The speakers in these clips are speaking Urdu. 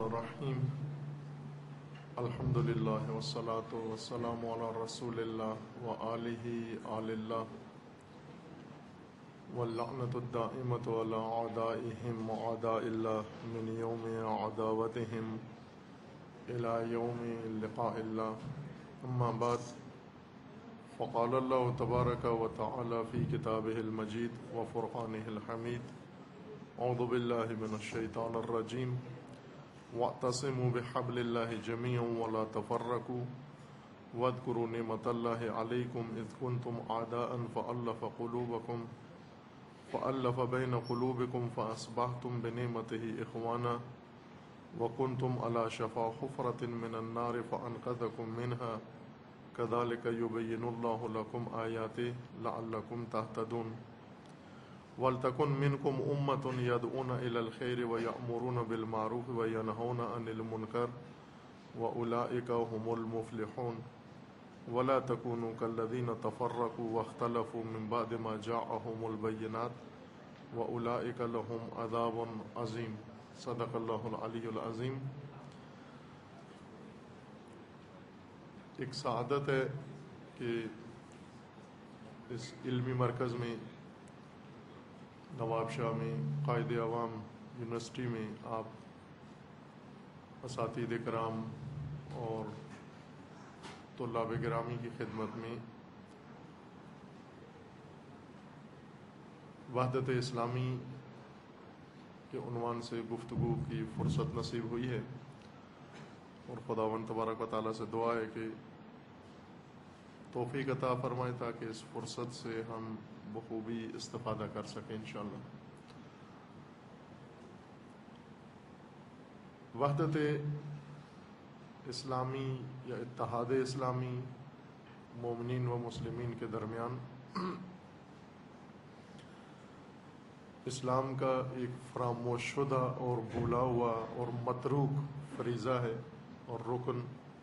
الرحیم الحمد للہ والصلاة والسلام علی رسول اللہ وآلہ آل اللہ واللعنۃ الدائمۃ علی اعدائہم وأعداء اللہ من یوم عداوتہم الی یوم لقاء اللہ اما بعد فقال اللہ تبارک وتعالی فی کتابہ المجید وفرقانہ الحمید اعوذ باللہ من الشیطان الرجیم وَاعْتَصِمُوا بِحَبْلِ اللَّهِ جَمِيعًا وَلَا تَفَرَّقُوا وَاذْكُرُوا نِعْمَةَ اللَّهِ عَلَيْكُمْ إِذْ كُنْتُمْ أَعْدَاءً فَأَلَّفَ بَيْنَ قُلُوبِكُمْ فَأَصْبَحْتُمْ بِنِعْمَتِهِ إِخْوَانًا وَكُنْتُمْ عَلَى شَفَا حُفْرَةٍ مِّنَ النَّارِ فَأَنْقَذَكُم مِّنْهَا كَذَلِكَ يُبَيِّنُ اللَّهُ لَكُمْ آيَاتِهِ لَعَلَّكُمْ تَهْتَدُونَ وَلْتَكُن مِّنكُمْ أُمَّةٌ يَدْعُونَ إِلَى الْخَيْرِ وَيَأْمُرُونَ بِالْمَعْرُوفِ وَيَنْهَوْنَ عَنِ الْمُنكَرِ وَأُولَٰئِكَ هُمُ الْمُفْلِحُونَ وَلَا تَكُونُوا كَالَّذِينَ تَفَرَّقُوا وَاخْتَلَفُوا مِن بَعْدِ مَا جَاءَهُمُ الْبَيِّنَاتُ وَأُولَٰئِكَ لَهُمْ عَذَابٌ عَظِيمٌ صدق اللہ العلی العظیم۔ ایک سعادت ہے کہ اس علمی مرکز میں نواب شاہ میں قائد عوام یونیورسٹی میں آپ اساتذہ کرام اور طلاب گرامی کی خدمت میں وحدت اسلامی کے عنوان سے گفتگو کی فرصت نصیب ہوئی ہے، اور خداوند تبارک و تعالیٰ سے دعا ہے کہ توفیق عطا فرمائے تاکہ اس فرصت سے ہم بخوبی استفادہ کر سکیں انشاءاللہ۔ وحدت اسلامی یا اتحاد اسلامی مومنین و مسلمین کے درمیان اسلام کا ایک فراموش شدہ اور بھولا ہوا اور متروک فریضہ ہے اور رکن،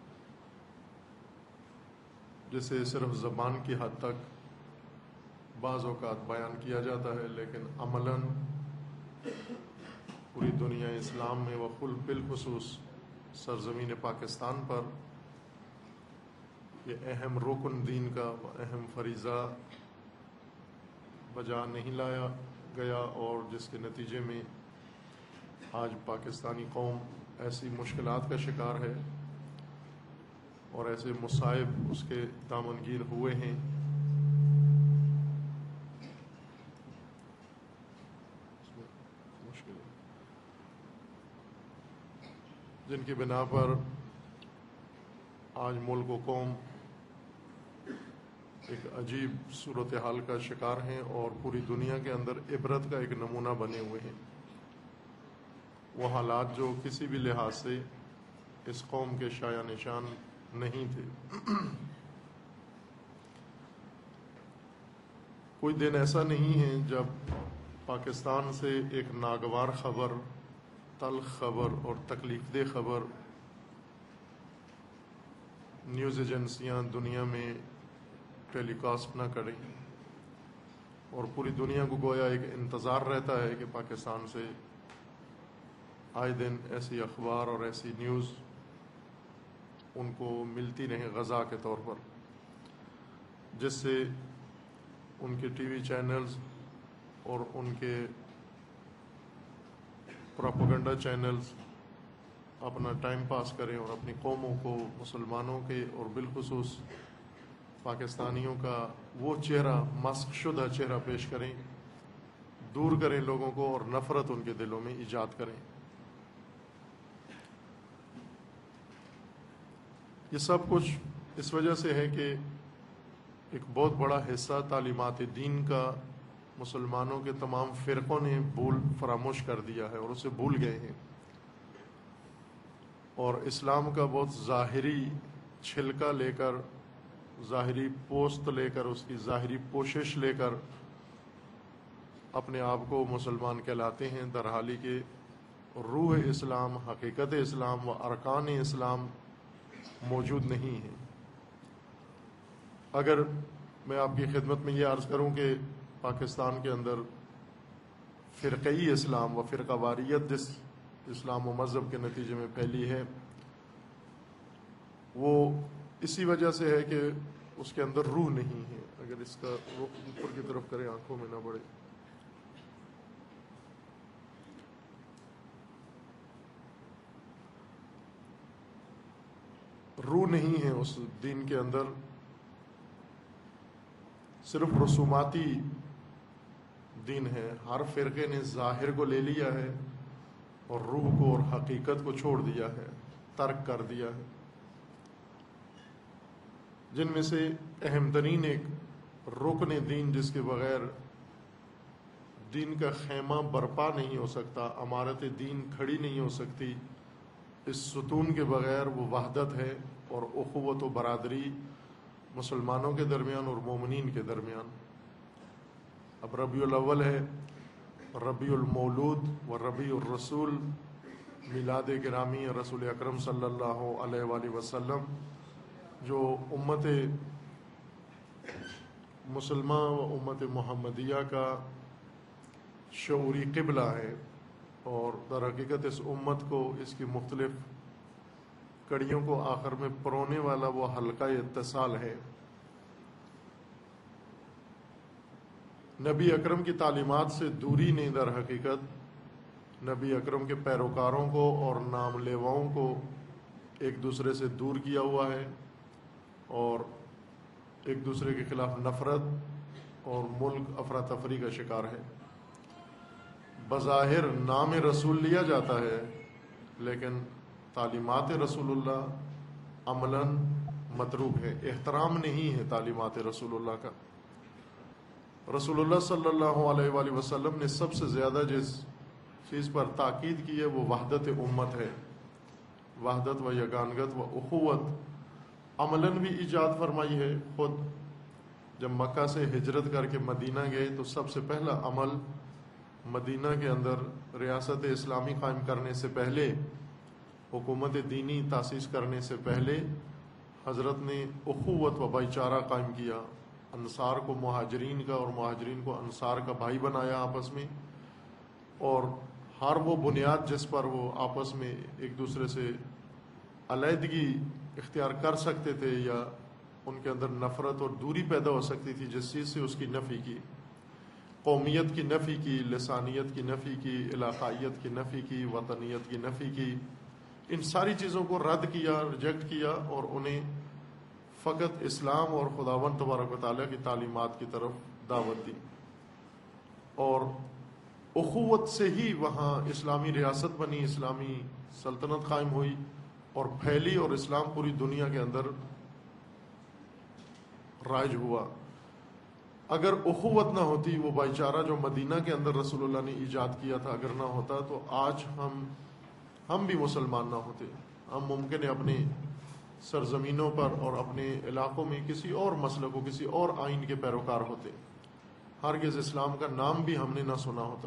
جسے صرف زبان کی حد تک بعض اوقات بیان کیا جاتا ہے، لیکن عملاً پوری دنیا اسلام میں بالخصوص سرزمین پاکستان پر یہ اہم رکن دین کا اہم فریضہ بجا نہیں لایا گیا، اور جس کے نتیجے میں آج پاکستانی قوم ایسی مشکلات کا شکار ہے اور ایسے مصائب اس کے دامنگیر ہوئے ہیں جن کی بنا پر آج ملک و قوم ایک عجیب صورتحال کا شکار ہیں اور پوری دنیا کے اندر عبرت کا ایک نمونہ بنے ہوئے ہیں۔ وہ حالات جو کسی بھی لحاظ سے اس قوم کے شایع نشان نہیں تھے۔ کوئی دن ایسا نہیں ہے جب پاکستان سے ایک ناگوار خبر، تلخ خبر اور تکلیف دہ خبر نیوز ایجنسیاں دنیا میں ٹیلی کاسٹ نہ کریں، اور پوری دنیا کو گویا ایک انتظار رہتا ہے کہ پاکستان سے آئے دن ایسی اخبار اور ایسی نیوز ان کو ملتی رہیں غذا کے طور پر، جس سے ان کے ٹی وی چینلز اور ان کے پروپیگنڈا چینلز اپنا ٹائم پاس کریں اور اپنی قوموں کو، مسلمانوں کے اور بالخصوص پاکستانیوں کا وہ چہرہ، مسخ شدہ چہرہ پیش کریں، دور کریں لوگوں کو اور نفرت ان کے دلوں میں ایجاد کریں۔ یہ سب کچھ اس وجہ سے ہے کہ ایک بہت بڑا حصہ تعلیمات دین کا مسلمانوں کے تمام فرقوں نے فراموش کر دیا ہے اور اسے بھول گئے ہیں، اور اسلام کا بہت ظاہری چھلکا لے کر، ظاہری پوست لے کر، اس کی ظاہری پوشش لے کر اپنے آپ کو مسلمان کہلاتے ہیں، درحالی کہ روح اسلام، حقیقت اسلام و ارکان اسلام موجود نہیں ہیں۔ اگر میں آپ کی خدمت میں یہ عرض کروں کہ پاکستان کے اندر فرقی اسلام و فرقہ واریت جس اسلام و مذہب کے نتیجے میں پھیلی ہے، وہ اسی وجہ سے ہے کہ اس کے اندر روح نہیں ہے۔ اگر اس کا رخ اوپر کی طرف کرے آنکھوں میں نہ پڑے۔ روح نہیں ہے اس دین کے اندر، صرف رسوماتی دین ہے۔ ہر فرقے نے ظاہر کو لے لیا ہے اور روح کو اور حقیقت کو چھوڑ دیا ہے، ترک کر دیا ہے۔ جن میں سے اہم ترین ایک رکن دین جس کے بغیر دین کا خیمہ برپا نہیں ہو سکتا، عمارت دین کھڑی نہیں ہو سکتی، اس ستون کے بغیر وہ وحدت ہے اور اخوت و برادری مسلمانوں کے درمیان اور مومنین کے درمیان۔ اب ربیع الاول ہے، ربیع المولود و ربیع الرسول، میلاد گرامی رسول اکرم صلی اللہ علیہ وآلہ وسلم، جو امت مسلمہ و امت محمدیہ کا شعوری قبلہ ہے، اور در حقیقت اس امت کو اس کی مختلف کڑیوں کو آخر میں پرونے والا وہ حلقہ اتصال ہے۔ نبی اکرم کی تعلیمات سے دوری نے در حقیقت نبی اکرم کے پیروکاروں کو اور نام لیواؤں کو ایک دوسرے سے دور کیا ہوا ہے، اور ایک دوسرے کے خلاف نفرت اور ملک افراتفری کا شکار ہے۔ بظاہر نام رسول لیا جاتا ہے، لیکن تعلیمات رسول اللہ عملاً متروک ہے، احترام نہیں ہے تعلیمات رسول اللہ کا۔ رسول اللہ صلی اللہ علیہ وآلہ وسلم نے سب سے زیادہ جس چیز پر تاکید کی ہے وہ وحدت امت ہے، وحدت و یگانگت و اخوت عملاً بھی ایجاد فرمائی ہے۔ خود جب مکہ سے ہجرت کر کے مدینہ گئے تو سب سے پہلا عمل مدینہ کے اندر ریاست اسلامی قائم کرنے سے پہلے، حکومت دینی تاسیس کرنے سے پہلے، حضرت نے اخوت و بھائی چارہ قائم کیا، انصار کو مہاجرین کا اور مہاجرین کو انصار کا بھائی بنایا آپس میں، اور ہر وہ بنیاد جس پر وہ آپس میں ایک دوسرے سے علیحدگی اختیار کر سکتے تھے یا ان کے اندر نفرت اور دوری پیدا ہو سکتی تھی، جس چیز سے اس کی نفی کی، قومیت کی نفی کی، لسانیت کی نفی کی، علاقائیت کی نفی کی، وطنیت کی نفی کی، ان ساری چیزوں کو رد کیا، ریجیکٹ کیا، اور انہیں فقط اسلام اور خداوند تبارک و تعالیٰ کی تعلیمات کی طرف دعوت دی، اور اخوت سے ہی وہاں اسلامی ریاست بنی، اسلامی سلطنت قائم ہوئی اور پھیلی، اور اسلام پوری دنیا کے اندر رائج ہوا۔ اگر اخوت نہ ہوتی، وہ بھائی چارہ جو مدینہ کے اندر رسول اللہ نے ایجاد کیا تھا اگر نہ ہوتا، تو آج ہم بھی مسلمان نہ ہوتے۔ ہم ممکن ہے اپنے سرزمینوں پر اور اپنے علاقوں میں کسی اور مسلک و کسی اور آئین کے پیروکار ہوتے، ہرگز اسلام کا نام بھی ہم نے نہ سنا ہوتا۔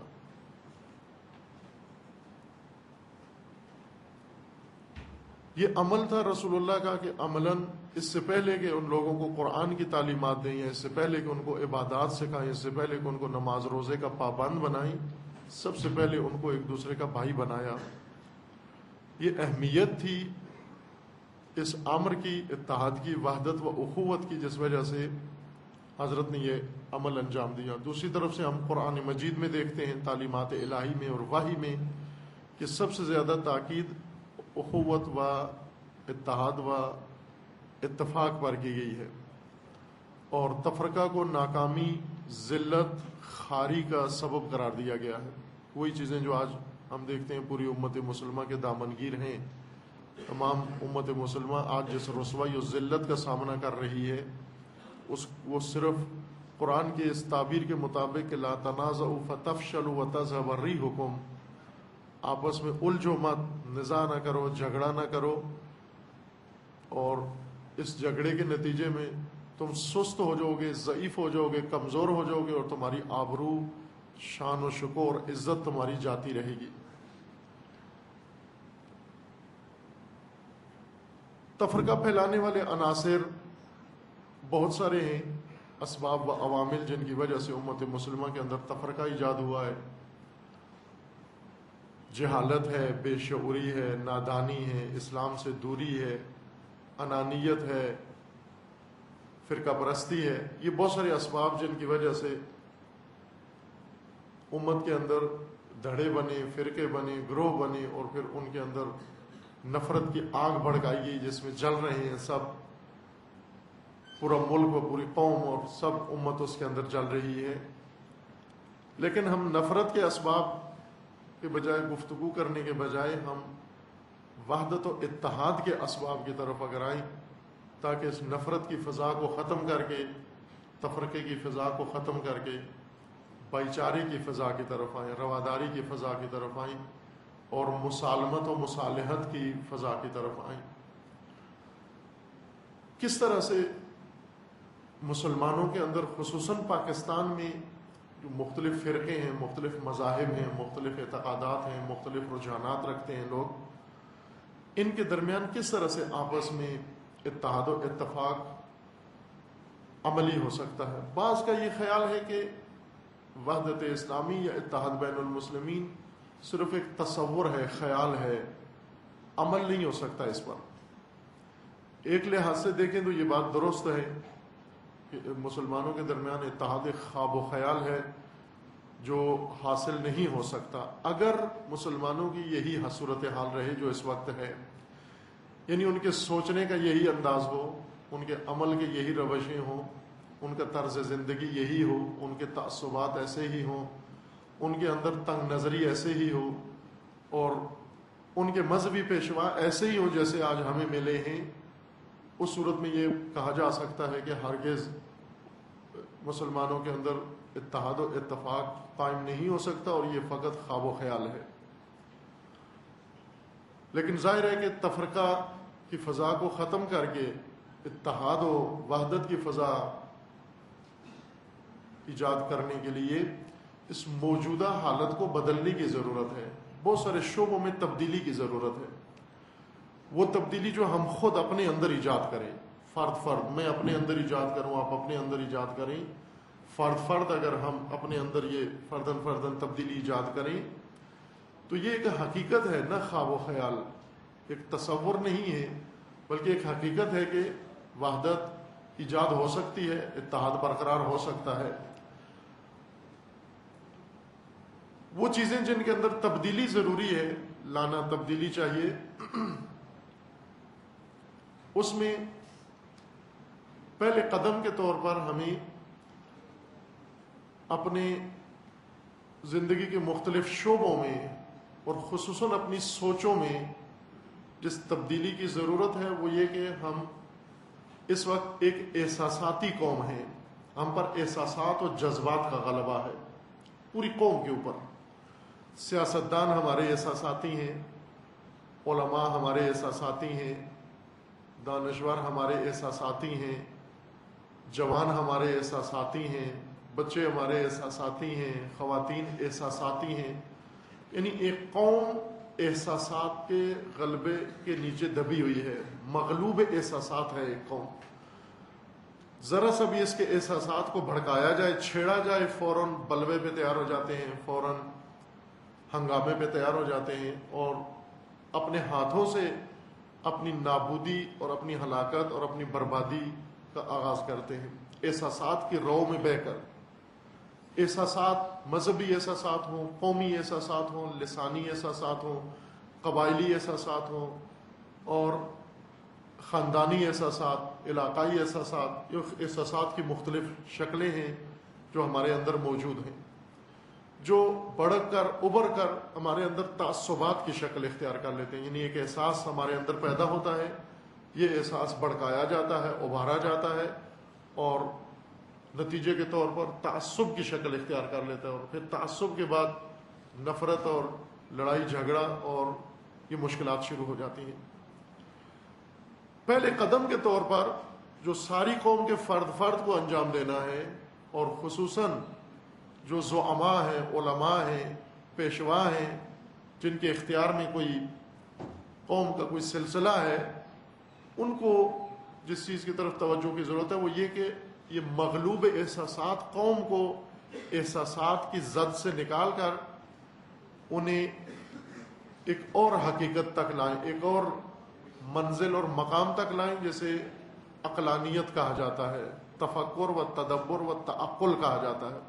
یہ عمل تھا رسول اللہ کا کہ عملاً اس سے پہلے کہ ان لوگوں کو قرآن کی تعلیمات دیں، یا اس سے پہلے کہ ان کو عبادات سکھائیں، اس سے پہلے کہ ان کو نماز روزے کا پابند بنائیں، سب سے پہلے ان کو ایک دوسرے کا بھائی بنایا۔ یہ اہمیت تھی اس امر کی، اتحاد کی، وحدت و اخوت کی، جس وجہ سے حضرت نے یہ عمل انجام دیا۔ دوسری طرف سے ہم قرآن مجید میں دیکھتے ہیں، تعلیمات الہی میں اور وحی میں، کہ سب سے زیادہ تاکید اخوت و اتحاد و اتفاق پر کی گئی ہے، اور تفرقہ کو ناکامی، ذلت، خاری کا سبب قرار دیا گیا ہے۔ وہی چیزیں جو آج ہم دیکھتے ہیں پوری امت مسلمہ کے دامنگیر ہیں۔ تمام امت مسلمہ آج جس رسوائی و ذلت کا سامنا کر رہی ہے، وہ صرف قرآن کے اس تعبیر کے مطابق کہ لا تنازعوا فتفشلوا وتذهب ريحكم، آپس میں الجھو مت، نزاع نہ کرو، جھگڑا نہ کرو، اور اس جھگڑے کے نتیجے میں تم سست ہو جاؤ گے، ضعیف ہو جاؤ گے، کمزور ہو جاؤ گے، اور تمہاری آبرو، شان و شکوہ اور عزت تمہاری جاتی رہے گی۔ تفرقہ پھیلانے والے عناصر بہت سارے ہیں، اسباب و عوامل جن کی وجہ سے امت مسلمہ کے اندر تفرقہ ایجاد ہوا ہے۔ جہالت ہے، بے شعوری ہے، نادانی ہے، اسلام سے دوری ہے، انانیت ہے، فرقہ پرستی ہے. یہ بہت سارے اسباب جن کی وجہ سے امت کے اندر دھڑے بنے، فرقے بنے، گروہ بنے، اور پھر ان کے اندر نفرت کی آگ بھڑکائی گئی جس میں جل رہے ہیں سب، پورا ملک و پوری قوم اور سب امت اس کے اندر جل رہی ہے. لیکن ہم نفرت کے اسباب کے بجائے، گفتگو کرنے کے بجائے، ہم وحدت و اتحاد کے اسباب کی طرف اگر آئیں تاکہ اس نفرت کی فضا کو ختم کر کے، تفرقے کی فضا کو ختم کر کے بھائی چارے کی فضا کی طرف آئیں، رواداری کی فضا کی طرف آئیں، اور مسالمت و مصالحت کی فضا کی طرف آئیں. کس طرح سے مسلمانوں کے اندر، خصوصاً پاکستان میں جو مختلف فرقے ہیں، مختلف مذاہب ہیں، مختلف اعتقادات ہیں، مختلف رجحانات رکھتے ہیں لوگ، ان کے درمیان کس طرح سے آپس میں اتحاد و اتفاق عملی ہو سکتا ہے. بعض کا یہ خیال ہے کہ وحدت اسلامی یا اتحاد بین المسلمین صرف ایک تصور ہے، خیال ہے، عمل نہیں ہو سکتا اس پر. ایک لحاظ سے دیکھیں تو یہ بات درست ہے کہ مسلمانوں کے درمیان اتحاد ایک خواب و خیال ہے جو حاصل نہیں ہو سکتا اگر مسلمانوں کی یہی صورتحال رہے جو اس وقت ہے، یعنی ان کے سوچنے کا یہی انداز ہو، ان کے عمل کے یہی روشیں ہوں، ان کا طرز زندگی یہی ہو، ان کے تعصبات ایسے ہی ہوں، ان کے اندر تنگ نظری ایسے ہی ہو، اور ان کے مذہبی پیشوا ایسے ہی ہو جیسے آج ہمیں ملے ہیں. اس صورت میں یہ کہا جا سکتا ہے کہ ہرگز مسلمانوں کے اندر اتحاد و اتفاق قائم نہیں ہو سکتا اور یہ فقط خواب و خیال ہے. لیکن ظاہر ہے کہ تفرقہ کی فضا کو ختم کر کے اتحاد و وحدت کی فضا ایجاد کرنے کے لیے اس موجودہ حالت کو بدلنے کی ضرورت ہے. بہت سارے شعبوں میں تبدیلی کی ضرورت ہے. وہ تبدیلی جو ہم خود اپنے اندر ایجاد کریں، فرد، میں اپنے اندر ایجاد کروں، آپ اپنے اندر ایجاد کریں. فرد اگر ہم اپنے اندر یہ فردن تبدیلی ایجاد کریں تو یہ ایک حقیقت ہے، نہ خواب و خیال، ایک تصور نہیں ہے بلکہ ایک حقیقت ہے کہ وحدت ایجاد ہو سکتی ہے، اتحاد برقرار ہو سکتا ہے. وہ چیزیں جن کے اندر تبدیلی ضروری ہے، لانا تبدیلی چاہیے، اس میں پہلے قدم کے طور پر ہمیں اپنے زندگی کے مختلف شعبوں میں اور خصوصاً اپنی سوچوں میں جس تبدیلی کی ضرورت ہے وہ یہ کہ ہم اس وقت ایک احساساتی قوم ہیں. ہم پر احساسات اور جذبات کا غلبہ ہے پوری قوم کے اوپر. سیاستدان ہمارے احساساتی ہیں، علماء ہمارے احساساتی ہیں، دانشور ہمارے احساساتی ہیں، جوان ہمارے احساساتی ہیں، بچے ہمارے احساساتی ہیں، خواتین احساساتی ہیں. یعنی ایک قوم احساسات کے غلبے کے نیچے دبی ہوئی ہے، مغلوب احساسات ہے ایک قوم. ذرا سا بھی اس کے احساسات کو بھڑکایا جائے، چھیڑا جائے، فوراً بلوے پہ تیار ہو جاتے ہیں، فوراً ہنگامے پہ تیار ہو جاتے ہیں اور اپنے ہاتھوں سے اپنی نابودی اور اپنی ہلاکت اور اپنی بربادی کا آغاز کرتے ہیں احساسات کی رو میں بہہ کر. احساسات مذہبی احساسات ہوں، قومی احساسات ہوں، لسانی احساسات ہوں، قبائلی احساسات ہوں، اور خاندانی احساسات، علاقائی احساسات. یہ احساسات کی مختلف شکلیں ہیں جو ہمارے اندر موجود ہیں، جو بڑھ کر ابھر کر ہمارے اندر تعصبات کی شکل اختیار کر لیتے ہیں. یعنی ایک احساس ہمارے اندر پیدا ہوتا ہے، یہ احساس بھڑکایا جاتا ہے، ابھارا جاتا ہے اور نتیجے کے طور پر تعصب کی شکل اختیار کر لیتا ہے، اور پھر تعصب کے بعد نفرت اور لڑائی جھگڑا اور یہ مشکلات شروع ہو جاتی ہیں. پہلے قدم کے طور پر جو ساری قوم کے فرد کو انجام دینا ہے، اور خصوصاً جو زعماء ہیں، علماء ہیں، پیشوا ہیں، جن کے اختیار میں کوئی قوم کا کوئی سلسلہ ہے، ان کو جس چیز کی طرف توجہ کی ضرورت ہے وہ یہ کہ یہ مغلوب احساسات قوم کو احساسات کی زد سے نکال کر انہیں ایک اور حقیقت تک لائیں، ایک اور منزل اور مقام تک لائیں جسے عقلانیت کہا جاتا ہے، تفکر و تدبر و تعقل کہا جاتا ہے۔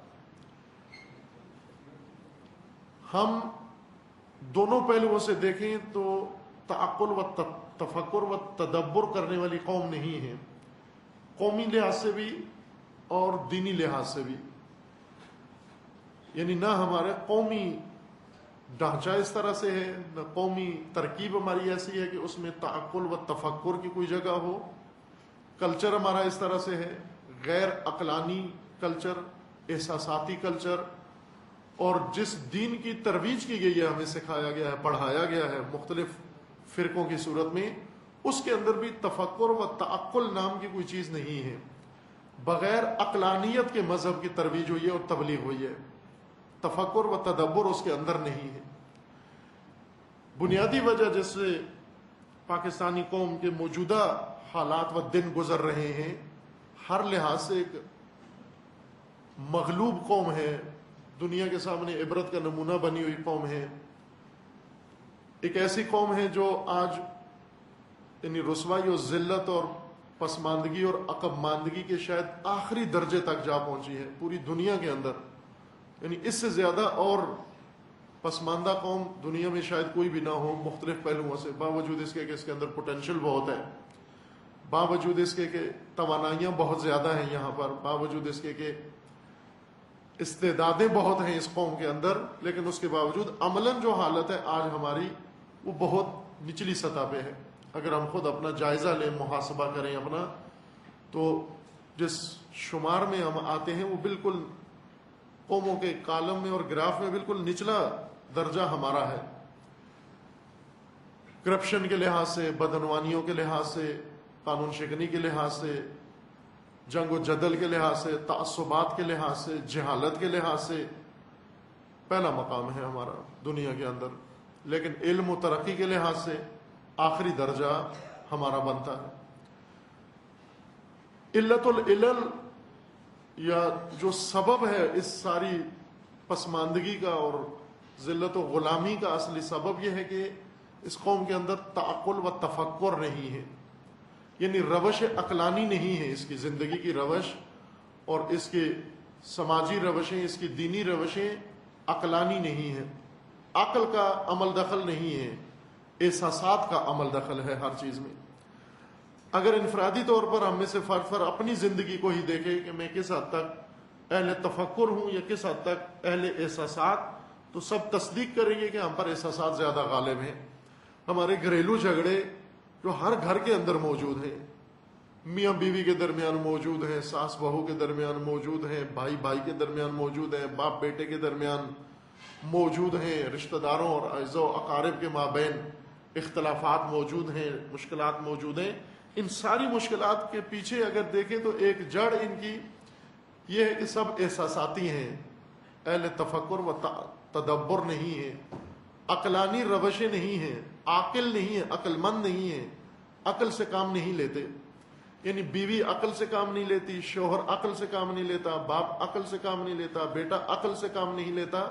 ہم دونوں پہلوؤں سے دیکھیں تو تعقل و تفکر و تدبر کرنے والی قوم نہیں ہے، قومی لحاظ سے بھی اور دینی لحاظ سے بھی۔ یعنی نہ ہمارے قومی ڈھانچہ اس طرح سے ہے، نہ قومی ترکیب ہماری ایسی ہے کہ اس میں تعقل و تفکر کی کوئی جگہ ہو، کلچر ہمارا اس طرح سے ہے، غیر عقلانی کلچر، احساساتی کلچر، اور جس دین کی ترویج کی گئی ہے، ہمیں سکھایا گیا ہے، پڑھایا گیا ہے مختلف فرقوں کی صورت میں، اس کے اندر بھی تفکر و تعقل نام کی کوئی چیز نہیں ہے۔ بغیر عقلانیت کے مذہب کی ترویج ہوئی ہے اور تبلیغ ہوئی ہے، تفکر و تدبر اس کے اندر نہیں ہے۔ بنیادی وجہ جس سے پاکستانی قوم کے موجودہ حالات و دن گزر رہے ہیں، ہر لحاظ سے ایک مغلوب قوم ہے، دنیا کے سامنے عبرت کا نمونہ بنی ہوئی قوم ہے، ایک ایسی قوم ہے جو آج یعنی رسوائی و ذلت اور پسماندگی اور عقب ماندگی کے شاید آخری درجے تک جا پہنچی ہے پوری دنیا کے اندر۔ یعنی اس سے زیادہ اور پسماندہ قوم دنیا میں شاید کوئی بھی نہ ہو مختلف پہلوؤں سے، باوجود اس کے کہ اس کے اندر پوٹینشل بہت ہے، باوجود اس کے کہ توانائیاں بہت زیادہ ہیں یہاں پر، باوجود اس کے کہ استعدادیں بہت ہیں اس قوم کے اندر، لیکن اس کے باوجود عملاً جو حالت ہے آج ہماری وہ بہت نچلی سطح پہ ہے۔ اگر ہم خود اپنا جائزہ لیں، محاسبہ کریں اپنا، تو جس شمار میں ہم آتے ہیں وہ بالکل قوموں کے کالم میں اور گراف میں بالکل نچلا درجہ ہمارا ہے، کرپشن کے لحاظ سے، بدعنوانیوں کے لحاظ سے، قانون شکنی کے لحاظ سے، جنگ و جدل کے لحاظ سے، تعصبات کے لحاظ سے، جہالت کے لحاظ سے پہلا مقام ہے ہمارا دنیا کے اندر، لیکن علم و ترقی کے لحاظ سے آخری درجہ ہمارا بنتا ہے۔ علت العلل یا جو سبب ہے اس ساری پسماندگی کا اور ذلت و غلامی کا، اصلی سبب یہ ہے کہ اس قوم کے اندر تعقل و تفکر نہیں ہے، یعنی روش عقلانی نہیں ہے، اس کی زندگی کی روش اور اس کی سماجی روشیں، اس کی دینی روشیں عقلانی نہیں ہیں، عقل کا عمل دخل نہیں ہے، احساسات کا عمل دخل ہے ہر چیز میں۔ اگر انفرادی طور پر ہم میں سے فرد اپنی زندگی کو ہی دیکھے کہ میں کس حد تک اہل تفکر ہوں یا کس حد تک اہل احساسات، تو سب تصدیق کریں گے کہ ہم پر احساسات زیادہ غالب ہیں۔ ہمارے گھریلو جھگڑے جو ہر گھر کے اندر موجود ہیں، میاں بیوی کے درمیان موجود ہیں، ساس بہو کے درمیان موجود ہیں، بھائی بھائی کے درمیان موجود ہیں، باپ بیٹے کے درمیان موجود ہیں، رشتہ داروں اور اعزاء و اقارب کے مابین اختلافات موجود ہیں، مشکلات موجود ہیں۔ ان ساری مشکلات کے پیچھے اگر دیکھیں تو ایک جڑ ان کی یہ ہے کہ سب احساساتی ہیں، اہل تفکر و تدبر نہیں ہیں، عقلانی روشیں نہیں ہیں، عاقل نہیں ہیں، عقل مند نہیں ہیں، عقل سے کام نہیں لیتے۔ یعنی بیوی عقل سے کام نہیں لیتی، شوہر عقل سے کام نہیں لیتا، باپ عقل سے کام نہیں لیتا، بیٹا عقل سے کام نہیں لیتا،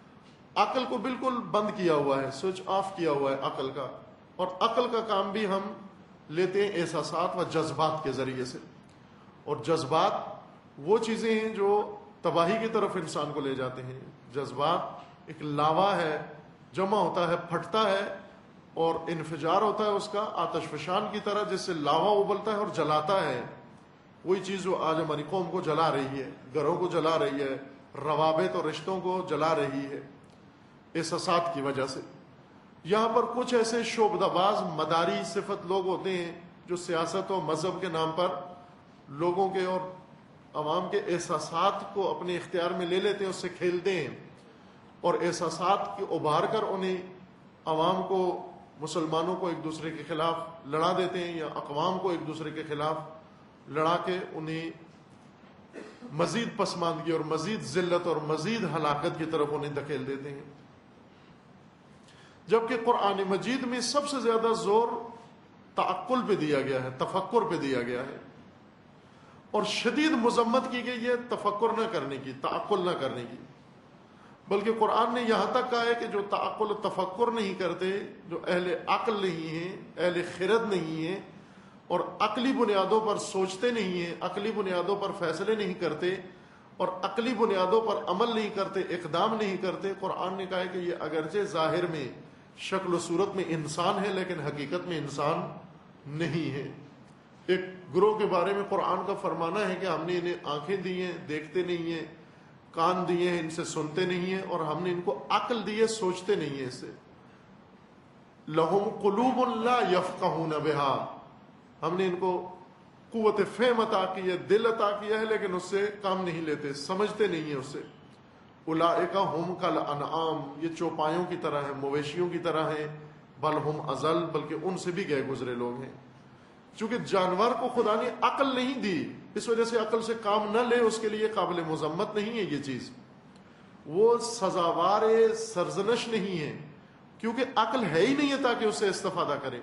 عقل کو بالکل بند کیا ہوا ہے، سوئچ آف کیا ہوا ہے عقل کا، اور عقل کا کام بھی ہم لیتے ہیں احساسات و جذبات کے ذریعے سے، اور جذبات وہ چیزیں ہیں جو تباہی کی طرف انسان کو لے جاتے ہیں۔ جذبات ایک لاوا ہے، جمع ہوتا ہے، پھٹتا ہے اور انفجار ہوتا ہے اس کا آتش فشان کی طرح، جس سے لاوا ابلتا ہے اور جلاتا ہے۔ وہی چیز جو آج ہماری قوم کو جلا رہی ہے، گھروں کو جلا رہی ہے، روابط اور رشتوں کو جلا رہی ہے احساسات کی وجہ سے۔ یہاں پر کچھ ایسے شعبدہ باز مداری صفت لوگ ہوتے ہیں جو سیاست و مذہب کے نام پر لوگوں کے اور عوام کے احساسات کو اپنے اختیار میں لے لیتے ہیں، اس سے کھیلتے ہیں، اور احساسات کے ابھار کر انہیں عوام کو، مسلمانوں کو ایک دوسرے کے خلاف لڑا دیتے ہیں، یا اقوام کو ایک دوسرے کے خلاف لڑا کے انہیں مزید پسماندگی اور مزید ذلت اور مزید ہلاکت کی طرف انہیں دھکیل دیتے ہیں۔ جبکہ قرآن مجید میں سب سے زیادہ زور تعقل پہ دیا گیا ہے، تفکر پہ دیا گیا ہے، اور شدید مذمت کی گئی ہے تفکر نہ کرنے کی، تعقل نہ کرنے کی۔ بلکہ قرآن نے یہاں تک کہا ہے کہ جو تعقل و تفکر نہیں کرتے، جو اہل عقل نہیں ہیں، اہل خرد نہیں ہیں، اور عقلی بنیادوں پر سوچتے نہیں ہیں، عقلی بنیادوں پر فیصلے نہیں کرتے، اور عقلی بنیادوں پر عمل نہیں کرتے، اقدام نہیں کرتے، قرآن نے کہا ہے کہ یہ اگرچہ ظاہر میں شکل و صورت میں انسان ہے لیکن حقیقت میں انسان نہیں ہے۔ ایک گروہ کے بارے میں قرآن کا فرمانا ہے کہ ہم نے انہیں آنکھیں دی ہیں، دیکھتے نہیں ہیں، کان دیے ہیں، ان سے سنتے نہیں ہیں، اور ہم نے ان کو عقل دی ہے، سوچتے نہیں ہیں اس سے۔ لہم قلوب لا یفقہون بہا، ہم نے ان کو قوت فہم عطا کی ہے، دل عطا کیا ہے، لیکن اس سے کام نہیں لیتے، سمجھتے نہیں ہیں اس سے۔ اولئک ھم کالانعام، یہ چوپایوں کی طرح ہیں، مویشیوں کی طرح ہیں، بل ہم اضل، بلکہ ان سے بھی گئے گزرے لوگ ہیں۔ چونکہ جانور کو خدا نے عقل نہیں دی، اس وجہ سے عقل سے کام نہ لے، اس کے لیے قابل مذمت نہیں ہے یہ چیز، وہ سزاوار سرزنش نہیں ہے، کیونکہ عقل ہے ہی نہیں ہے تاکہ اس سے استفادہ کرے۔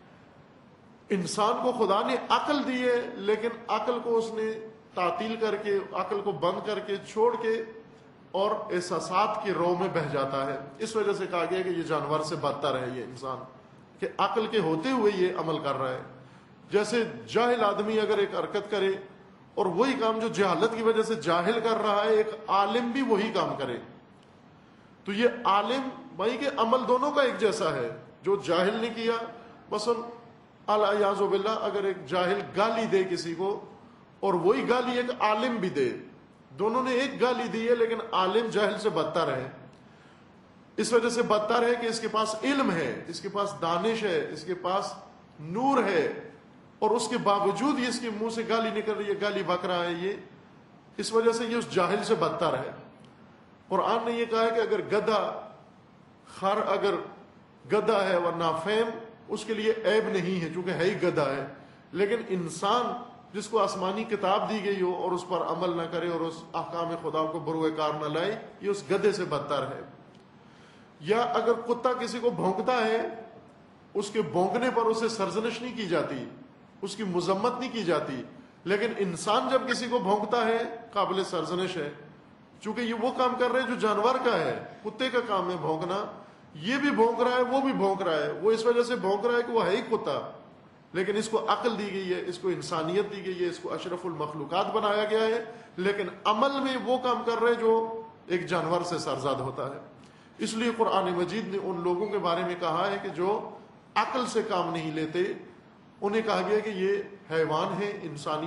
انسان کو خدا نے عقل دی ہے، لیکن عقل کو اس نے تعطیل کر کے، عقل کو بند کر کے، چھوڑ کے، اور احساسات کی رو میں بہہ جاتا ہے۔ اس وجہ سے کہا گیا کہ یہ جانور سے بدتر ہے یہ انسان، کہ عقل کے ہوتے ہوئے یہ عمل کر رہا ہے۔ جیسے جاہل آدمی اگر ایک حرکت کرے اور وہی کام جو جہالت کی وجہ سے جاہل کر رہا ہے، ایک عالم بھی وہی کام کرے، تو یہ عالم بھائی کے عمل دونوں کا ایک جیسا ہے۔ جو جاہل نے کیا، مثلا الیاذ باللہ اگر ایک جاہل گالی دے کسی کو اور وہی گالی ایک عالم بھی دے، دونوں نے ایک گالی دی ہے، لیکن عالم جاہل سے بدتر ہے۔ اس وجہ سے بدتر ہے کہ اس کے پاس علم ہے، اس کے پاس دانش ہے، اس کے پاس نور ہے، اور اس کے باوجود یہ اس کے منہ سے گالی نکل رہی ہے، گالی بک رہا ہے، یہ اس وجہ سے یہ اس جاہل سے بدتر ہے۔ قرآن نے یہ کہا ہے کہ اگر گدھا خر اگر گدھا ہے اور نافہم، اس کے لیے عیب نہیں ہے چونکہ ہے ہی گدھا ہے، لیکن انسان جس کو آسمانی کتاب دی گئی ہو اور اس پر عمل نہ کرے اور اس احکام خدا کو بروئے کار نہ لائے، یہ اس گدھے سے بدتر ہے۔ یا اگر کتا کسی کو بھونکتا ہے، اس کے بھونکنے پر اسے سرزنش نہیں کی جاتی، اس کی مذمت نہیں کی جاتی، لیکن انسان جب کسی کو بھونکتا ہے قابل سرزنش ہے، چونکہ یہ وہ کام کر رہے ہیں جو جانور کا ہے، کتے کا کام ہے بھونکنا، یہ بھی بھونک رہا ہے، وہ بھی بھونک رہا ہے، وہ اس وجہ سے بھونک رہا ہے کہ وہ ہے ہی کتا، لیکن اس کو عقل دی گئی ہے، اس کو انسانیت دی گئی ہے، اس کو اشرف المخلوقات بنایا گیا ہے، لیکن عمل میں وہ کام کر رہے جو ایک جانور سے سرزد ہوتا ہے۔ اس لیے قرآن مجید نے ان لوگوں کے بارے میں کہا ہے کہ جو عقل سے کام نہیں لیتے، انہیں کہا گیا کہ یہ حیوان ہے،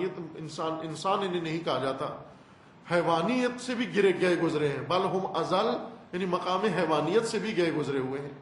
انسان انہیں نہیں کہا جاتا، حیوانیت سے بھی گئے گزرے ہیں، بل ہم اضل، یعنی مقام حیوانیت سے بھی گئے گزرے ہوئے ہیں۔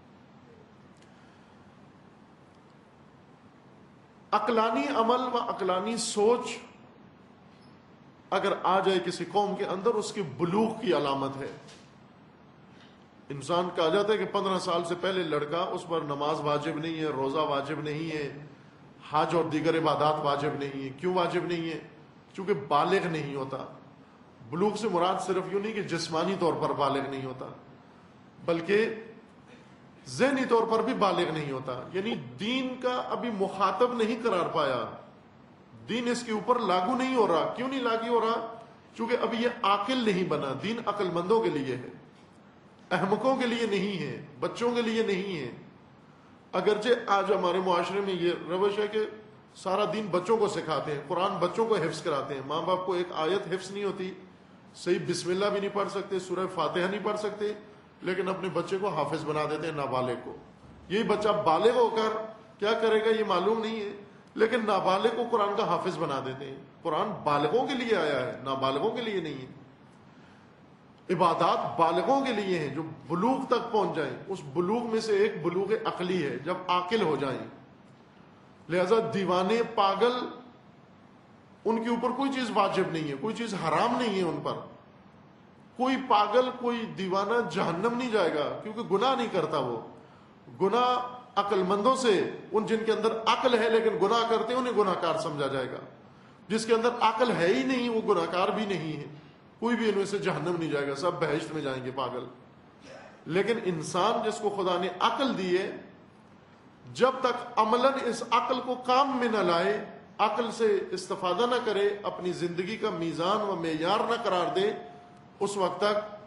عقلانی عمل و عقلانی سوچ اگر آ جائے کسی قوم کے اندر، اس کی بلوغ کی علامت ہے۔ انسان کہا جاتا ہے کہ 15 سال سے پہلے لڑکا، اس پر نماز واجب نہیں ہے، روزہ واجب نہیں ہے، حج اور دیگر عبادات واجب نہیں ہے۔ کیوں واجب نہیں ہے؟ چونکہ بالغ نہیں ہوتا۔ بلوغ سے مراد صرف یوں نہیں کہ جسمانی طور پر بالغ نہیں ہوتا، بلکہ ذہنی طور پر بھی بالغ نہیں ہوتا، یعنی دین کا ابھی مخاطب نہیں قرار پایا، دین اس کے اوپر لاگو نہیں ہو رہا۔ کیوں نہیں لاگو ہو رہا؟ چونکہ ابھی یہ عاقل نہیں بنا۔ دین عقل مندوں کے لیے ہے، احمقوں کے لیے نہیں ہے، بچوں کے لیے نہیں ہے۔ اگرچہ آج ہمارے معاشرے میں یہ روش ہے کہ سارا دین بچوں کو سکھاتے ہیں، قرآن بچوں کو حفظ کراتے ہیں، ماں باپ کو ایک آیت حفظ نہیں ہوتی، صحیح بسم اللہ بھی نہیں پڑھ سکتے، سورہ فاتحہ نہیں پڑھ سکتے، لیکن اپنے بچے کو حافظ بنا دیتے ہیں، نابالغ کو۔ یہی بچہ بالغ ہو کر کیا کرے گا یہ معلوم نہیں ہے، لیکن نابالغ کو قرآن کا حافظ بنا دیتے ہیں۔ قرآن بالغوں کے لیے آیا ہے، نابالغوں کے لیے نہیں ہے۔ عبادات بالغوں کے لیے ہیں جو بلوغ تک پہنچ جائیں۔ اس بلوغ میں سے ایک بلوغ عقلی ہے، جب عاقل ہو جائیں۔ لہذا دیوانے، پاگل، ان کے اوپر کوئی چیز واجب نہیں ہے، کوئی چیز حرام نہیں ہے ان پر۔ کوئی پاگل، کوئی دیوانہ جہنم نہیں جائے گا، کیونکہ گناہ نہیں کرتا۔ وہ گناہ عقل مندوں سے، ان جن کے اندر عقل ہے لیکن گناہ کرتے ہیں، انہیں گناہ کار سمجھا جائے گا۔ جس کے اندر عقل ہے ہی نہیں، وہ گناہ کار بھی نہیں ہے، کوئی بھی ان میں سے جہنم نہیں جائے گا، سب بہشت میں جائیں گے پاگل۔ لیکن انسان جس کو خدا نے عقل دی ہے، جب تک عملاً اس عقل کو کام میں نہ لائے، عقل سے استفادہ نہ کرے، اپنی زندگی کا میزان و معیار نہ قرار دے، اس وقت تک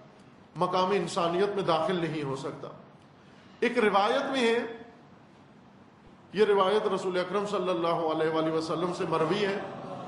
مقام انسانیت میں داخل نہیں ہو سکتا۔ ایک روایت میں ہے، یہ روایت رسول اکرم صلی اللہ علیہ وآلہ وسلم سے مروی ہے۔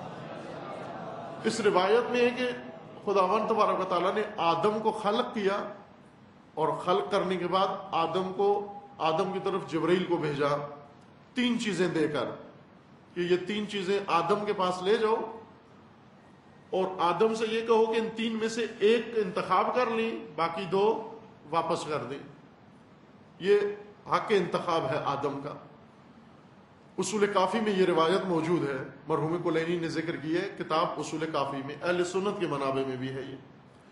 اس روایت میں ہے کہ خداوند تبارک و تعالیٰ نے آدم کو خلق کیا، اور خلق کرنے کے بعد آدم کی طرف جبرائیل کو بھیجا 3 چیزیں دے کر کہ یہ 3 چیزیں آدم کے پاس لے جاؤ، اور آدم سے یہ کہو کہ ان 3 میں سے ایک انتخاب کر لیں، باقی 2 واپس کر دیں۔ یہ حق انتخاب ہے آدم کا۔ اصول کافی میں یہ روایت موجود ہے، مرحوم کلینی نے ذکر کی ہے کتاب اصول کافی میں، اہل سنت کے منابع میں بھی ہے یہ۔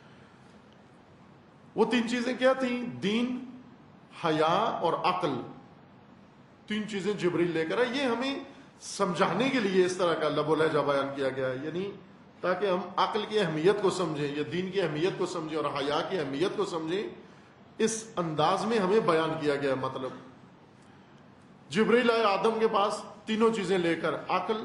وہ 3 چیزیں کیا تھیں؟ دین، حیا اور عقل۔ 3 چیزیں جبریل لے کر آئے۔ یہ ہمیں سمجھانے کے لیے اس طرح کا لب و لہجہ بیان کیا گیا ہے، یعنی تاکہ ہم عقل کی اہمیت کو سمجھیں یا دین کی اہمیت کو سمجھیں اور حیا کی اہمیت کو سمجھیں، اس انداز میں ہمیں بیان کیا گیا۔ مطلب جبریل آئے آدم کے پاس 3 چیزیں لے کر، عقل،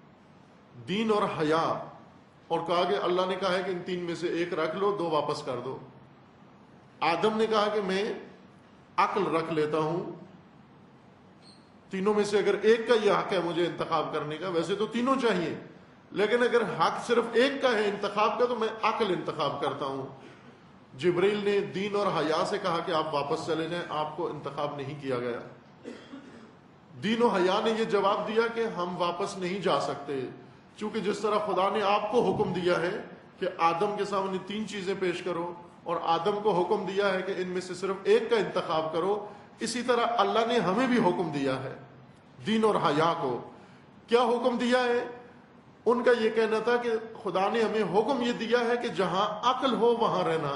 دین اور حیا، اور کہا کہ اللہ نے کہا ہے کہ ان 3 میں سے ایک رکھ لو، 2 واپس کر دو۔ آدم نے کہا کہ میں عقل رکھ لیتا ہوں، تینوں میں سے اگر ایک کا یہ حق ہے مجھے انتخاب کرنے کا، ویسے تو تینوں چاہیے لیکن اگر حق صرف ایک کا ہے انتخاب کا تو میں عقل انتخاب کرتا ہوں۔ جبریل نے دین اور حیا سے کہا کہ آپ واپس چلے جائیں، آپ کو انتخاب نہیں کیا گیا۔ دین و حیا نے یہ جواب دیا کہ ہم واپس نہیں جا سکتے، چونکہ جس طرح خدا نے آپ کو حکم دیا ہے کہ آدم کے سامنے 3 چیزیں پیش کرو، اور آدم کو حکم دیا ہے کہ ان میں سے صرف ایک کا انتخاب کرو، اسی طرح اللہ نے ہمیں بھی حکم دیا ہے دین اور حیا کو۔ کیا حکم دیا ہے؟ ان کا یہ کہنا تھا کہ خدا نے ہمیں حکم یہ دیا ہے کہ جہاں عقل ہو وہاں رہنا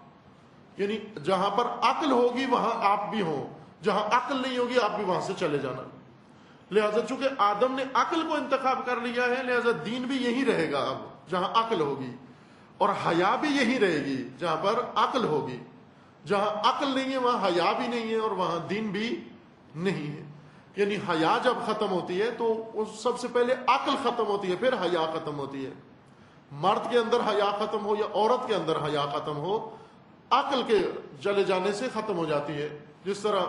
آپ، یعنی جہاں پر عقل ہوگی وہاں آپ بھی ہوں، جہاں عقل نہیں ہوگی آپ بھی وہاں سے چلے جانا۔ لہذا چونکہ آدم نے عقل کو انتخاب کر لیا ہے، لہذا دین بھی یہی رہے گا اب جہاں عقل ہوگی، اور حیا بھی یہی رہے گی جہاں پر عقل ہوگی۔ جہاں عقل نہیں ہے وہاں حیا بھی نہیں ہے، اور وہاں دین بھی نہیں ہے۔ یعنی حیا جب ختم ہوتی ہے تو سب سے پہلے عقل ختم ہوتی ہے، پھر حیا ختم ہوتی ہے۔ مرد کے اندر حیا ختم ہو یا عورت کے اندر حیا ختم ہو، عقل کے چلے جانے سے ختم ہو جاتی ہے۔ جس طرح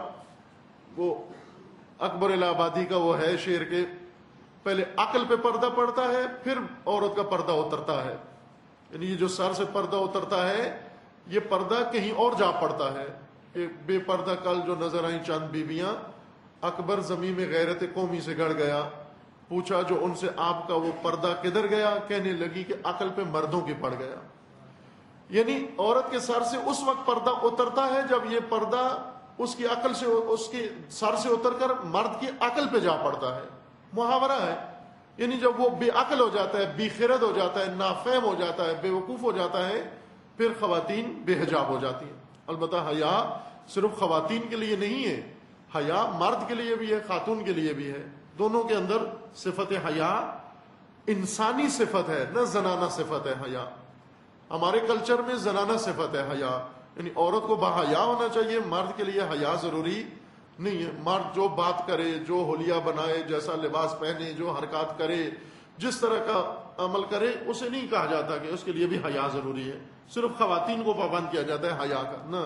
وہ اکبر الہ آبادی کا وہ ہے شعر کے، پہلے عقل پہ پردہ پڑتا ہے پھر عورت کا پردہ اترتا ہے، یعنی یہ جو سر سے پردہ اترتا ہے یہ پردہ کہیں اور جا پڑتا ہے کہ بے پردہ کل جو نظر آئیں چند بیویاں، اکبر زمین میں غیرت قومی سے گڑ گیا، پوچھا جو ان سے آپ کا وہ پردہ کدھر گیا، کہنے لگی کہ عقل پہ مردوں کی پڑ گیا۔ یعنی عورت کے سر سے اس وقت پردہ اترتا ہے جب یہ پردہ اس کی عقل سے، اس کے سر سے اتر کر مرد کی عقل پہ جا پڑتا ہے۔ محاورہ ہے، یعنی جب وہ بے عقل ہو جاتا ہے، بے خرد ہو جاتا ہے، نافہم ہو جاتا ہے، بے وقوف ہو جاتا ہے، پھر خواتین بے حجاب ہو جاتی ہیں۔ البتہ حیا صرف خواتین کے لیے نہیں ہے، حیا مرد کے لیے بھی ہے، خاتون کے لیے بھی ہے۔ دونوں کے اندر صفت حیا انسانی صفت ہے، نہ زنانہ صفت ہے حیا۔ ہمارے کلچر میں زنانہ صفت ہے حیا، یعنی عورت کو باحیا ہونا چاہیے، مرد کے لیے حیا ضروری نہیں ہے۔ مرد جو بات کرے، جو حلیہ بنائے، جیسا لباس پہنے، جو حرکات کرے، جس طرح کا عمل کرے، اسے نہیں کہا جاتا کہ اس کے لیے بھی حیا ضروری ہے۔ صرف خواتین کو پابند کیا جاتا ہے حیا کا، نہ،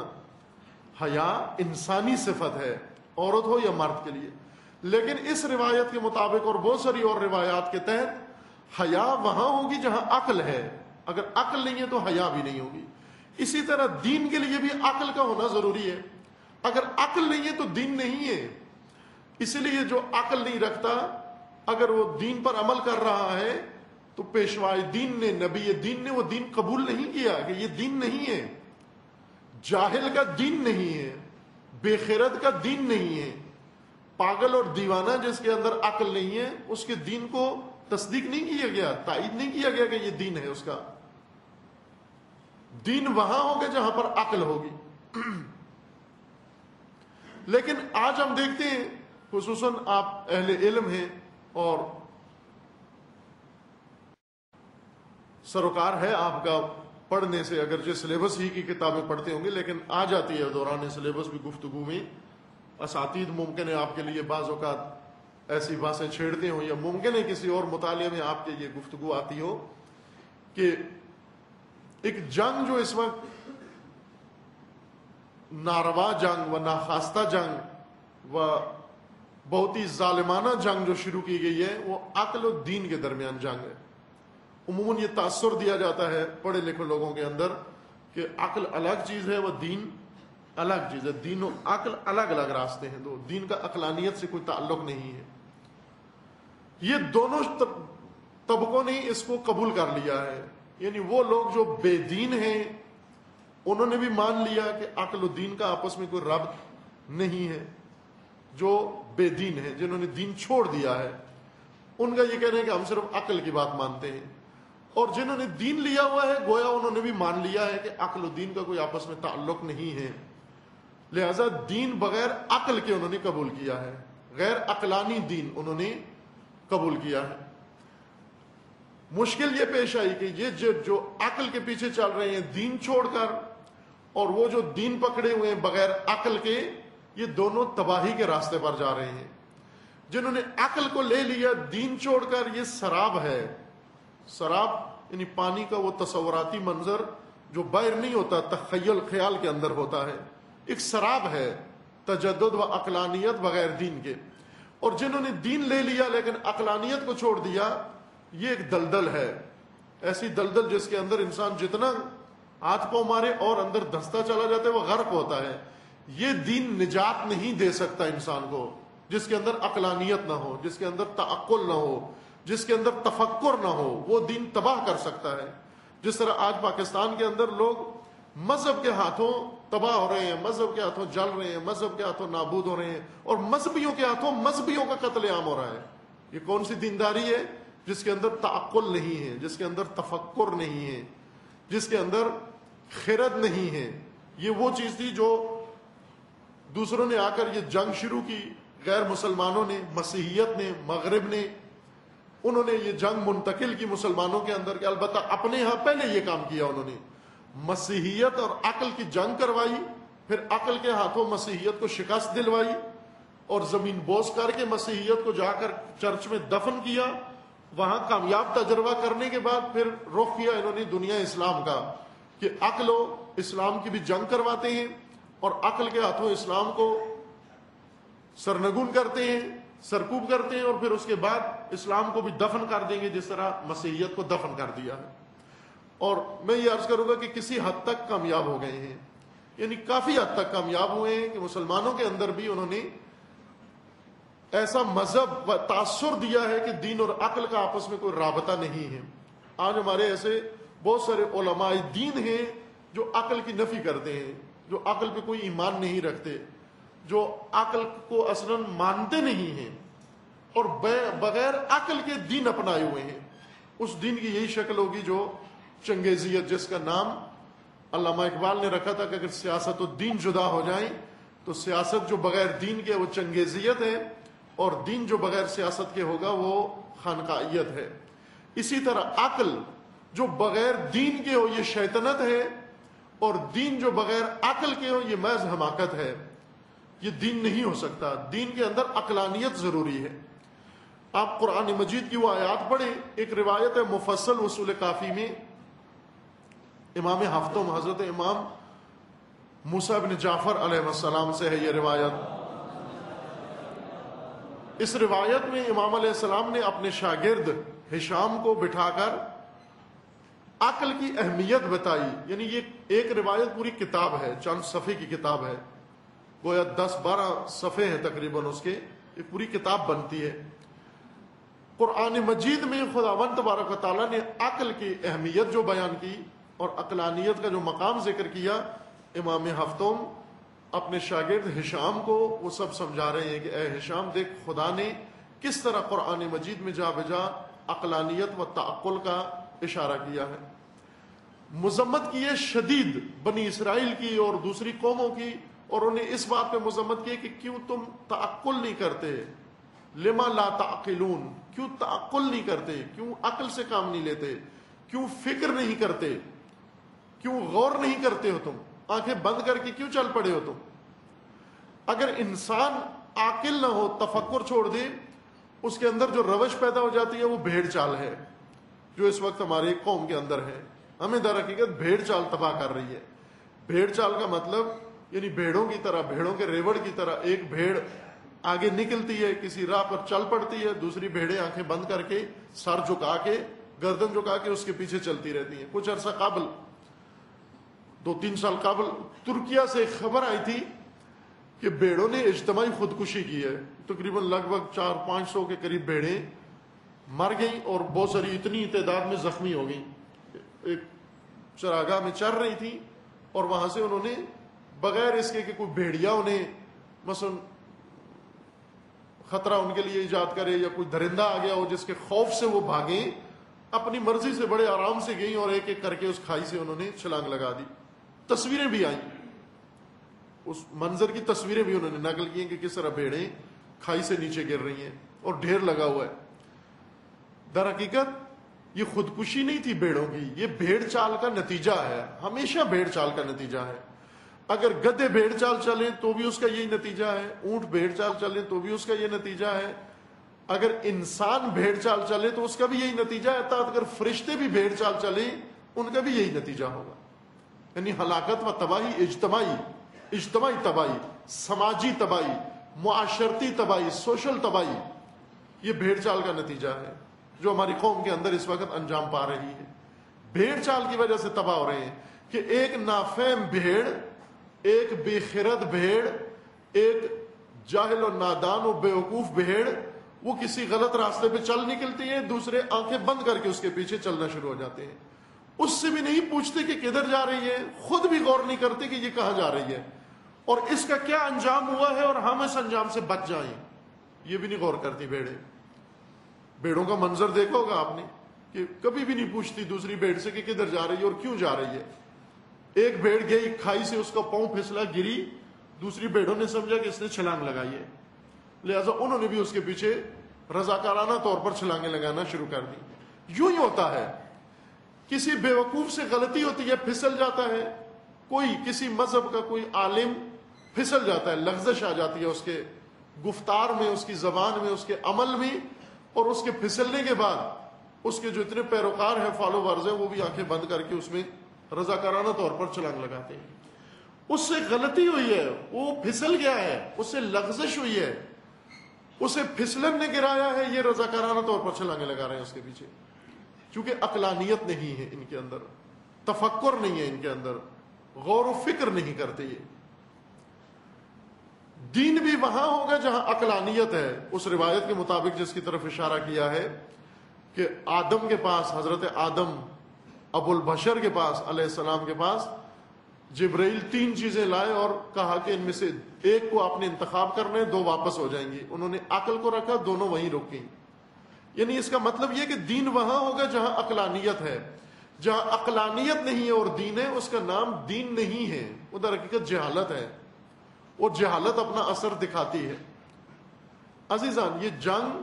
حیا انسانی صفت ہے، عورت ہو یا مرد کے لیے۔ لیکن اس روایت کے مطابق اور بہت ساری اور روایات کے تحت حیا وہاں ہوگی جہاں عقل ہے، اگر عقل نہیں ہے تو حیا بھی نہیں ہوگی۔ اسی طرح دین کے لیے بھی عقل کا ہونا ضروری ہے، اگر عقل نہیں ہے تو دین نہیں ہے۔ اسی لیے جو عقل نہیں رکھتا اگر وہ دین پر عمل کر رہا ہے تو پیشوائے دین نے، نبی دین نے وہ دین قبول نہیں کیا کہ یہ دین نہیں ہے۔ جاہل کا دین نہیں ہے، بے خرد کا دین نہیں ہے، پاگل اور دیوانہ جس کے اندر عقل نہیں ہے اس کے دین کو تصدیق نہیں کیا گیا، تائید نہیں کیا گیا کہ یہ دین ہے۔ اس کا دین وہاں ہوگا جہاں پر عقل ہوگی۔ لیکن آج ہم دیکھتے ہیں، خصوصاً آپ اہل علم ہیں اور سروکار ہے آپ کا پڑھنے سے، اگرچہ سلیبس ہی کی کتابیں پڑھتے ہوں گے لیکن آ جاتی ہے دوران سلیبس بھی گفتگو میں۔ اساتید ممکن ہے آپ کے لیے بعض اوقات ایسی باتیں چھیڑتے ہوں، یا ممکن ہے کسی اور مطالعے میں آپ کے یہ گفتگو آتی ہو کہ ایک جنگ جو اس وقت ناروا جنگ و ناخواستہ جنگ و بہت ہی ظالمانہ جنگ جو شروع کی گئی ہے وہ عقل و دین کے درمیان جنگ ہے. عموماً یہ تاثر دیا جاتا ہے پڑھے لکھے لوگوں کے اندر کہ عقل الگ چیز ہے و دین الگ چیز ہے. دین و عقل الگ الگ راستے ہیں، دو دین کا عقلانیت سے کوئی تعلق نہیں ہے. یہ دونوں طبقوں نے اس کو قبول کر لیا ہے. یعنی وہ لوگ جو بے دین ہیں انہوں نے بھی مان لیا کہ عقل و دین کا آپس میں کوئی ربط نہیں ہے. جو بے دین ہیں، جنہوں نے دین چھوڑ دیا ہے، ان کا یہ کہنا ہے کہ ہم صرف عقل کی بات مانتے ہیں. اور جنہوں نے دین لیا ہوا ہے گویا انہوں نے بھی مان لیا ہے کہ عقل و دین کا کوئی آپس میں تعلق نہیں ہے. لہذا دین بغیر عقل کے انہوں نے قبول کیا ہے، غیر عقلانی دین انہوں نے قبول کیا ہے. مشکل یہ پیش آئی کہ یہ جو عقل کے پیچھے چل رہے ہیں دین چھوڑ کر، اور وہ جو دین پکڑے ہوئے ہیں بغیر عقل کے، یہ دونوں تباہی کے راستے پر جا رہے ہیں. جنہوں نے عقل کو لے لیا دین چھوڑ کر، یہ سراب ہے. سراب یعنی پانی کا وہ تصوراتی منظر جو باہر نہیں ہوتا، تخیل خیال کے اندر ہوتا ہے، ایک سراب ہے تجدد و عقلانیت بغیر دین کے. اور جنہوں نے دین لے لیا لیکن عقلانیت کو چھوڑ دیا، یہ ایک دلدل ہے. ایسی دلدل جس کے اندر انسان جتنا ہاتھ پاؤں مارے اور اندر دھستا چلا جاتا ہے وہ غرق ہوتا ہے. یہ دین نجات نہیں دے سکتا انسان کو جس کے اندر عقلانیت نہ ہو، جس کے اندر تعقل نہ ہو، جس کے اندر تفکر نہ ہو. وہ دین تباہ کر سکتا ہے. جس طرح آج پاکستان کے اندر لوگ مذہب کے ہاتھوں تباہ ہو رہے ہیں، مذہب کے ہاتھوں جل رہے ہیں، مذہب کے ہاتھوں نابود ہو رہے ہیں، اور مذہبیوں کے ہاتھوں مذہبیوں کا قتل عام ہو رہا ہے. یہ کون سی دینداری ہے جس کے اندر تعقل نہیں ہے، جس کے اندر تفکر نہیں ہے، جس کے اندر خرد نہیں ہے. یہ وہ چیز تھی جو دوسروں نے آ کر یہ جنگ شروع کی. غیر مسلمانوں نے، مسیحیت نے، مغرب نے، انہوں نے یہ جنگ منتقل کی مسلمانوں کے اندر کہ البتہ اپنے ہاں پہلے یہ کام کیا. انہوں نے مسیحیت اور عقل کی جنگ کروائی، پھر عقل کے ہاتھوں مسیحیت کو شکست دلوائی، اور زمین بوس کر کے مسیحیت کو جا کر چرچ میں دفن کیا. وہاں کامیاب تجربہ کرنے کے بعد پھر رخ کیا انہوں نے دنیا اسلام کا کہ عقل و اسلام کی بھی جنگ کرواتے ہیں اور عقل کے ہاتھوں اسلام کو سرنگون کرتے ہیں، سرکوب کرتے ہیں، اور پھر اس کے بعد اسلام کو بھی دفن کر دیں گے جس طرح مسیحیت کو دفن کر دیا ہے. اور میں یہ عرض کروں گا کہ کسی حد تک کامیاب ہو گئے ہیں، یعنی کافی حد تک کامیاب ہوئے ہیں کہ مسلمانوں کے اندر بھی انہوں نے ایسا مذہب و تاثر دیا ہے کہ دین اور عقل کا آپس میں کوئی رابطہ نہیں ہے. آج ہمارے ایسے بہت سارے علماء دین ہیں جو عقل کی نفی کرتے ہیں، جو عقل پہ کوئی ایمان نہیں رکھتے، جو عقل کو اصلاً مانتے نہیں ہیں، اور بغیر عقل کے دین اپنائے ہوئے ہیں. اس دین کی یہی شکل ہوگی جو چنگیزیت، جس کا نام علامہ اقبال نے رکھا تھا کہ اگر سیاست و دین جدا ہو جائیں تو سیاست جو بغیر دین کے وہ چنگیزیت ہے، اور دین جو بغیر سیاست کے ہوگا وہ خانقاہیت ہے. اسی طرح عقل جو بغیر دین کے ہو یہ شیطنت ہے، اور دین جو بغیر عقل کے ہو یہ محض حماقت ہے. یہ دین نہیں ہو سکتا. دین کے اندر عقلانیت ضروری ہے. آپ قرآن مجید کی وہ آیات پڑھیں. ایک روایت ہے مفصل اصول کافی میں، امام ہفتم حضرت امام موسیٰ بن جعفر علیہ السلام سے ہے یہ روایت. اس روایت میں امام علیہ السلام نے اپنے شاگرد ہشام کو بٹھا کر عقل کی اہمیت بتائی. یعنی یہ ایک روایت پوری کتاب ہے، چند صفحے کی کتاب ہے، گویا 10-12 صفحے ہیں تقریباً اس کے، ایک پوری کتاب بنتی ہے. قرآن مجید میں خداوند تبارک و تعالیٰ نے عقل کی اہمیت جو بیان کی اور عقلانیت کا جو مقام ذکر کیا، امام ہفتم اپنے شاگرد ہشام کو وہ سب سمجھا رہے ہیں کہ اے ہشام دیکھ خدا نے کس طرح قرآن مجید میں جا بجا عقلانیت و تعقل کا اشارہ کیا ہے. مذمت کی ہے شدید بنی اسرائیل کی اور دوسری قوموں کی، اور انہیں اس بات پہ مذمت کی کہ کیوں تم تعقل نہیں کرتے، لما لا تعقلون، کیوں تعقل نہیں کرتے، کیوں عقل سے کام نہیں لیتے، کیوں فکر نہیں کرتے، کیوں غور نہیں کرتے ہو، تم آنکھیں بند کر کے کیوں چل پڑے ہو تم. اگر انسان عاقل نہ ہو، تفکر چھوڑ دے، اس کے اندر جو روش پیدا ہو جاتی ہے وہ بھیڑ چال ہے جو اس وقت ہمارے قوم کے اندر ہے. ہمیں در حقیقت بھیڑ چال تباہ کر رہی ہے. بھیڑ چال کا مطلب یعنی بھیڑوں کی طرح، بھیڑوں کے ریوڑ کی طرح ایک بھیڑ آگے نکلتی ہے، کسی راہ پر چل پڑتی ہے، دوسری بھیڑیں آنکھیں بند کر کے، سر جھکا کے، گردن جھکا کے اس کے پیچھے چلتی رہتی ہیں۔ کچھ عرصہ قبل، 2-3 سال قبل، ترکیہ سے ایک خبر آئی تھی کہ بھیڑوں نے اجتماعی خودکشی کی ہے۔ تقریباً لگ بھگ 400-500 کے قریب بھیڑیں مر گئیں اور بہت ساری اتنی تعداد میں زخمی ہو گئیں۔ ایک چراگاہ میں چر رہی تھی اور وہاں سے انہوں نے بغیر اس کے کہ کوئی بھیڑیا انہیں مثلا خطرہ ان کے لیے ایجاد کرے یا کوئی درندہ آ گیا ہو جس کے خوف سے وہ بھاگیں، اپنی مرضی سے بڑے آرام سے گئیں اور ایک ایک کر کے اس کھائی سے انہوں نے چھلانگ لگا دی۔ تصویریں بھی آئیں، اس منظر کی تصویریں بھی انہوں نے نقل کی ہیں کہ کس طرح بھیڑیں کھائی سے نیچے گر رہی ہیں اور ڈھیر لگا ہوا ہے۔ در حقیقت یہ خودکشی نہیں تھی بھیڑوں کی، یہ بھیڑ چال کا نتیجہ ہے، ہمیشہ بھیڑ چال کا نتیجہ ہے۔ اگر گدھے بھیڑ چال چلیں تو بھی اس کا یہی نتیجہ ہے، اونٹ بھیڑ چال چلیں تو بھی اس کا یہ نتیجہ ہے، اگر انسان بھیڑ چال چلے تو اس کا بھی یہی نتیجہ ہے، اگر فرشتے بھی بھیڑ چال چلیں ان کا بھی یہی نتیجہ ہوگا۔ یعنی ہلاکت و تباہی اجتماعی تباہی، سماجی تباہی، معاشرتی تباہی، سوشل تباہی، یہ بھیڑ چال کا نتیجہ ہے جو ہماری قوم کے اندر اس وقت انجام پا رہی ہے۔ بھیڑ چال کی وجہ سے تباہ ہو رہے ہیں کہ ایک نافہم بھیڑ، ایک بے خرد بھیڑ، ایک جاہل و نادان و بیوقوف بھیڑ، وہ کسی غلط راستے پہ چل نکلتی ہے، دوسرے آنکھیں بند کر کے اس کے پیچھے چلنا شروع ہو جاتے ہیں، اس سے بھی نہیں پوچھتے کہ کدھر جا رہی ہے، خود بھی غور نہیں کرتے کہ یہ کہاں جا رہی ہے اور اس کا کیا انجام ہوا ہے اور ہم اس انجام سے بچ جائیں، یہ بھی نہیں غور کرتی بھیڑیں۔ بھیڑوں کا منظر دیکھا ہوگا آپ نے کہ کبھی بھی نہیں پوچھتی دوسری بھیڑ سے کہ کدھر جا رہی ہے اور کیوں جا رہی ہے۔ ایک بھیڑ گئی کھائی سے، اس کا پاؤں پھسلا، گری، دوسری بھیڑوں نے سمجھا کہ اس نے چھلانگ لگائی ہے، لہٰذا انہوں نے بھی اس کے پیچھے رضاکارانہ طور پر چھلانگیں لگانا شروع کر دی۔ یوں ہی ہوتا ہے، کسی بیوقوف سے غلطی ہوتی ہے، پھسل جاتا ہے، کوئی کسی مذہب کا کوئی عالم پھسل جاتا ہے، لغزش آ جاتی ہے اس کے گفتار میں، اس کی زبان میں، اس کے عمل میں، اور اس کے پھسلنے کے بعد اس کے جو اتنے پیروکار ہیں، فالوورز ہیں، وہ بھی آنکھیں بند کر کے اس میں رضاکارانہ طور پر چھلانگ لگاتے ہیں۔ اس سے غلطی ہوئی ہے، وہ پھسل گیا ہے، اس سے لغزش ہوئی ہے، اسے پھسلن نے گرایا ہے، یہ رضاکارانہ طور پر چھلانگیں لگا رہے ہیں اس کے پیچھے، کیونکہ عقلانیت نہیں ہے ان کے اندر، تفکر نہیں ہے ان کے اندر، غور و فکر نہیں کرتے یہ۔ دین بھی وہاں ہوگا جہاں عقلانیت ہے، اس روایت کے مطابق جس کی طرف اشارہ کیا ہے کہ آدم کے پاس، حضرت آدم ابو البشر کے پاس علیہ السلام کے پاس جبرائیل 3 چیزیں لائے اور کہا کہ ان میں سے ایک کو آپ نے انتخاب کرنا ہے، 2 واپس ہو جائیں گی۔ انہوں نے عقل کو رکھا، دونوں وہیں رک گئیں۔ یعنی اس کا مطلب یہ کہ دین وہاں ہوگا جہاں عقلانیت ہے، جہاں عقلانیت نہیں ہے اور دین ہے، اس کا نام دین نہیں ہے، وہ در حقیقت جہالت ہے، اور جہالت اپنا اثر دکھاتی ہے۔ عزیزان، یہ جنگ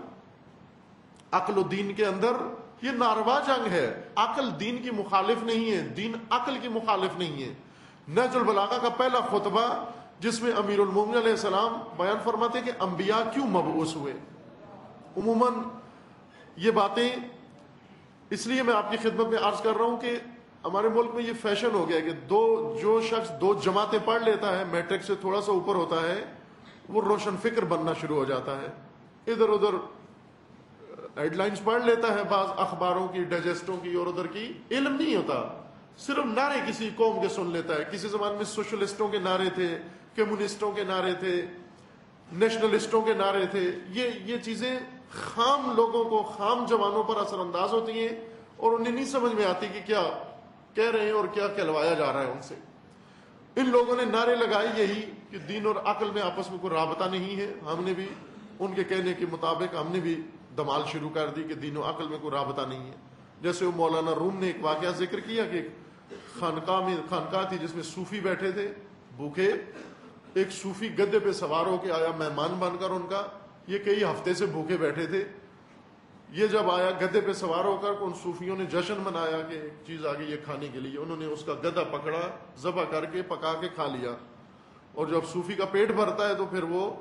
عقل و دین کے اندر یہ ناروا جنگ ہے۔ عقل دین کی مخالف نہیں ہے، دین عقل کی مخالف نہیں ہے۔ نہج البلاغہ کا پہلا خطبہ جس میں امیر المومنین علیہ السلام بیان فرماتے کہ انبیاء کیوں مبعوث ہوئے، عموماً یہ باتیں اس لیے میں آپ کی خدمت میں عرض کر رہا ہوں کہ ہمارے ملک میں یہ فیشن ہو گیا کہ جو شخص 2 جماعتیں پڑھ لیتا ہے، میٹرک سے تھوڑا سا اوپر ہوتا ہے، وہ روشن فکر بننا شروع ہو جاتا ہے، ادھر ادھر ہیڈ لائنز پڑھ لیتا ہے، بعض اخباروں کی، ڈائجسٹوں کی اور ادھر کی، علم نہیں ہوتا، صرف نعرے کسی قوم کے سن لیتا ہے۔ کسی زمان میں سوشلسٹوں کے نعرے تھے، کمیونسٹوں کے نعرے تھے، نیشنلسٹوں کے نعرے تھے، یہ چیزیں خام لوگوں کو، خام جوانوں پر اثر انداز ہوتی ہیں اور انہیں نہیں سمجھ میں آتی کہ کیا کہہ رہے ہیں اور کیا کہلوایا جا رہا ہے ان سے۔ ان لوگوں نے نعرے لگائے یہی کہ دین اور عقل میں آپس میں کوئی رابطہ نہیں ہے، ہم نے بھی ان کے کہنے کے مطابق ہم نے بھی دمال شروع کر دی کہ دین و عقل میں کوئی رابطہ نہیں ہے۔ جیسے وہ مولانا روم نے ایک واقعہ ذکر کیا کہ خانقاہ تھی جس میں صوفی بیٹھے تھے بھوکے، ایک صوفی گدے پہ سوار ہو کے آیا مہمان بن کر ان کا، یہ کئی ہفتے سے بھوکے بیٹھے تھے، یہ جب آیا گدے پہ سوار ہو کر ان صوفیوں نے جشن منایا کہ ایک چیز آ گئی ہے کھانے کے لیے، انہوں نے اس کا گدا پکڑا، ذبح کر کے پکا کے کھا لیا، اور جب صوفی کا پیٹ بھرتا ہے تو پھر وہ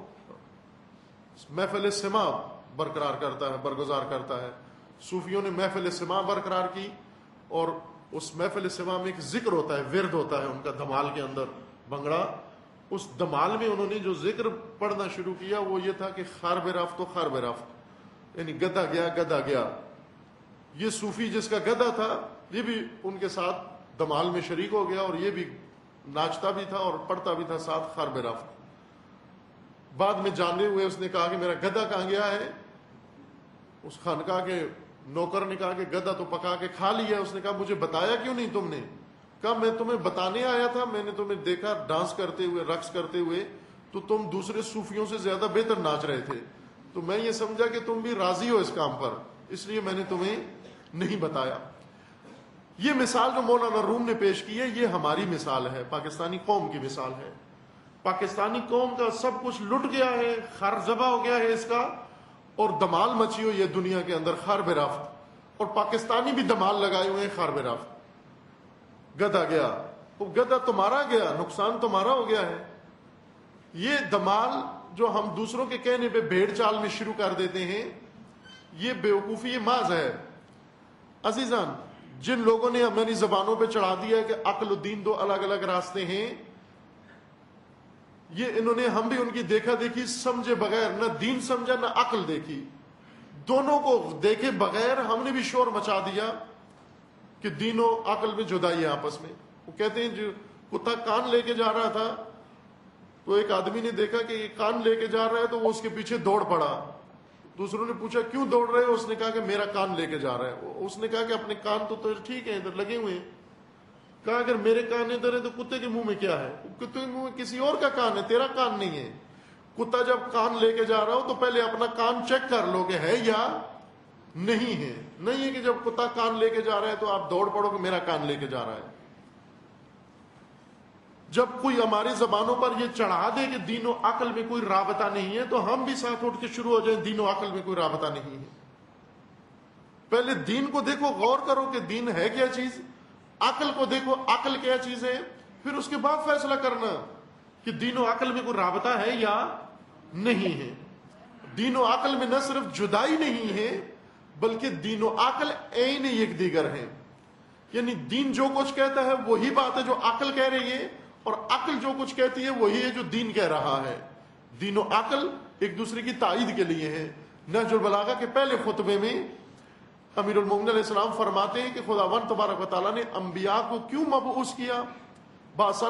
محفل سما برقرار کرتا ہے، برگزار کرتا ہے۔ صوفیوں نے محفل سما برقرار کی اور اس محفل سما میں ایک ذکر ہوتا ہے، ورد ہوتا ہے ان کا دھمال کے اندر بنگڑا، اس دمال میں انہوں نے جو ذکر پڑھنا شروع کیا وہ یہ تھا کہ خرب رفت و خرب رفت، یعنی گدھا گیا گدھا گیا. یہ صوفی جس کا گدھا تھا یہ بھی ان کے ساتھ دمال میں شریک ہو گیا، اور یہ بھی ناچتا بھی تھا اور پڑھتا بھی تھا ساتھ خرب رفت. بعد میں جاننے ہوئے اس نے کہا کہ میرا گدھا کہاں گیا ہے. اس خانقاہ کے نوکر نے کہا کہ گدھا تو پکا کے کھا لیا. اس نے کہا مجھے بتایا کیوں نہیں تم نے؟ کہا میں تمہیں بتانے آیا تھا، میں نے تمہیں دیکھا ڈانس کرتے ہوئے رقص کرتے ہوئے تو تم دوسرے صوفیوں سے زیادہ بہتر ناچ رہے تھے، تو میں یہ سمجھا کہ تم بھی راضی ہو اس کام پر، اس لیے میں نے تمہیں نہیں بتایا. یہ مثال جو مولانا روم نے پیش کی ہے یہ ہماری مثال ہے، پاکستانی قوم کی مثال ہے. پاکستانی قوم کا سب کچھ لٹ گیا ہے، خر ذبح ہو گیا ہے اس کا، اور دمال مچی ہوئی ہے دنیا کے اندر خرب رفت، اور پاکستانی بھی دمال لگائے ہوئے ہیں خرب رفت. گدھا گیا، وہ گدھا تمہارا گیا، نقصان تمہارا ہو گیا ہے. یہ دمال جو ہم دوسروں کے کہنے پہ بھیڑ چال میں شروع کر دیتے ہیں یہ بیوقوفی محض ہے. عزیزان، جن لوگوں نے ہماری زبانوں پہ چڑھا دیا ہے کہ عقل و دین دو الگ الگ راستے ہیں، یہ انہوں نے ہم بھی ان کی دیکھا دیکھی سمجھے بغیر، نہ دین سمجھا نہ عقل دیکھی، دونوں کو دیکھے بغیر ہم نے بھی شور مچا دیا کہ دین و عقل میں جدائی ہے آپس میں. وہ کہتے ہیں جو کتا کان لے کے جا رہا تھا تو ایک آدمی نے دیکھا کہ یہ کان لے کے جا رہا ہے تو وہ اس کے پیچھے دوڑ پڑا. دوسروں نے پوچھا کیوں دوڑ رہے ہو؟ اس نے کہا کہ میرا کان لے کے جا رہا ہے. اس نے کہا کہ اپنے کان تو ٹھیک ہے ادھر لگے ہوئے ہیں. کہا اگر میرے کان ادھر ہے تو کتے کے منہ میں کیا ہے؟ کتے کے منہ میں کسی اور کا کان ہے، تیرا کان نہیں ہے. کتا جب کان لے کے جا رہا ہو تو پہلے اپنا کان چیک کر لو کہ ہے یا نہیں ہے. نہیں ہے کہ جب کتا کان لے کے جا رہا ہے تو آپ دوڑ پڑو کہ میرا کان لے کے جا رہا ہے. جب کوئی ہماری زبانوں پر یہ چڑھا دے کہ دین و عقل میں کوئی رابطہ نہیں ہے تو ہم بھی ساتھ اٹھ کے شروع ہو جائیں دین و عقل میں کوئی رابطہ نہیں ہے. پہلے دین کو دیکھو، غور کرو کہ دین ہے کیا چیز، عقل کو دیکھو عقل کیا چیز ہے، پھر اس کے بعد فیصلہ کرنا کہ دین و عقل میں کوئی رابطہ ہے یا نہیں ہے. دین و عقل میں نہ صرف جدائی نہیں ہے بلکہ دین و عقل عین یک دیگر ہیں. یعنی دین جو کچھ کہتا ہے وہی بات ہے جو عقل کہہ رہی ہے، اور عقل جو کچھ کہتی ہے وہی ہے جو دین کہہ رہا ہے. دین و عقل ایک دوسرے کی تائید کے لیے ہے. نہج البلاغہ کے پہلے خطبے میں امیر المومنین علیہ السلام فرماتے ہیں کہ خداوند تبارک و تعالیٰ نے انبیاء کو کیوں مبعوث کیا؟ بعث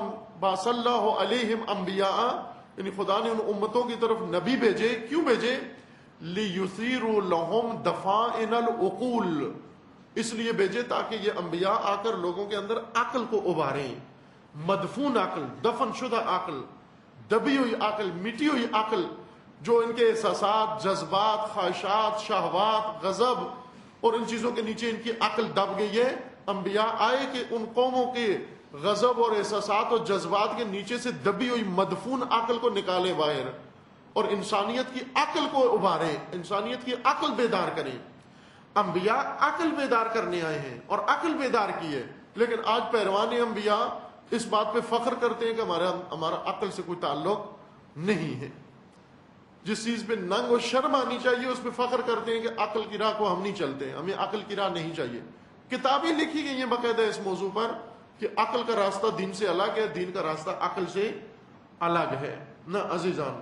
اللہ علیہم انبیاء، یعنی خدا نے ان امتوں کی طرف نبی بھیجے. کیوں بھیجے؟ لیثیروا لہم دفائن العقول، اس لیے بھیجے تاکہ یہ انبیاء آ کر لوگوں کے اندر عقل کو ابھاریں. مدفون عقل، دفن شدہ عقل، دبی ہوئی عقل، مٹی ہوئی عقل، جو ان کے احساسات، جذبات، خواہشات، شہوات، غضب اور ان چیزوں کے نیچے ان کی عقل دب گئی ہے. انبیاء آئے کہ ان قوموں کے غضب اور احساسات اور جذبات کے نیچے سے دبی ہوئی مدفون عقل کو نکالیں باہر اور انسانیت کی عقل کو ابھاریں، انسانیت کی عقل بیدار کریں. انبیاء عقل بیدار کرنے آئے ہیں اور عقل بیدار کی ہے. لیکن آج پیروان انبیاء اس بات پہ فخر کرتے ہیں کہ ہمارا عقل سے کوئی تعلق نہیں ہے. جس چیز پہ ننگ و شرم آنی چاہیے اس پہ فخر کرتے ہیں کہ عقل کی راہ کو ہم نہیں چلتے، ہمیں عقل کی راہ نہیں چاہیے. کتابیں لکھی گئی ہیں باقاعدہ اس موضوع پر کہ عقل کا راستہ دین سے الگ ہے، دین کا راستہ عقل سے الگ ہے. نہ عزیزان،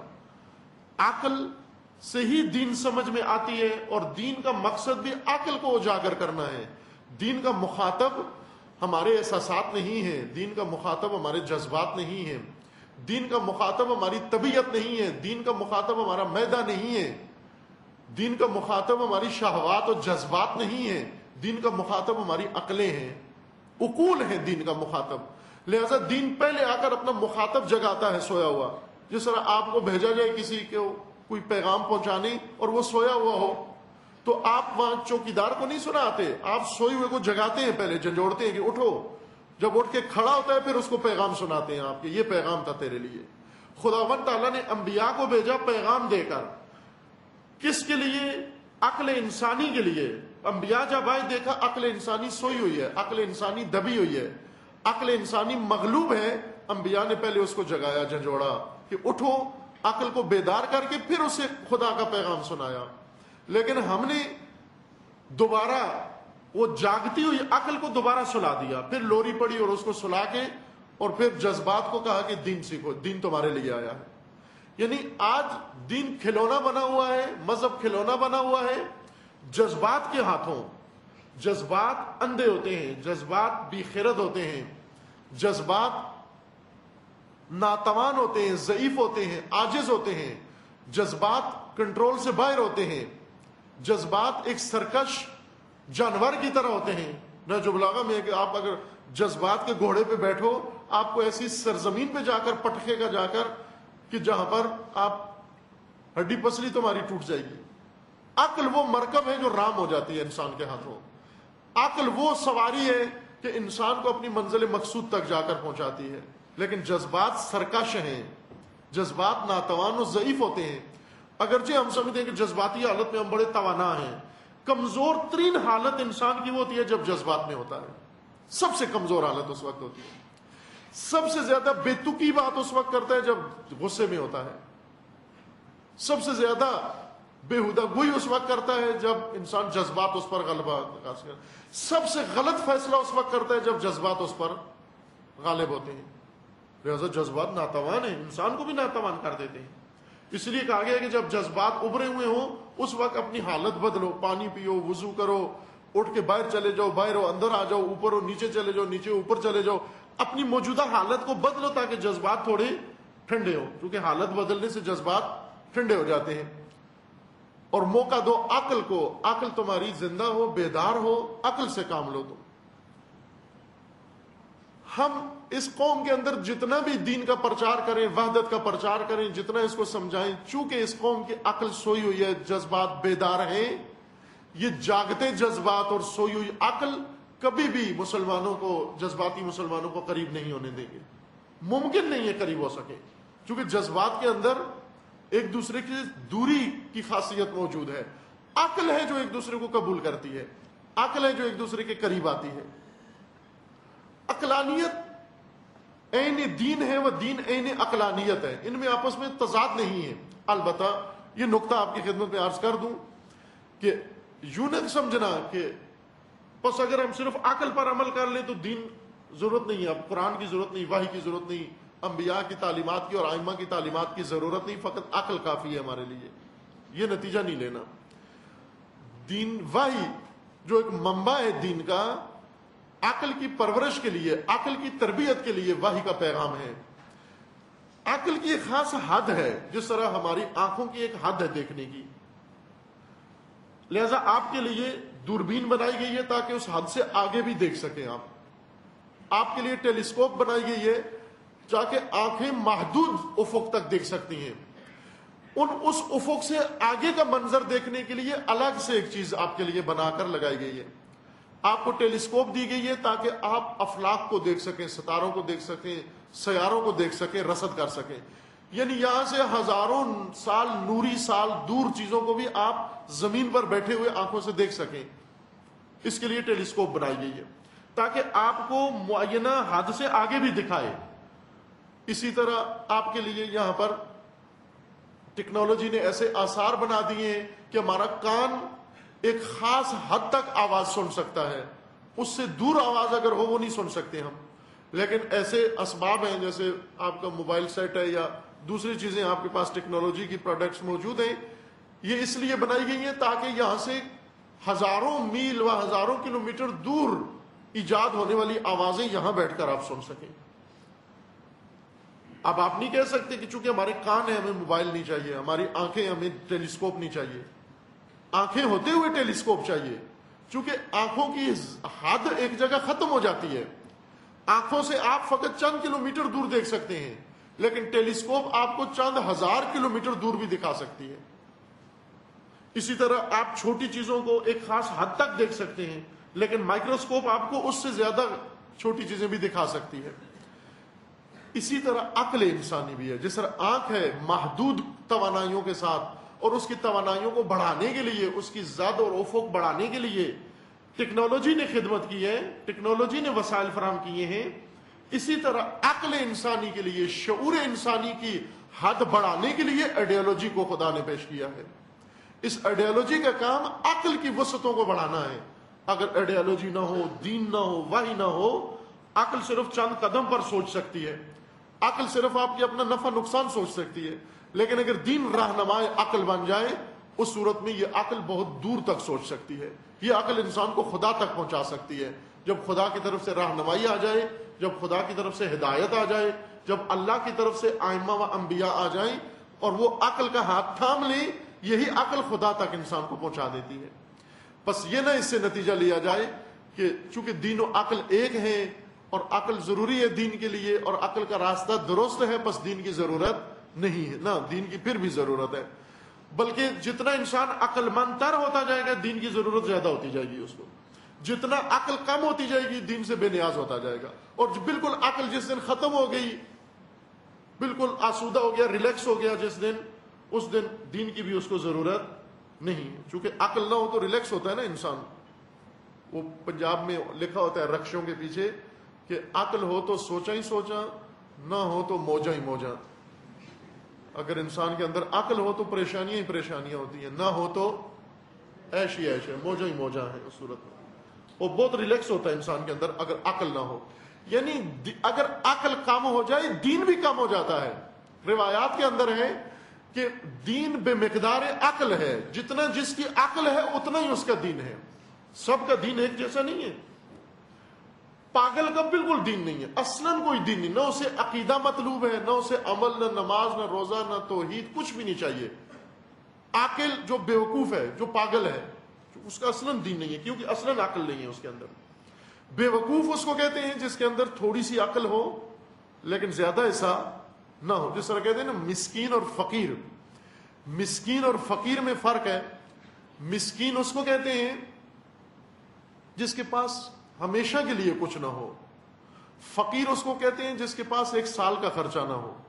عقل سے ہی دین سمجھ میں آتی ہے، اور دین کا مقصد بھی عقل کو اجاگر کرنا ہے. دین کا مخاطب ہمارے احساسات نہیں ہے، دین کا مخاطب ہمارے جذبات نہیں ہے، دین کا مخاطب ہماری طبیعت نہیں ہے، دین کا مخاطب ہمارا معدہ نہیں ہے، دین کا مخاطب ہماری شہوات اور جذبات نہیں ہے، دین کا مخاطب ہماری عقلیں ہیں، عقول ہیں دین کا مخاطب. لہذا دین پہلے آ کر اپنا مخاطب جگاتا ہے سویا ہوا. جس طرح آپ کو بھیجا جائے کسی کو کوئی پیغام پہنچانے اور وہ سویا ہوا ہو تو آپ وہاں چوکیدار کو نہیں سناتے، آپ سوئے ہوئے کو جگاتے ہیں، پہلے جھنجھوڑتے ہیں کہ اٹھو. جب اٹھ کے کھڑا ہوتا ہے پھر اس کو پیغام سناتے ہیں آپ کے، یہ پیغام تھا تیرے لیے. خداوند تعالیٰ نے انبیاء کو بھیجا پیغام دے کر. کس کے لیے؟ عقل انسانی کے لیے. انبیاء جب آئے دیکھا عقل انسانی سوئی ہوئی ہے، عقل انسانی دبی ہوئی ہے، عقل انسانی مغلوب ہے. انبیاء نے پہلے اس کو جگایا، جھنجھوڑا کہ اٹھو، عقل کو بیدار کر کے پھر اسے خدا کا پیغام سنایا. لیکن ہم نے دوبارہ وہ جاگتی ہوئی عقل کو دوبارہ سلا دیا، پھر لوری پڑی اور اس کو سلا کے اور پھر جذبات کو کہا کہ دین سیکھو، دین تمہارے لیے آیا ہے. یعنی آج دین کھلونا بنا ہوا ہے، مذہب کھلونا بنا ہوا ہے جذبات کے ہاتھوں. جذبات اندھے ہوتے ہیں، جذبات بے خرد ہوتے ہیں، جذبات ناتوان ہوتے ہیں، ضعیف ہوتے ہیں، عاجز ہوتے ہیں، جذبات کنٹرول سے باہر ہوتے ہیں، جذبات ایک سرکش جانور کی طرح ہوتے ہیں. نہج البلاغہ میں ہے کہ آپ اگر جذبات کے گھوڑے پہ بیٹھو، آپ کو ایسی سرزمین پہ جا کر پٹکے گا جا کر کہ جہاں پر آپ ہڈی پسلی تمہاری ٹوٹ جائے گی. عقل وہ مرکب ہے جو رام ہو جاتی ہے انسان کے ہاتھوں. عقل وہ سواری ہے کہ انسان کو اپنی منزل مقصود تک جا کر پہنچاتی ہے. لیکن جذبات سرکش ہیں، جذبات ناتوان و ضعیف ہوتے ہیں. اگرچہ ہم سمجھتے ہیں کہ جذباتی حالت میں ہم بڑے توانا ہیں، کمزور ترین حالت انسان کی وہ ہوتی ہے جب جذبات میں ہوتا ہے. سب سے کمزور حالت اس وقت ہوتی ہے. سب سے زیادہ بے تکی بات اس وقت کرتا ہے جب غصے میں ہوتا ہے. سب سے زیادہ بےہودہ گوئی اس وقت کرتا ہے جب انسان جذبات اس پر غلبہ حاصل کرتا ہے. سب سے غلط فیصلہ اس وقت کرتا ہے جب جذبات اس پر غالب ہوتے ہیں. لہذا جذبات ناتوان ہیں، انسان کو بھی ناتوان کر دیتے ہیں. اس لیے کہا گیا کہ جب جذبات ابھرے ہوئے ہوں اس وقت اپنی حالت بدلو، پانی پیو، وضو کرو، اٹھ کے باہر چلے جاؤ، باہر ہو اندر آ جاؤ، اوپر ہو نیچے چلے جاؤ، نیچے اوپر چلے جاؤ. اپنی موجودہ حالت کو بدلو تاکہ جذبات تھوڑے ٹھنڈے ہو، کیونکہ حالت بدلنے سے جذبات ٹھنڈے ہو جاتے ہیں. اور موقع دو عقل کو، عقل تمہاری زندہ ہو، بیدار ہو، عقل سے کام لو. تم ہم اس قوم کے اندر جتنا بھی دین کا پرچار کریں، وحدت کا پرچار کریں، جتنا اس کو سمجھائیں، چونکہ اس قوم کی عقل سوئی ہوئی ہے، جذبات بیدار ہیں. یہ جاگتے جذبات اور سوئی ہوئی عقل کبھی بھی مسلمانوں کو، جذباتی مسلمانوں کو قریب نہیں ہونے دیں گے. ممکن نہیں ہے قریب ہو سکے، چونکہ جذبات کے اندر ایک دوسرے کی دوری کی خاصیت موجود ہے. عقل ہے جو ایک دوسرے کو قبول کرتی ہے، عقل ہے جو ایک دوسرے کے قریب آتی ہے. عقلانیت عین دین ہے، وہ دین عین عقلانیت ہے. ان میں آپس میں تضاد نہیں ہے. البتہ یہ نقطہ آپ کی خدمت میں عرض کر دوں کہ یوں نہ سمجھنا کہ بس اگر ہم صرف عقل پر عمل کر لیں تو دین ضرورت نہیں ہے، اب قرآن کی ضرورت نہیں، وحی کی ضرورت نہیں، انبیاء کی تعلیمات کی اور ائمہ کی تعلیمات کی ضرورت نہیں، فقط عقل کافی ہے ہمارے لیے. یہ نتیجہ نہیں لینا. دین وحی جو ایک منبع ہے دین کا، عقل کی پرورش کے لیے، عقل کی تربیت کے لیے وحی کا پیغام ہے. عقل کی ایک خاص حد ہے، جس طرح ہماری آنکھوں کی ایک حد ہے دیکھنے کی. لہذا آپ کے لیے دوربین بنائی گئی ہے تاکہ اس حد سے آگے بھی دیکھ سکیں. آپ کے لیے ٹیلیسکوپ بنائی گئی ہے تاکہ آنکھیں محدود افق تک دیکھ سکتی ہیں. اس افق سے آگے کا منظر دیکھنے کے لیے الگ سے ایک چیز آپ کے لیے بنا کر لگائی گئی ہے. آپ کو ٹیلیسکوپ دی گئی ہے تاکہ آپ افلاک کو دیکھ سکیں، ستاروں کو دیکھ سکیں، سیاروں کو دیکھ سکیں، رصد کر سکیں. یعنی یہاں سے ہزاروں سال، نوری سال دور چیزوں کو بھی آپ زمین پر بیٹھے ہوئے آنکھوں سے دیکھ سکیں. اس کے لیے ٹیلیسکوپ بنائی گئی ہے تاکہ آپ کو معینہ حد سے آگے بھی دکھائے. اسی طرح آپ کے لیے یہاں پر ٹیکنالوجی نے ایسے آثار بنا دیے ہیں کہ ہمارا کان ایک خاص حد تک آواز سن سکتا ہے، اس سے دور آواز اگر ہو وہ نہیں سن سکتے ہم. لیکن ایسے اسباب ہیں جیسے آپ کا موبائل سیٹ ہے یا دوسری چیزیں آپ کے پاس ٹیکنالوجی کی پروڈکٹس موجود ہیں، یہ اس لیے بنائی گئی ہیں تاکہ یہاں سے ہزاروں میل و ہزاروں کلومیٹر دور ایجاد ہونے والی آوازیں یہاں بیٹھ کر آپ سن سکیں. اب آپ نہیں کہہ سکتے کہ چونکہ ہمارے کان ہیں ہمیں موبائل نہیں چاہیے، ہماری آنکھیں ہمیں ٹیلیسکوپ نہیں چاہیے. آنکھیں ہوتے ہوئے ٹیلیسکوپ چاہیے، چونکہ آنکھوں کی حد ایک جگہ ختم ہو جاتی ہے. آنکھوں سے آپ فقط چند کلومیٹر دور دیکھ سکتے ہیں، لیکن ٹیلیسکوپ آپ کو چند ہزار کلومیٹر دور بھی دکھا سکتی ہے. اسی طرح آپ چھوٹی چیزوں کو ایک خاص حد تک دیکھ سکتے ہیں، لیکن مائکروسکوپ آپ کو اس سے زیادہ چھوٹی چیزیں بھی دکھا سکتی ہے. اسی طرح عقل انسانی بھی ہے. جس طرح آنکھ ہے محدود توانائیوں کے ساتھ، اور اس کی توانائیوں کو بڑھانے کے لیے، اس کی زد اور افق بڑھانے کے لیے ٹیکنالوجی نے خدمت کی ہے، ٹیکنالوجی نے وسائل فراہم کیے ہیں. اسی طرح عقل انسانی کے لیے، شعور انسانی کی حد بڑھانے کے لیے آئیڈیالوجی کو خدا نے پیش کیا ہے. اس آئیڈیالوجی کا کام عقل کی وسعتوں کو بڑھانا ہے. اگر آئیڈیالوجی نہ ہو، دین نہ ہو، وحی نہ ہو، عقل صرف چند قدم پر سوچ سکتی ہے، عقل صرف آپ کی اپنا نفع نقصان سوچ سکتی ہے، لیکن اگر دین رہنمائے عقل بن جائے اس صورت میں یہ عقل بہت دور تک سوچ سکتی ہے، یہ عقل انسان کو خدا تک پہنچا سکتی ہے۔ جب خدا کی طرف سے رہنمائی آ جائے، جب خدا کی طرف سے ہدایت آ جائے، جب اللہ کی طرف سے ائمہ و انبیاء آ جائیں اور وہ عقل کا ہاتھ تھام لیں، یہی عقل خدا تک انسان کو پہنچا دیتی ہے۔ بس یہ نہ اس سے نتیجہ لیا جائے کہ چونکہ دین و عقل ایک ہیں اور عقل ضروری ہے دین کے لیے اور عقل کا راستہ درست ہے، بس دین کی ضرورت نہیں ہے، نہ دین کی پھر بھی ضرورت ہے، بلکہ جتنا انسان عقل مند تر ہوتا جائے گا دین کی ضرورت زیادہ ہوتی جائے گی اس کو، جتنا عقل کم ہوتی جائے گی دین سے بے نیاز ہوتا جائے گا، اور بالکل عقل جس دن ختم ہو گئی، بالکل آسودہ ہو گیا، ریلیکس ہو گیا جس دن، اس دن دین کی بھی اس کو ضرورت نہیں، چونکہ عقل نہ ہو تو ریلیکس ہوتا ہے نا انسان۔ وہ پنجاب میں لکھا ہوتا ہے رکشوں کے پیچھے کہ عقل ہو تو سوچا ہی سوچا، نہ ہو تو موجا ہی موجا۔ اگر انسان کے اندر عقل ہو تو پریشانیاں ہی پریشانیاں ہوتی ہیں، نہ ہو تو ایش ہی ایش ہے، موجا ہی موجا ہے اس صورت میں۔ وہ بہت ریلیکس ہوتا ہے انسان کے اندر اگر عقل نہ ہو، یعنی اگر عقل کم ہو جائے دین بھی کم ہو جاتا ہے۔ روایات کے اندر ہے کہ دین بے مقدار عقل ہے، جتنا جس کی عقل ہے اتنا ہی اس کا دین ہے، سب کا دین ایک جیسا نہیں ہے۔ پاگل کا بالکل دین نہیں ہے، اصلاً کوئی دین نہیں، نہ اسے عقیدہ مطلوب ہے، نہ اسے عمل، نہ نماز، نہ روزہ، نہ توحید، کچھ بھی نہیں چاہیے۔ عاقل جو بیوقوف ہے، جو پاگل ہے، اس کا اصلاً دین نہیں ہے، کیونکہ اصلاً عقل نہیں ہے اس کے اندر۔ بے وقوف اس کو کہتے ہیں جس کے اندر تھوڑی سی عقل ہو لیکن زیادہ ایسا نہ ہو، جس طرح کہتے ہیں نا مسکین اور فقیر۔ مسکین اور فقیر میں فرق ہے۔ مسکین اس کو کہتے ہیں جس کے پاس ہمیشہ کے لیے کچھ نہ ہو، فقیر اس کو کہتے ہیں جس کے پاس ایک سال کا خرچہ نہ ہو۔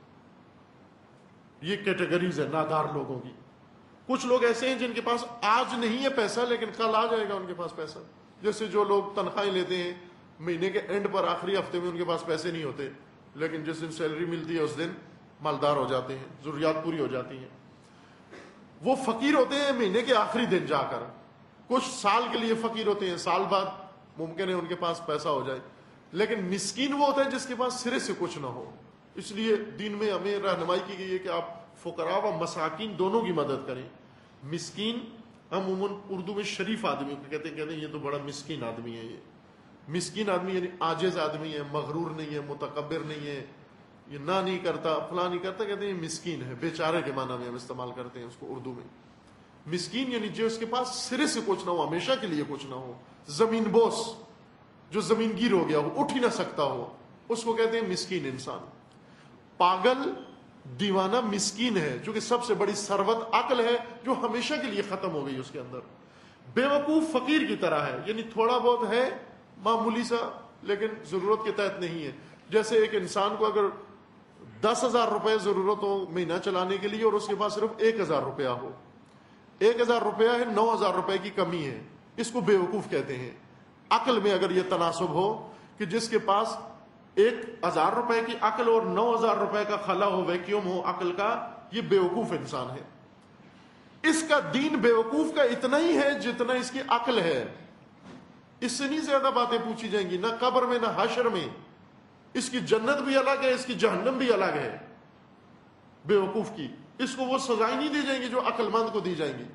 یہ کیٹیگریز ہے نادار لوگوں کی۔ کچھ لوگ ایسے ہیں جن کے پاس آج نہیں ہے پیسہ لیکن کل آ جائے گا ان کے پاس پیسہ، جیسے جو لوگ تنخواہیں لیتے ہیں مہینے کے اینڈ پر آخری ہفتے میں ان کے پاس پیسے نہیں ہوتے، لیکن جس دن سیلری ملتی ہے اس دن مالدار ہو جاتے ہیں، ضروریات پوری ہو جاتی ہیں۔ وہ فقیر ہوتے ہیں مہینے کے آخری دن جا کر، کچھ سال کے لیے فقیر ہوتے ہیں، سال بعد ممکن ہے ان کے پاس پیسہ ہو جائے، لیکن مسکین وہ ہوتا ہے جس کے پاس سرے سے کچھ نہ ہو۔ اس لیے دین میں ہمیں رہنمائی کی گئی ہے کہ آپ فقراء و مساکین دونوں کی مدد کریں۔ مسکین عموماً اردو میں شریف آدمی کو کہتے ہیں یہ تو بڑا مسکین آدمی ہے۔ یہ مسکین آدمی یعنی عاجز آدمی ہے، مغرور نہیں ہے، متکبر نہیں ہے، یہ نہ نہیں کرتا، فلاں نہیں کرتا، کہتے ہیں یہ مسکین ہے۔ بیچارے کے معنی میں ہم استعمال کرتے ہیں اس کو اردو میں۔ مسکین یعنی جو اس کے پاس سرے سے کچھ نہ ہو، ہمیشہ کے لیے کچھ نہ ہو، زمین بوس، جو زمین گیر ہو گیا ہو، اٹھ ہی نہ سکتا ہو، اس کو کہتے ہیں مسکین انسان۔ پاگل دیوانہ مسکین ہے، جو کہ سب سے بڑی ثروت عقل ہے جو ہمیشہ کے لیے ختم ہو گئی اس کے اندر۔ بے وقوف فقیر کی طرح ہے، یعنی تھوڑا بہت ہے معمولی سا لیکن ضرورت کے تحت نہیں ہے۔ جیسے ایک انسان کو اگر 10,000 روپے ضرورت ہو مہینہ چلانے کے لیے اور اس کے پاس صرف 1,000 روپیہ ہو، 1,000 روپیہ ہے، 9,000 روپے کی کمی ہے، اس کو بے وقوف کہتے ہیں۔ عقل میں اگر یہ تناسب ہو کہ جس کے پاس 1,000 روپے کی عقل اور 9,000 روپے کا خلا ہو، ویکیوم ہو عقل کا، یہ بے وقوف انسان ہے۔ اس کا دین بے وقوف کا اتنا ہی ہے جتنا اس کی عقل ہے، اس سے نہیں زیادہ باتیں پوچھی جائیں گی، نہ قبر میں نہ حشر میں۔ اس کی جنت بھی الگ ہے، اس کی جہنم بھی الگ ہے بے وقوف کی، اس کو وہ سزائیں نہیں دی جائیں گی جو عقل مند کو دی جائیں گی۔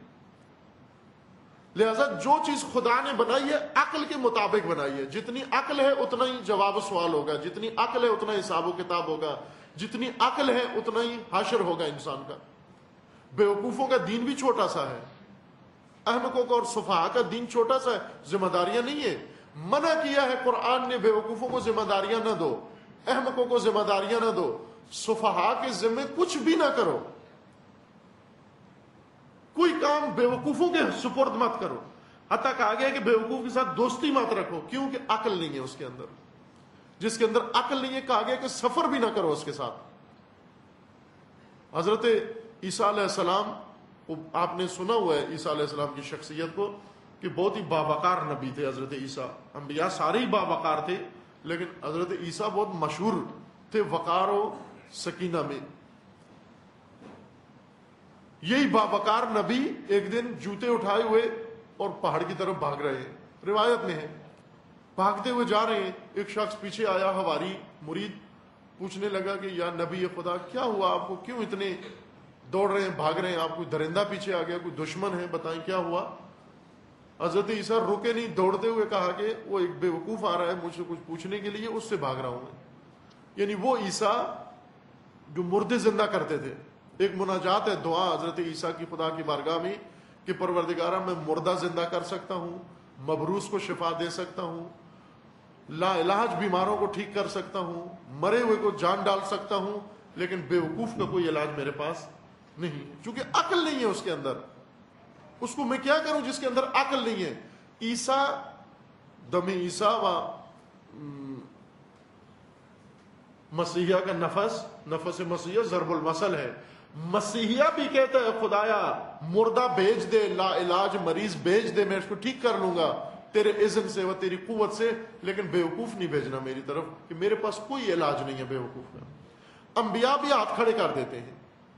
لہذا جو چیز خدا نے بنائی ہے عقل کے مطابق بنائی ہے، جتنی عقل ہے اتنا ہی جواب و سوال ہوگا، جتنی عقل ہے اتنا حساب و کتاب ہوگا، جتنی عقل ہے اتنا ہی حشر ہوگا انسان کا۔ بے وقوفوں کا دین بھی چھوٹا سا ہے، احمقوں کا اور سفہاء کا دین چھوٹا سا ہے، ذمہ داریاں نہیں ہے۔ منع کیا ہے قرآن نے بے وقوفوں کو ذمہ داریاں نہ دو، احمقوں کو ذمہ داریاں نہ دو، سفہاء کے ذمہ کچھ بھی نہ کرو، کوئی کام بے وقوفوں کے سپرد مت کرو، حتیٰ کہا گیا کہ بے وقوف کے ساتھ دوستی مت رکھو، کیونکہ عقل نہیں ہے اس کے اندر۔ جس کے اندر عقل نہیں ہے کہا گیا کہ سفر بھی نہ کرو اس کے ساتھ۔ حضرت عیسیٰ علیہ السلام، آپ نے سنا ہوا ہے عیسیٰ علیہ السلام کی شخصیت کو کہ بہت ہی باوقار نبی تھے حضرت عیسیٰ۔ انبیاء سارے ہی باوقار تھے لیکن حضرت عیسیٰ بہت مشہور تھے وقار و سکینہ میں۔ یہی باوقار نبی ایک دن جوتے اٹھائے ہوئے اور پہاڑ کی طرف بھاگ رہے ہیں، روایت میں ہے بھاگتے ہوئے جا رہے ہیں، ایک شخص پیچھے آیا، حواری مرید، پوچھنے لگا کہ یا نبی خدا کیا ہوا آپ کو، کیوں اتنے دوڑ رہے ہیں، بھاگ رہے ہیں، آپ کوئی درندہ پیچھے آ گیا، کوئی دشمن ہے، بتائیں کیا ہوا؟ حضرت عیسیٰ رکے نہیں، دوڑتے ہوئے کہا کہ وہ ایک بے وقوف آ رہا ہے مجھ سے کچھ پوچھنے کے لیے، اس سے بھاگ رہا ہوں میں۔ یعنی وہ عیسیٰ جو مردے زندہ کرتے تھے، ایک مناجات ہے، دعا حضرت عیسیٰ کی خدا کی بارگاہ میں کہ پروردگارہ میں مردہ زندہ کر سکتا ہوں، مبروس کو شفا دے سکتا ہوں، لا علاج بیماروں کو ٹھیک کر سکتا ہوں، مرے ہوئے کو جان ڈال سکتا ہوں، لیکن بے وقوف کا کوئی علاج میرے پاس نہیں، چونکہ عقل نہیں ہے اس کے اندر۔ اس کو میں کیا کروں جس کے اندر عقل نہیں ہے؟ عیسیٰ دم عیسیٰ و مسیحیہ کا نفس مسیحیہ ضرب المثل ہے۔ مسیحیہ بھی کہتا ہے خدایا مردہ بھیج دے، لا علاج مریض بھیج دے، میں اس کو ٹھیک کر لوں گا تیرے اذن سے و تیری قوت سے، لیکن بیوقوف نہیں بھیجنا میری طرف کہ میرے پاس کوئی علاج نہیں ہے بیوقوف کا۔ انبیاء بھی ہاتھ کھڑے کر دیتے ہیں۔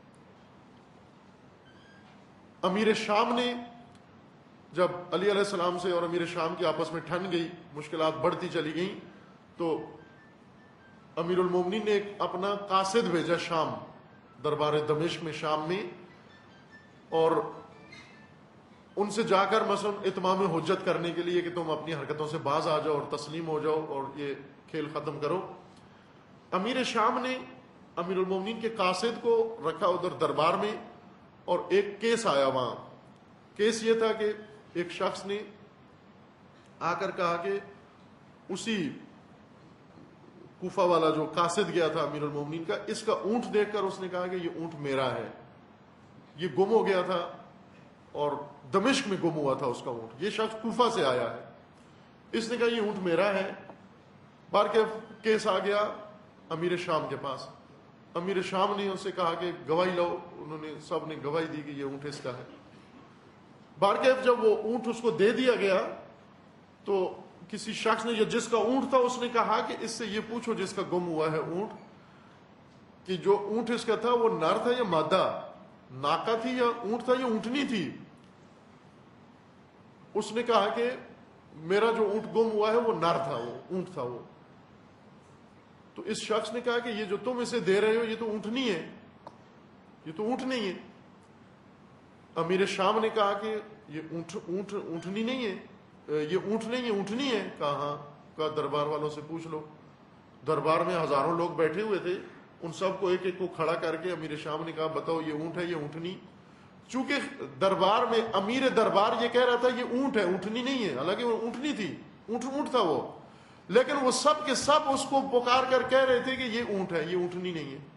امیر شام نے جب علی علیہ السلام سے اور امیر شام کی آپس میں ٹھن گئی، مشکلات بڑھتی چلی گئیں، تو امیر المومنین نے ایک اپنا قاصد بھیجا شام، دربار دمشق میں شام میں، اور ان سے جا کر مثلا اتمام حجت کرنے کے لیے کہ تم اپنی حرکتوں سے باز آ جاؤ اور تسلیم ہو جاؤ اور یہ کھیل ختم کرو۔ امیر شام نے امیر المومنین کے قاصد کو رکھا ادھر دربار میں، اور ایک کیس آیا وہاں۔ کیس یہ تھا کہ ایک شخص نے آ کر کہا کہ اسی کوفہ والا جو قاصد گیا تھا امیر المومنین کا، اس کا اونٹ دیکھ کر اس نے کہا کہ یہ اونٹ میرا ہے، یہ گم ہو گیا تھا اور دمشق میں گم ہوا تھا اس کا اونٹ، یہ شخص کوفہ سے آیا ہے، اس نے کہا یہ اونٹ میرا ہے۔ بار کے کیس آ گیا امیر شام کے پاس، امیر شام نے ان سے کہا کہ گواہی لو، انہوں نے سب نے گواہی دی کہ یہ اونٹ اس کا ہے۔ بارکیف جب وہ اونٹ اس کو دے دیا گیا تو کسی شخص نے، جس کا اونٹ تھا، اس نے کہا کہ اس سے یہ پوچھو جس کا گم ہوا ہے اونٹ، کہ جو اونٹ اس کا تھا وہ نر تھا یا مادہ، ناکا تھی یا اونٹ تھا یا اونٹنی تھی؟ اس نے کہا کہ میرا جو اونٹ گم ہوا ہے وہ نر تھا، وہ اونٹ تھا وہ۔ تو اس شخص نے کہا کہ یہ جو تم اسے دے رہے ہو یہ تو اونٹنی ہے، یہ تو اونٹ نہیں ہے۔ امیر شام نے کہا کہ یہ اونٹنی نہیں ہے، یہ اونٹ نہیں ہے، اونٹنی ہے۔ کہا ہاں۔ کہا دربار والوں سے پوچھ لو۔ دربار میں ہزاروں لوگ بیٹھے ہوئے تھے، ان سب کو ایک ایک کو کھڑا کر کے امیر شام نے کہا بتاؤ یہ اونٹ ہے یہ اونٹنی؟ چونکہ دربار میں امیر دربار یہ کہہ رہا تھا یہ اونٹ ہے، اونٹنی نہیں ہے، حالانکہ وہ اونٹنی تھی، اونٹ تھا وہ، لیکن وہ سب کے سب اس کو پکار کر کہہ رہے تھے کہ یہ اونٹ ہے، یہ اونٹنی نہیں ہے۔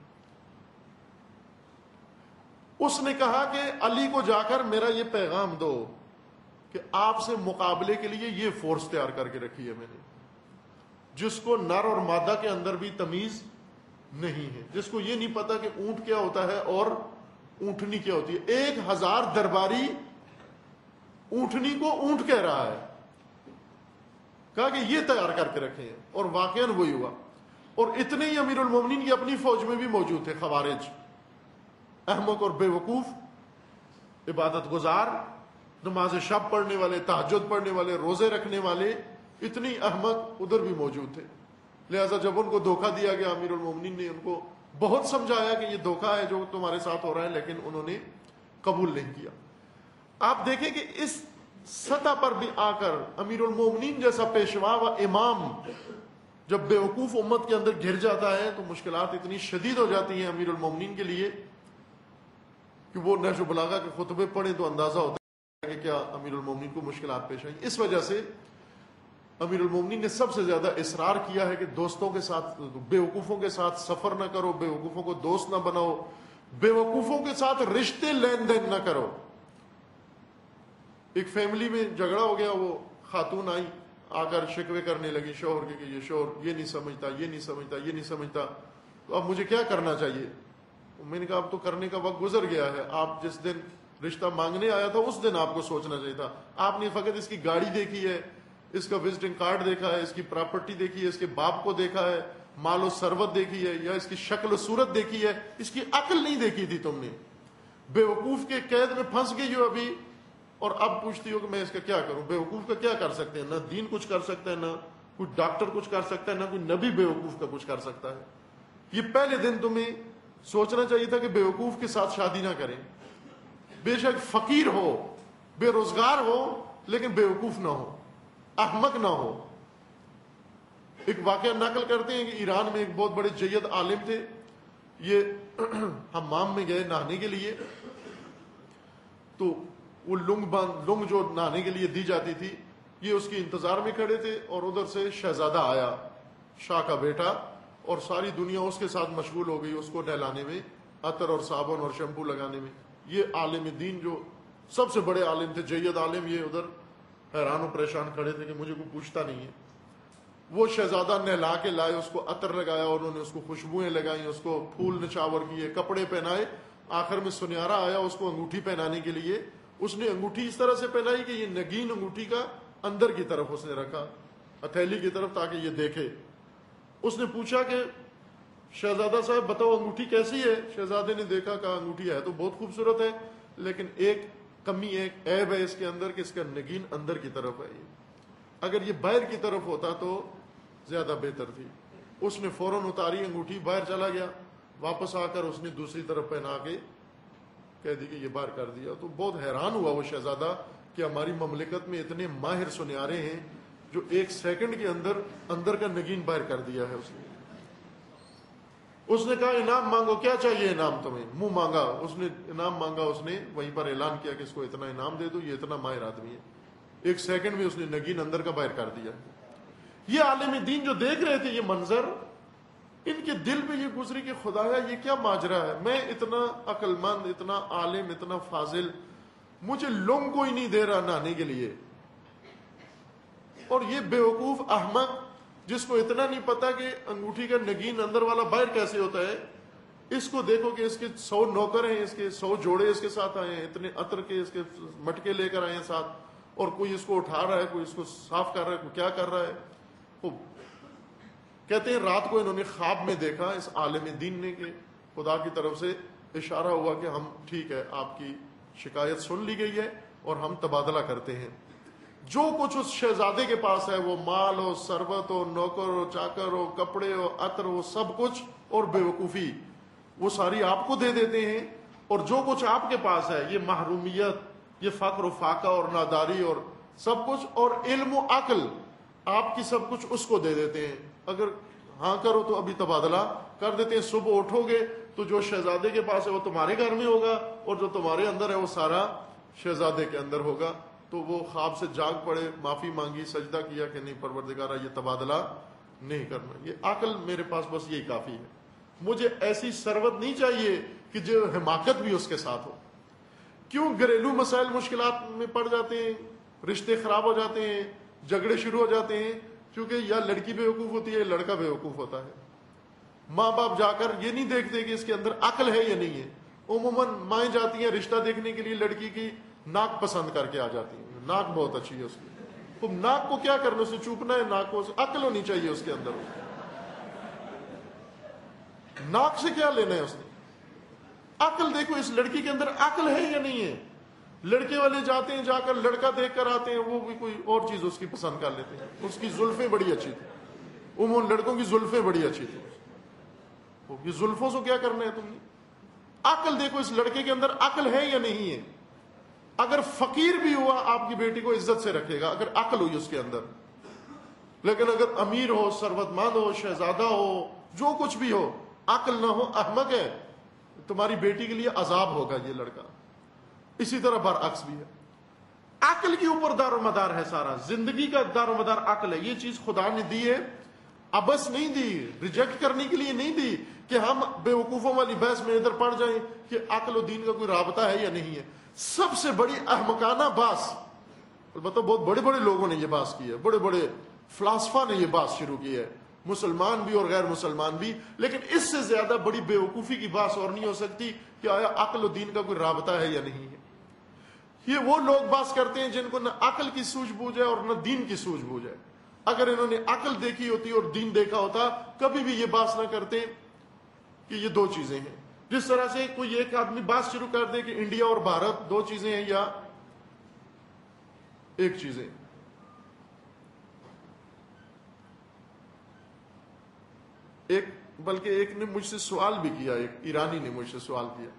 اس نے کہا کہ علی کو جا کر میرا یہ پیغام دو کہ آپ سے مقابلے کے لیے یہ فورس تیار کر کے رکھی ہے میں نے، جس کو نر اور مادہ کے اندر بھی تمیز نہیں ہے، جس کو یہ نہیں پتا کہ اونٹ کیا ہوتا ہے اور اونٹنی کیا ہوتی ہے۔ 1000 درباری اونٹنی کو اونٹ کہہ رہا ہے، کہا کہ یہ تیار کر کے رکھے ہیں، اور واقعاً وہی ہوا۔ اور اتنے ہی امیر المومنین کی اپنی فوج میں بھی موجود تھے خوارج، احمق اور بے وقوف، عبادت گزار، نماز شب پڑھنے والے، تہجد پڑھنے والے، روزے رکھنے والے، اتنی احمق ادھر بھی موجود تھے۔ لہذا جب ان کو دھوکہ دیا گیا، امیر المومنین نے ان کو بہت سمجھایا کہ یہ دھوکہ ہے جو تمہارے ساتھ ہو رہا ہے، لیکن انہوں نے قبول نہیں کیا۔ آپ دیکھیں کہ اس سطح پر بھی آ کر امیر المومنین جیسا پیشوا و امام جب بے وقوف امت کے اندر گھر جاتا ہے تو مشکلات اتنی شدید ہو جاتی ہیں امیر المومنین کے لیے کہ وہ نہج البلاغہ کے خطبے پڑھیں تو اندازہ ہوتا ہے کہ کیا امیر المومنین کو مشکلات پیش آئیں۔ اس وجہ سے امیر المومنین نے سب سے زیادہ اصرار کیا ہے کہ دوستوں کے ساتھ، بے وقوفوں کے ساتھ سفر نہ کرو، بے وقوفوں کو دوست نہ بناؤ، بے وقوفوں کے ساتھ رشتے لین دین نہ کرو۔ ایک فیملی میں جھگڑا ہو گیا، وہ خاتون آئی، آ کر شکوے کرنے لگی شوہر کے کہ یہ شوہر یہ نہیں سمجھتا، یہ نہیں سمجھتا، یہ نہیں سمجھتا، تو اب مجھے کیا کرنا چاہیے؟ میں نے کہا اب تو کرنے کا وقت گزر گیا ہے، آپ جس دن رشتہ مانگنے آیا تھا اس دن آپ کو سوچنا چاہیے تھا۔ آپ نے فقط اس کی گاڑی دیکھی ہے، اس کا وزٹنگ کارڈ دیکھا ہے، اس کی پراپرٹی دیکھی ہے، اس کے باپ کو دیکھا ہے، مال و ثروت دیکھی ہے، یا اس کی شکل و صورت دیکھی ہے، اس کی عقل نہیں دیکھی تھی تم نے۔ بے وقوف کے قید میں پھنس گئی ہو ابھی، اور اب پوچھتی ہو کہ میں اس کا کیا کروں۔ بے وقوف کا کیا کر سکتے ہیں؟ نہ دین کچھ کر سکتا ہے، نہ کوئی ڈاکٹر کچھ کر سکتا ہے نہ کوئی نبی بیوقوف کا کچھ کر سکتا ہے. یہ پہلے دن تمہیں سوچنا چاہیے تھا کہ بیوقوف کے ساتھ شادی نہ کریں. بے شک فقیر ہو, بے روزگار ہو, لیکن بیوقوف نہ ہو, احمق نہ ہو. ایک واقعہ نقل کرتے ہیں کہ ایران میں ایک بہت بڑے جید عالم تھے. یہ حمام میں گئے نہانے کے لیے, تو وہ لنگ جو نہانے کے لیے دی جاتی تھی, یہ اس کے انتظار میں کھڑے تھے, اور ادھر سے شہزادہ آیا, شاہ کا بیٹا, اور ساری دنیا اس کے ساتھ مشغول ہو گئی اس کو نہلانے میں, عطر اور صابن اور شیمپو لگانے میں. یہ عالم دین جو سب سے بڑے عالم تھے, جید عالم, یہ ادھر حیران و پریشان کھڑے تھے کہ مجھے کوئی پوچھتا نہیں ہے. وہ شہزادہ نہلا کے لائے, اس کو عطر لگایا, اور انہوں نے اس کو خوشبوئیں لگائیں, اس کو پھول نچاور کیے, کپڑے پہنائے. آخر میں سنیارا آیا اس کو انگوٹھی پہنانے کے لیے. اس نے انگوٹھی اس طرح سے پہنائی کہ یہ نگین انگوٹھی کا اندر کی طرف اس نے رکھا, ہتھیلی کی طرف, تاکہ یہ دیکھے. اس نے پوچھا کہ شہزادہ صاحب بتاؤ انگوٹھی کیسی ہے؟ شہزادے نے دیکھا, کہا انگوٹھی ہے تو بہت خوبصورت ہے, لیکن ایک کمی, ایک عیب ہے اس کے اندر کہ اس کا نگین اندر کی طرف ہے. اگر یہ باہر کی طرف ہوتا تو زیادہ بہتر تھی. اس نے فوراً اتاری انگوٹھی, باہر چلا گیا. واپس آ کر اس نے دوسری طرف پہنا کے کہہ دی کہ یہ باہر کر دیا. تو بہت حیران ہوا وہ شہزادہ کہ ہماری مملکت میں اتنے ماہر سنیارے ہیں جو ایک سیکنڈ کے اندر کا نگین باہر کر دیا ہے اس نے. اس نے کہا انعام مانگو, کیا چاہیے انعام تمہیں؟ منہ مانگا, اس نے انعام مانگا. اس نے وہیں پر اعلان کیا کہ اس کو اتنا انعام دے دو, یہ اتنا ماہر آدمی ہے. ایک سیکنڈ میں اس نے نگین اندر کا باہر کر دیا. یہ عالم دین جو دیکھ رہے تھے یہ منظر, ان کے دل میں یہ گزری کہ خدایا یہ کیا ماجرا ہے, میں اتنا عقل مند, اتنا عالم, اتنا فاضل, مجھے لنگ کوئی نہیں دے رہا نہانے کے لیے, اور یہ بیوقوف احمق جس کو اتنا نہیں پتا کہ انگوٹھی کا نگین اندر والا باہر کیسے ہوتا ہے, اس کو دیکھو کہ اس کے 100 نوکر ہیں, اس کے 100 جوڑے اس کے ساتھ آئے ہیں, اتنے عطر کے اس کے مٹکے لے کر آئے ہیں ساتھ, اور کوئی اس کو اٹھا رہا ہے, کوئی اس کو صاف کر رہا ہے, کوئی کیا کر رہا ہے. کہتے ہیں رات کو انہوں نے خواب میں دیکھا اس عالم دین نے کہ خدا کی طرف سے اشارہ ہوا کہ ہم ٹھیک ہے, آپ کی شکایت سن لی گئی ہے اور ہم تبادلہ کرتے ہیں. جو کچھ اس شہزادے کے پاس ہے, وہ مال ہو, ثروت ہو, نوکر ہو, چاکر ہو, کپڑے ہو, عطر ہو, سب کچھ, اور بیوقوفی, وہ ساری آپ کو دے دیتے ہیں. اور جو کچھ آپ کے پاس ہے, یہ محرومیت, یہ فقر و فاقہ اور ناداری اور سب کچھ, اور علم و عقل آپ کی سب کچھ اس کو دے دیتے ہیں. اگر ہاں کرو تو ابھی تبادلہ کر دیتے ہیں. صبح اٹھو گے تو جو شہزادے کے پاس ہے وہ تمہارے گھر میں ہوگا, اور جو تمہارے اندر ہے وہ سارا شہزادے کے اندر ہوگا. تو وہ خواب سے جاگ پڑے, معافی مانگی, سجدہ کیا کہ نہیں پروردگارہ یہ تبادلہ نہیں کرنا, یہ عقل میرے پاس بس یہی کافی ہے. مجھے ایسی ثروت نہیں چاہیے کہ جو حماقت بھی اس کے ساتھ ہو. کیوں گھریلو مسائل مشکلات میں پڑ جاتے ہیں, رشتے خراب ہو جاتے ہیں, جھگڑے شروع ہو جاتے ہیں, کیونکہ یا لڑکی بیوقوف ہوتی ہے یا لڑکا بیوقوف ہوتا ہے. ماں باپ جا کر یہ نہیں دیکھتے کہ اس کے اندر عقل ہے یا نہیں ہے. عموماً مائیں جاتی ہیں رشتہ دیکھنے کے لیے, لڑکی کی ناک پسند کر کے آ جاتی ہیں, ناک بہت اچھی ہے اس کی. تو ناک کو کیا کرنا, اسے چوپنا ہے, ناک کو عقل ہونی چاہیے اس کے اندر. ناک سے کیا لینا ہے اس نے, عقل دیکھو اس لڑکی کے اندر عقل ہے یا نہیں ہے. لڑکے والے جاتے ہیں, جا کر لڑکا دیکھ کر آتے ہیں, وہ بھی کوئی اور چیز اس کی پسند کر لیتے ہیں. اس کی زلفیں بڑی اچھی تھی, عموماً لڑکوں کی زلفیں بڑی اچھی تھی. یہ زلفوں سے کیا کرنا ہے تم نے. عقل دیکھو اس لڑکے کے اندر عقل ہے یا نہیں ہے. اگر فقیر بھی ہوا آپ کی بیٹی کو عزت سے رکھے گا اگر عقل ہوئی اس کے اندر, لیکن اگر امیر ہو, ثروت مند ہو, شہزادہ ہو, جو کچھ بھی ہو, عقل نہ ہو, احمق ہے, تمہاری بیٹی کے لیے عذاب ہوگا یہ لڑکا. اسی طرح برعکس بھی ہے. عقل کے اوپر دار و مدار ہے, سارا زندگی کا دار و مدار عقل ہے. یہ چیز خدا نے دی ہے, ابس نہیں دی, ریجیکٹ کرنے کے لیے نہیں دی کہ ہم بیوقوفوں والی بحث میں ادھر پڑ جائیں کہ عقل و دین کا کوئی رابطہ ہے یا نہیں ہے. سب سے بڑی احمقانہ باس, البتہ بہت بڑے بڑے لوگوں نے یہ باس کی ہے, بڑے بڑے فلاسفہ نے یہ باس شروع کی ہے, مسلمان بھی اور غیر مسلمان بھی, لیکن اس سے زیادہ بڑی بیوقوفی کی باس اور نہیں ہو سکتی کہ آیا عقل و دین کا کوئی رابطہ ہے یا نہیں ہے. یہ وہ لوگ باس کرتے ہیں جن کو نہ عقل کی سوجھ بوجھ ہے اور نہ دین کی سوجھ بوجھ ہے. اگر انہوں نے عقل دیکھی ہوتی اور دین دیکھا ہوتا کبھی بھی یہ باس نہ کرتے کہ یہ دو چیزیں ہیں. جس طرح سے کوئی ایک آدمی بات شروع کر دے کہ انڈیا اور بھارت دو چیزیں ہیں یا ایک چیزیں, بلکہ ایک نے مجھ سے سوال بھی کیا، ایک ایرانی نے مجھ سے سوال کیا،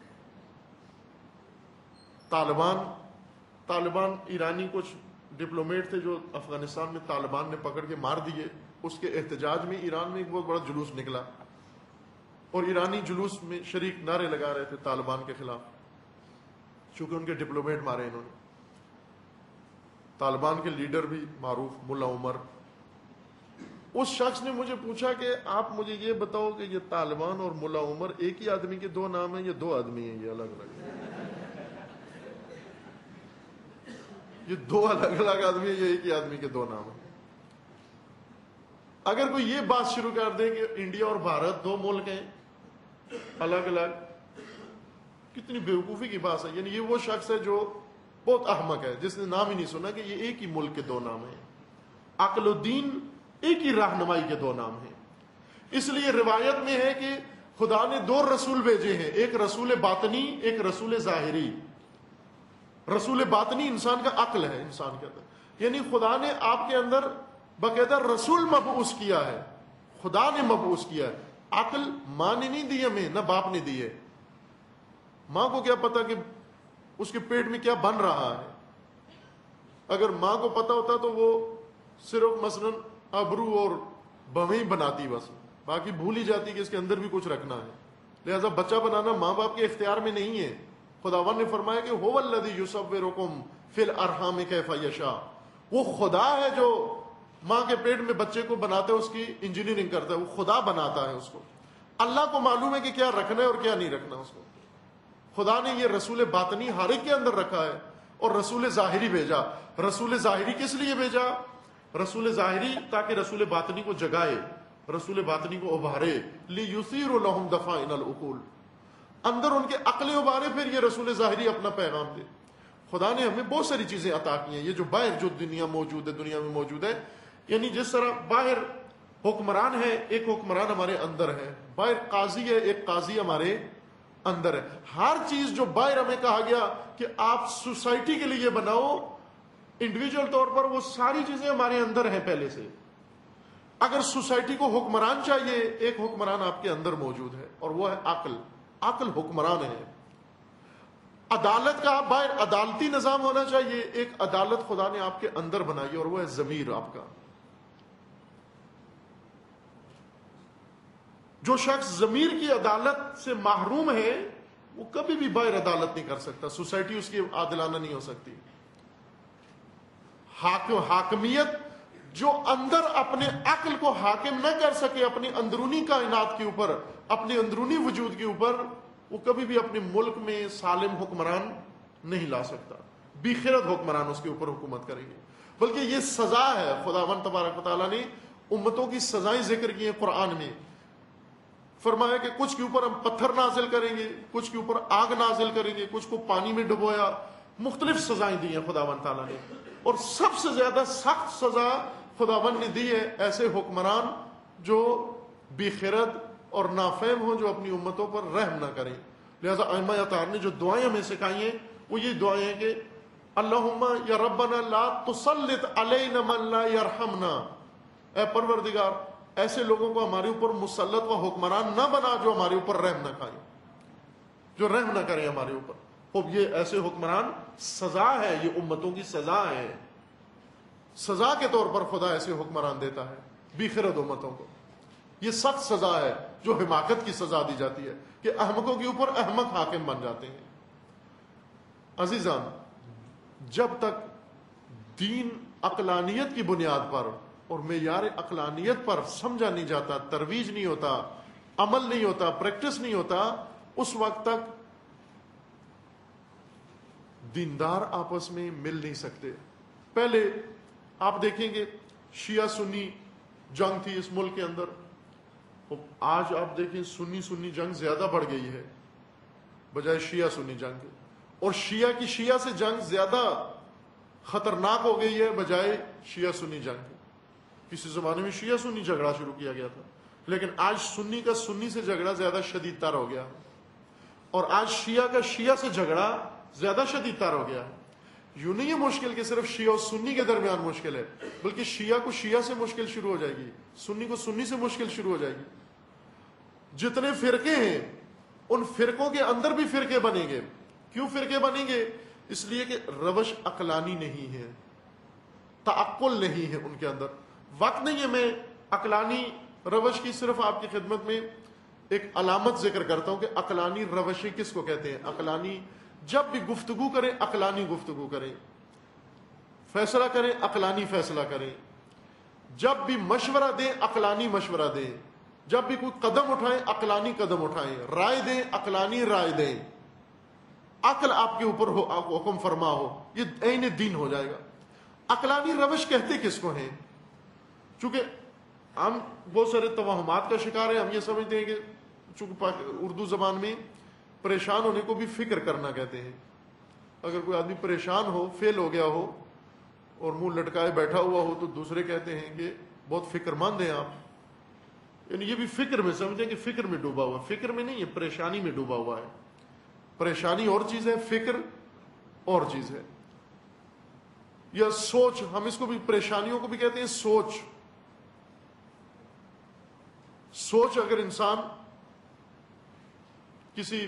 طالبان ایرانی کچھ ڈپلومیٹ تھے جو افغانستان میں طالبان نے پکڑ کے مار دیے، اس کے احتجاج میں ایران میں ایک بہت بڑا جلوس نکلا، اور ایرانی جلوس میں شریک نعرے لگا رہے تھے طالبان کے خلاف، چونکہ ان کے ڈپلومیٹ مارے انہوں نے۔ طالبان کے لیڈر بھی معروف ملا عمر، اس شخص نے مجھے پوچھا کہ آپ مجھے یہ بتاؤ کہ یہ طالبان اور ملا عمر ایک ہی آدمی کے دو نام ہیں یا دو آدمی ہیں؟ یہ الگ الگ ہیں، یہ دو الگ الگ آدمی ہیں یا ایک ہی آدمی کے دو نام ہیں؟ اگر کوئی یہ بات شروع کر دے کہ انڈیا اور بھارت دو ملک ہیں الگ الگ، کتنی بیوقوفی کی بات ہے۔ یعنی یہ وہ شخص ہے جو بہت احمق ہے، جس نے نام ہی نہیں سنا کہ یہ ایک ہی ملک کے دو نام ہیں، عقل و دین ایک ہی رہنمائی کے دو نام ہیں۔ اس لیے روایت میں ہے کہ خدا نے دو رسول بھیجے ہیں، ایک رسول باطنی، ایک رسول ظاہری۔ رسول باطنی انسان کا عقل ہے، انسان کے اندر، یعنی خدا نے آپ کے اندر باقاعدہ رسول مبعوث کیا ہے، خدا نے مبعوث کیا ہے۔ عقل ماں نے نہیں دی ہمیں، نہ باپ نے دی ہے۔ ماں کو کیا پتا کہ اس کے پیٹ میں کیا بن رہا ہے؟ اگر ماں کو پتا ہوتا تو وہ صرف مثلا ابرو اور بویں بناتی، بس باقی بھول ہی جاتی کہ اس کے اندر بھی کچھ رکھنا ہے۔ لہذا بچہ بنانا ماں باپ کے اختیار میں نہیں ہے۔ خداوند نے فرمایا کہ هو الذی یصورکم فی الارحام کیف یشاء، وہ خدا ہے جو ماں کے پیٹ میں بچے کو بناتا ہے، اس کی انجینئرنگ کرتا ہے، وہ خدا بناتا ہے اس کو۔ اللہ کو معلوم ہے کہ کیا رکھنا ہے اور کیا نہیں رکھنا اس کو۔ خدا نے یہ رسول باطنی ہر ایک کے اندر رکھا ہے، اور رسول ظاہری بھیجا۔ رسول ظاہری کس لیے بھیجا؟ رسول ظاہری تاکہ رسول باطنی کو جگائے، رسول باطنی کو ابھارے، لیثیر لہم دفائن العقول، اندر ان کے عقلیں ابھارے، پھر یہ رسول ظاہری اپنا پیغام دے۔ خدا نے ہمیں بہت ساری چیزیں عطا کی ہیں، یہ جو باہر جو دنیا میں موجود ہے، یعنی جس طرح باہر حکمران ہے، ایک حکمران ہمارے اندر ہے، باہر قاضی ہے، ایک قاضی ہمارے اندر ہے۔ ہر چیز جو باہر ہمیں کہا گیا کہ آپ سوسائٹی کے لیے بناؤ، انڈیویجول طور پر وہ ساری چیزیں ہمارے اندر ہیں پہلے سے۔ اگر سوسائٹی کو حکمران چاہیے، ایک حکمران آپ کے اندر موجود ہے، اور وہ ہے عقل۔ عقل حکمران ہے۔ عدالت کا باہر عدالتی نظام ہونا چاہیے، ایک عدالت خدا نے آپ کے اندر بنائی، اور وہ ہے ضمیر آپ کا۔ جو شخص ضمیر کی عدالت سے محروم ہے، وہ کبھی بھی باہر عدالت نہیں کر سکتا، سوسائٹی اس کی عادلانہ نہیں ہو سکتی۔ حاکمیت جو اندر اپنے عقل کو حاکم نہ کر سکے اپنی اندرونی کائنات کے اوپر، اپنے اندرونی وجود کے اوپر، وہ کبھی بھی اپنے ملک میں سالم حکمران نہیں لا سکتا۔ بے خرد حکمران اس کے اوپر حکومت کریں گے۔ بلکہ یہ سزا ہے، خداوند تبارک و تعالیٰ نے امتوں کی سزائیں ذکر کی ہیں قرآن میں۔ فرمایا کہ کچھ کے اوپر ہم پتھر نازل کریں گے، کچھ کے اوپر آگ نازل کریں گے، کچھ کو پانی میں ڈبویا، مختلف سزائیں دی ہیں خداوند تعالیٰ نے۔ اور سب سے زیادہ سخت سزا خداوند نے دی ہے ایسے حکمران جو بے خرد اور نافہم ہوں، جو اپنی امتوں پر رحم نہ کریں۔ لہذا ائمہ اطہار نے جو دعائیں ہمیں سکھائی ہیں وہ یہ دعائیں ہیں کہ اللہم یا ربنا لا تسلط علینا من لا یرحمنا، اے پروردگار ایسے لوگوں کو ہمارے اوپر مسلط و حکمران نہ بنا جو ہمارے اوپر رحم نہ کھائیں، جو رحم نہ کریں ہمارے اوپر۔ خوب یہ ایسے حکمران سزا ہے، یہ امتوں کی سزا ہے، سزا کے طور پر خدا ایسے حکمران دیتا ہے بے خرد امتوں کو۔ یہ سخت سزا ہے جو حماقت کی سزا دی جاتی ہے کہ احمقوں کے اوپر احمق حاکم بن جاتے ہیں۔ عزیزان، جب تک دین عقلانیت کی بنیاد پر اور معیار عقلانیت پر سمجھا نہیں جاتا، ترویج نہیں ہوتا، عمل نہیں ہوتا، پریکٹس نہیں ہوتا، اس وقت تک دیندار آپس میں مل نہیں سکتے۔ پہلے آپ دیکھیں گے شیعہ سنی جنگ تھی اس ملک کے اندر، آج آپ دیکھیں سنی جنگ زیادہ بڑھ گئی ہے بجائے شیعہ سنی جنگ کے، اور شیعہ کی شیعہ سے جنگ زیادہ خطرناک ہو گئی ہے بجائے شیعہ سنی جنگ کے۔ کسی زمانے میں شیعہ سنی جھگڑا شروع کیا گیا تھا، لیکن آج سنی کا سنی سے جھگڑا زیادہ شدید تر ہو گیا، اور آج شیعہ کا شیعہ سے جھگڑا زیادہ شدید تر ہو گیا ہے۔ یوں نہیں ہے مشکل کہ صرف شیعہ اور سنی کے درمیان مشکل ہے، بلکہ شیعہ کو شیعہ سے مشکل شروع ہو جائے گی، سنی کو سنی سے مشکل شروع ہو جائے گی. جتنے فرقے ہیں ان فرقوں کے اندر بھی فرقے بنیں گے. کیوں فرقے بنیں گے؟ اس لیے کہ روش عقلانی نہیں ہے، تعقل نہیں ہے ان کے اندر. وقت نہیں ہے میں عقلانی روش کی صرف آپ کی خدمت میں ایک علامت ذکر کرتا ہوں کہ عقلانی روشیں کس کو کہتے ہیں. عقلانی جب بھی گفتگو کریں عقلانی گفتگو کریں، فیصلہ کریں عقلانی فیصلہ کریں، جب بھی مشورہ دیں عقلانی مشورہ دیں، جب بھی کوئی قدم اٹھائیں عقلانی قدم اٹھائیں، رائے دیں عقلانی رائے دیں. عقل آپ کے اوپر ہو، آپ حکم فرما ہو، یہ عین دین ہو جائے گا. عقلانی روش کہتے کس کو ہیں؟ چونکہ ہم بہت سارے توہمات کا شکار ہیں. ہم یہ سمجھتے ہیں کہ چونکہ اردو زبان میں پریشان ہونے کو بھی فکر کرنا کہتے ہیں. اگر کوئی آدمی پریشان ہو، فیل ہو گیا ہو اور منہ لٹکائے بیٹھا ہوا ہو تو دوسرے کہتے ہیں کہ بہت فکر مند ہیں آپ. یعنی یہ بھی فکر میں سمجھیں کہ فکر میں ڈوبا ہوا. فکر میں نہیں ہے، پریشانی میں ڈوبا ہوا ہے. پریشانی اور چیز ہے، فکر اور چیز ہے. یا سوچ، ہم اس کو بھی پریشانیوں کو بھی کہتے ہیں سوچ. سوچ اگر انسان کسی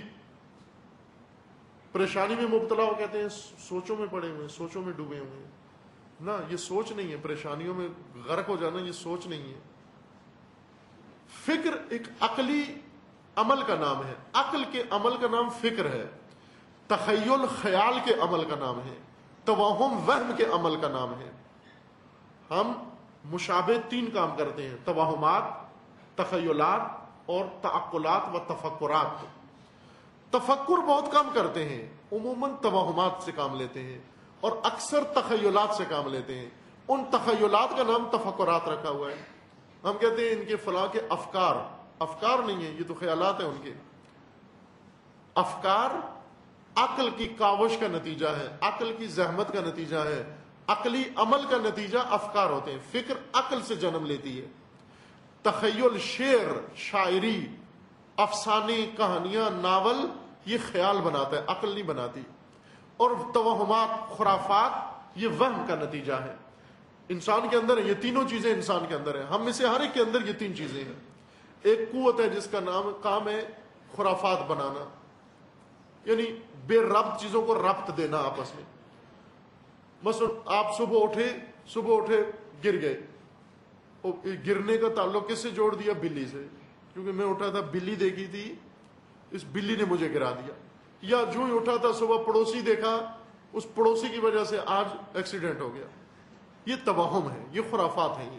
پریشانی میں مبتلا ہو، کہتے ہیں سوچوں میں پڑے ہوئے، سوچوں میں ڈوبے ہوئے ہیں. نہ، یہ سوچ نہیں ہے. پریشانیوں میں غرق ہو جانا یہ سوچ نہیں ہے. فکر ایک عقلی عمل کا نام ہے. عقل کے عمل کا نام فکر ہے. تخیل خیال کے عمل کا نام ہے. توہم وہم کے عمل کا نام ہے. ہم مشابہ 3 کام کرتے ہیں: توہمات، تخیلات اور تعقلات و تفکرات. تفکر بہت کم کرتے ہیں، عموماً توہمات سے کام لیتے ہیں اور اکثر تخیلات سے کام لیتے ہیں. ان تخیلات کا نام تفکرات رکھا ہوا ہے. ہم کہتے ہیں ان کے فلاں کے افکار. افکار نہیں ہیں، یہ تو خیالات ہیں ان کے. افکار عقل کی کاوش کا نتیجہ ہے، عقل کی زحمت کا نتیجہ ہے. عقلی عمل کا نتیجہ افکار ہوتے ہیں. فکر عقل سے جنم لیتی ہے. تخیل، شعر، شاعری، افسانے، کہانیاں، ناول، یہ خیال بناتا ہے، عقل نہیں بناتی. اور توہمات، خرافات، یہ وہم کا نتیجہ ہے. انسان کے اندر ہے، یہ تینوں چیزیں انسان کے اندر ہیں. ہم میں سے ہر ایک کے اندر یہ 3 چیزیں ہیں. ایک قوت ہے جس کا کام ہے خرافات بنانا، یعنی بے ربط چیزوں کو ربط دینا آپس میں. مثلا آپ صبح اٹھے گر گئے، گرنے کا تعلق کس سے جوڑ دیا؟ بلی سے. کیونکہ میں اٹھا تھا، بلی دیکھی تھی، اس بلی نے مجھے گرا دیا. یا جو ہی اٹھا تھا صبح پڑوسی دیکھا، اس پڑوسی کی وجہ سے آج ایکسیڈنٹ ہو گیا. یہ توہم ہے، یہ خرافات ہیں.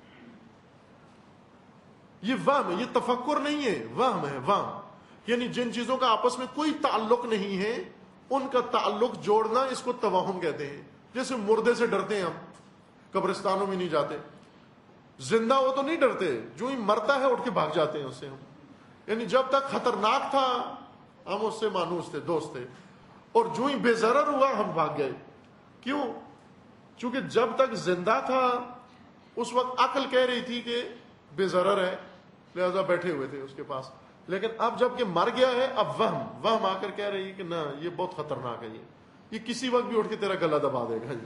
یہ وہم ہے، یہ تفکر نہیں ہے، وہم ہے. وہم یعنی جن چیزوں کا آپس میں کوئی تعلق نہیں ہے ان کا تعلق جوڑنا، اس کو توہم کہتے ہیں. جیسے مردے سے ڈرتے ہیں ہم، قبرستانوں میں نہیں جاتے. زندہ ہو تو نہیں ڈرتے، جو ہی مرتا ہے اٹھ کے بھاگ جاتے ہیں اس سے ہم. یعنی جب تک خطرناک تھا ہم اس سے مانوس تھے، دوست تھے، اور جو ہی بے ضرر ہوا ہم بھاگ گئے. کیوں؟ چونکہ جب تک زندہ تھا اس وقت عقل کہہ رہی تھی کہ بے ضرر ہے، لہذا بیٹھے ہوئے تھے اس کے پاس. لیکن اب جب کہ مر گیا ہے، اب وہم آ کر کہہ رہی ہے کہ نہ، یہ بہت خطرناک ہے، یہ کسی وقت بھی اٹھ کے تیرا گلا دبا دے گا.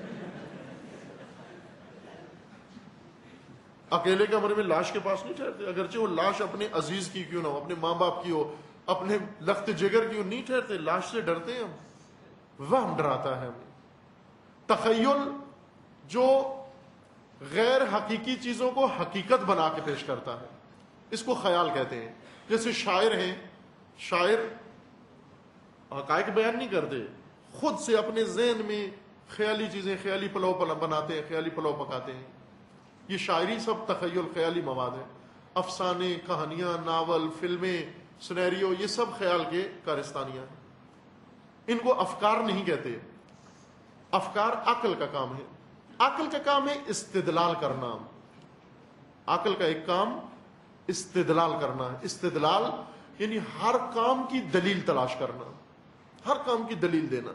اکیلے کمرے میں لاش کے پاس نہیں ٹھہرتے، اگرچہ وہ لاش اپنے عزیز کی کیوں نہ ہو، اپنے ماں باپ کی ہو، اپنے لخت جگر کی ہو، نہیں ٹھہرتے. لاش سے ڈرتے ہیں ہم. وہم ڈراتا ہے ہمیں. تخیل جو غیر حقیقی چیزوں کو حقیقت بنا کے پیش کرتا ہے، اس کو خیال کہتے ہیں. جیسے شاعر ہیں، شاعر حقائق بیان نہیں کرتے، خود سے اپنے ذہن میں خیالی چیزیں، خیالی پلو بناتے ہیں، خیالی پلو پکاتے ہیں. یہ شاعری سب تخیل، خیالی مواد ہے. افسانے، کہانیاں، ناول، فلمیں، سنیریو، یہ سب خیال کے کارستانیاں ہیں. ان کو افکار نہیں کہتے. افکار عقل کا کام ہے. عقل کا کام ہے استدلال کرنا. عقل کا ایک کام استدلال کرنا ہے. استدلال یعنی ہر کام کی دلیل تلاش کرنا، ہر کام کی دلیل دینا.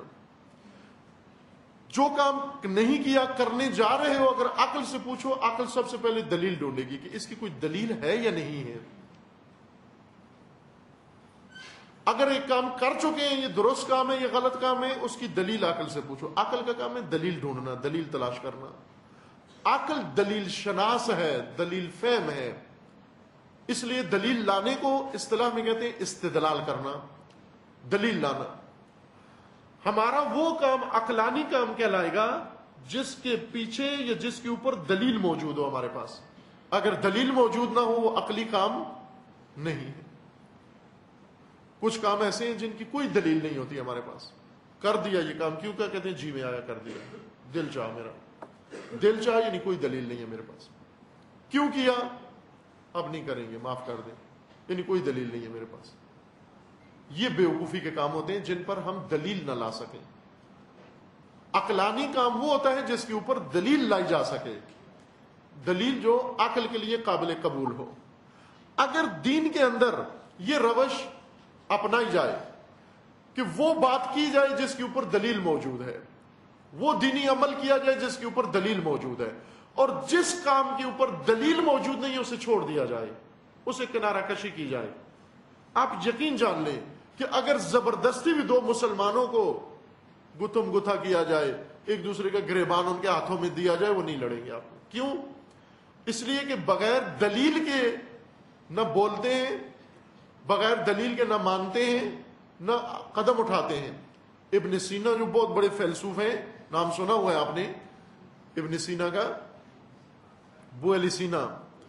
جو کام نہیں کیا، کرنے جا رہے ہو، اگر عقل سے پوچھو، عقل سب سے پہلے دلیل ڈھونڈے گی کہ اس کی کوئی دلیل ہے یا نہیں ہے. اگر ایک کام کر چکے ہیں، یہ درست کام ہے یہ غلط کام ہے، اس کی دلیل عقل سے پوچھو. عقل کا کام ہے دلیل ڈھونڈنا، دلیل تلاش کرنا. عقل دلیل شناس ہے، دلیل فہم ہے. اس لیے دلیل لانے کو اصطلاح میں کہتے ہیں استدلال کرنا، دلیل لانا. ہمارا وہ کام عقلانی کام کہلائے گا جس کے پیچھے یا جس کے اوپر دلیل موجود ہو ہمارے پاس. اگر دلیل موجود نہ ہو وہ عقلی کام نہیں ہے. کچھ کام ایسے ہیں جن کی کوئی دلیل نہیں ہوتی ہمارے پاس. کر دیا یہ کام، کیوں کہتے ہیں جی میں آیا کر دیا، دل چاہ میرا، دل چاہ یعنی کوئی دلیل نہیں ہے میرے پاس. کیوں کیا؟ اب نہیں کریں گے، معاف کر دیں، یعنی کوئی دلیل نہیں ہے میرے پاس. یہ بیوقوفی کے کام ہوتے ہیں جن پر ہم دلیل نہ لا سکیں. عقلانی کام وہ ہوتا ہے جس کے اوپر دلیل لائی جا سکے، دلیل جو عقل کے لیے قابل قبول ہو. اگر دین کے اندر یہ روش اپنائی جائے کہ وہ بات کی جائے جس کے اوپر دلیل موجود ہے، وہ دینی عمل کیا جائے جس کے اوپر دلیل موجود ہے، اور جس کام کے اوپر دلیل موجود نہیں اسے چھوڑ دیا جائے، اسے کنارہ کشی کی جائے. آپ یقین جان لیں کہ اگر زبردستی بھی دو مسلمانوں کو گتم گتھا کیا جائے، ایک دوسرے کا گریبان ان کے ہاتھوں میں دیا جائے، وہ نہیں لڑیں گے آپ کو. کیوں؟ اس لیے کہ بغیر دلیل کے نہ بولتے ہیں، بغیر دلیل کے نہ مانتے ہیں، نہ قدم اٹھاتے ہیں. ابن سینا جو بہت بڑے فیلسوف ہیں، نام سنا ہوا ہے آپ نے ابن سینا کا، بو علی سینا،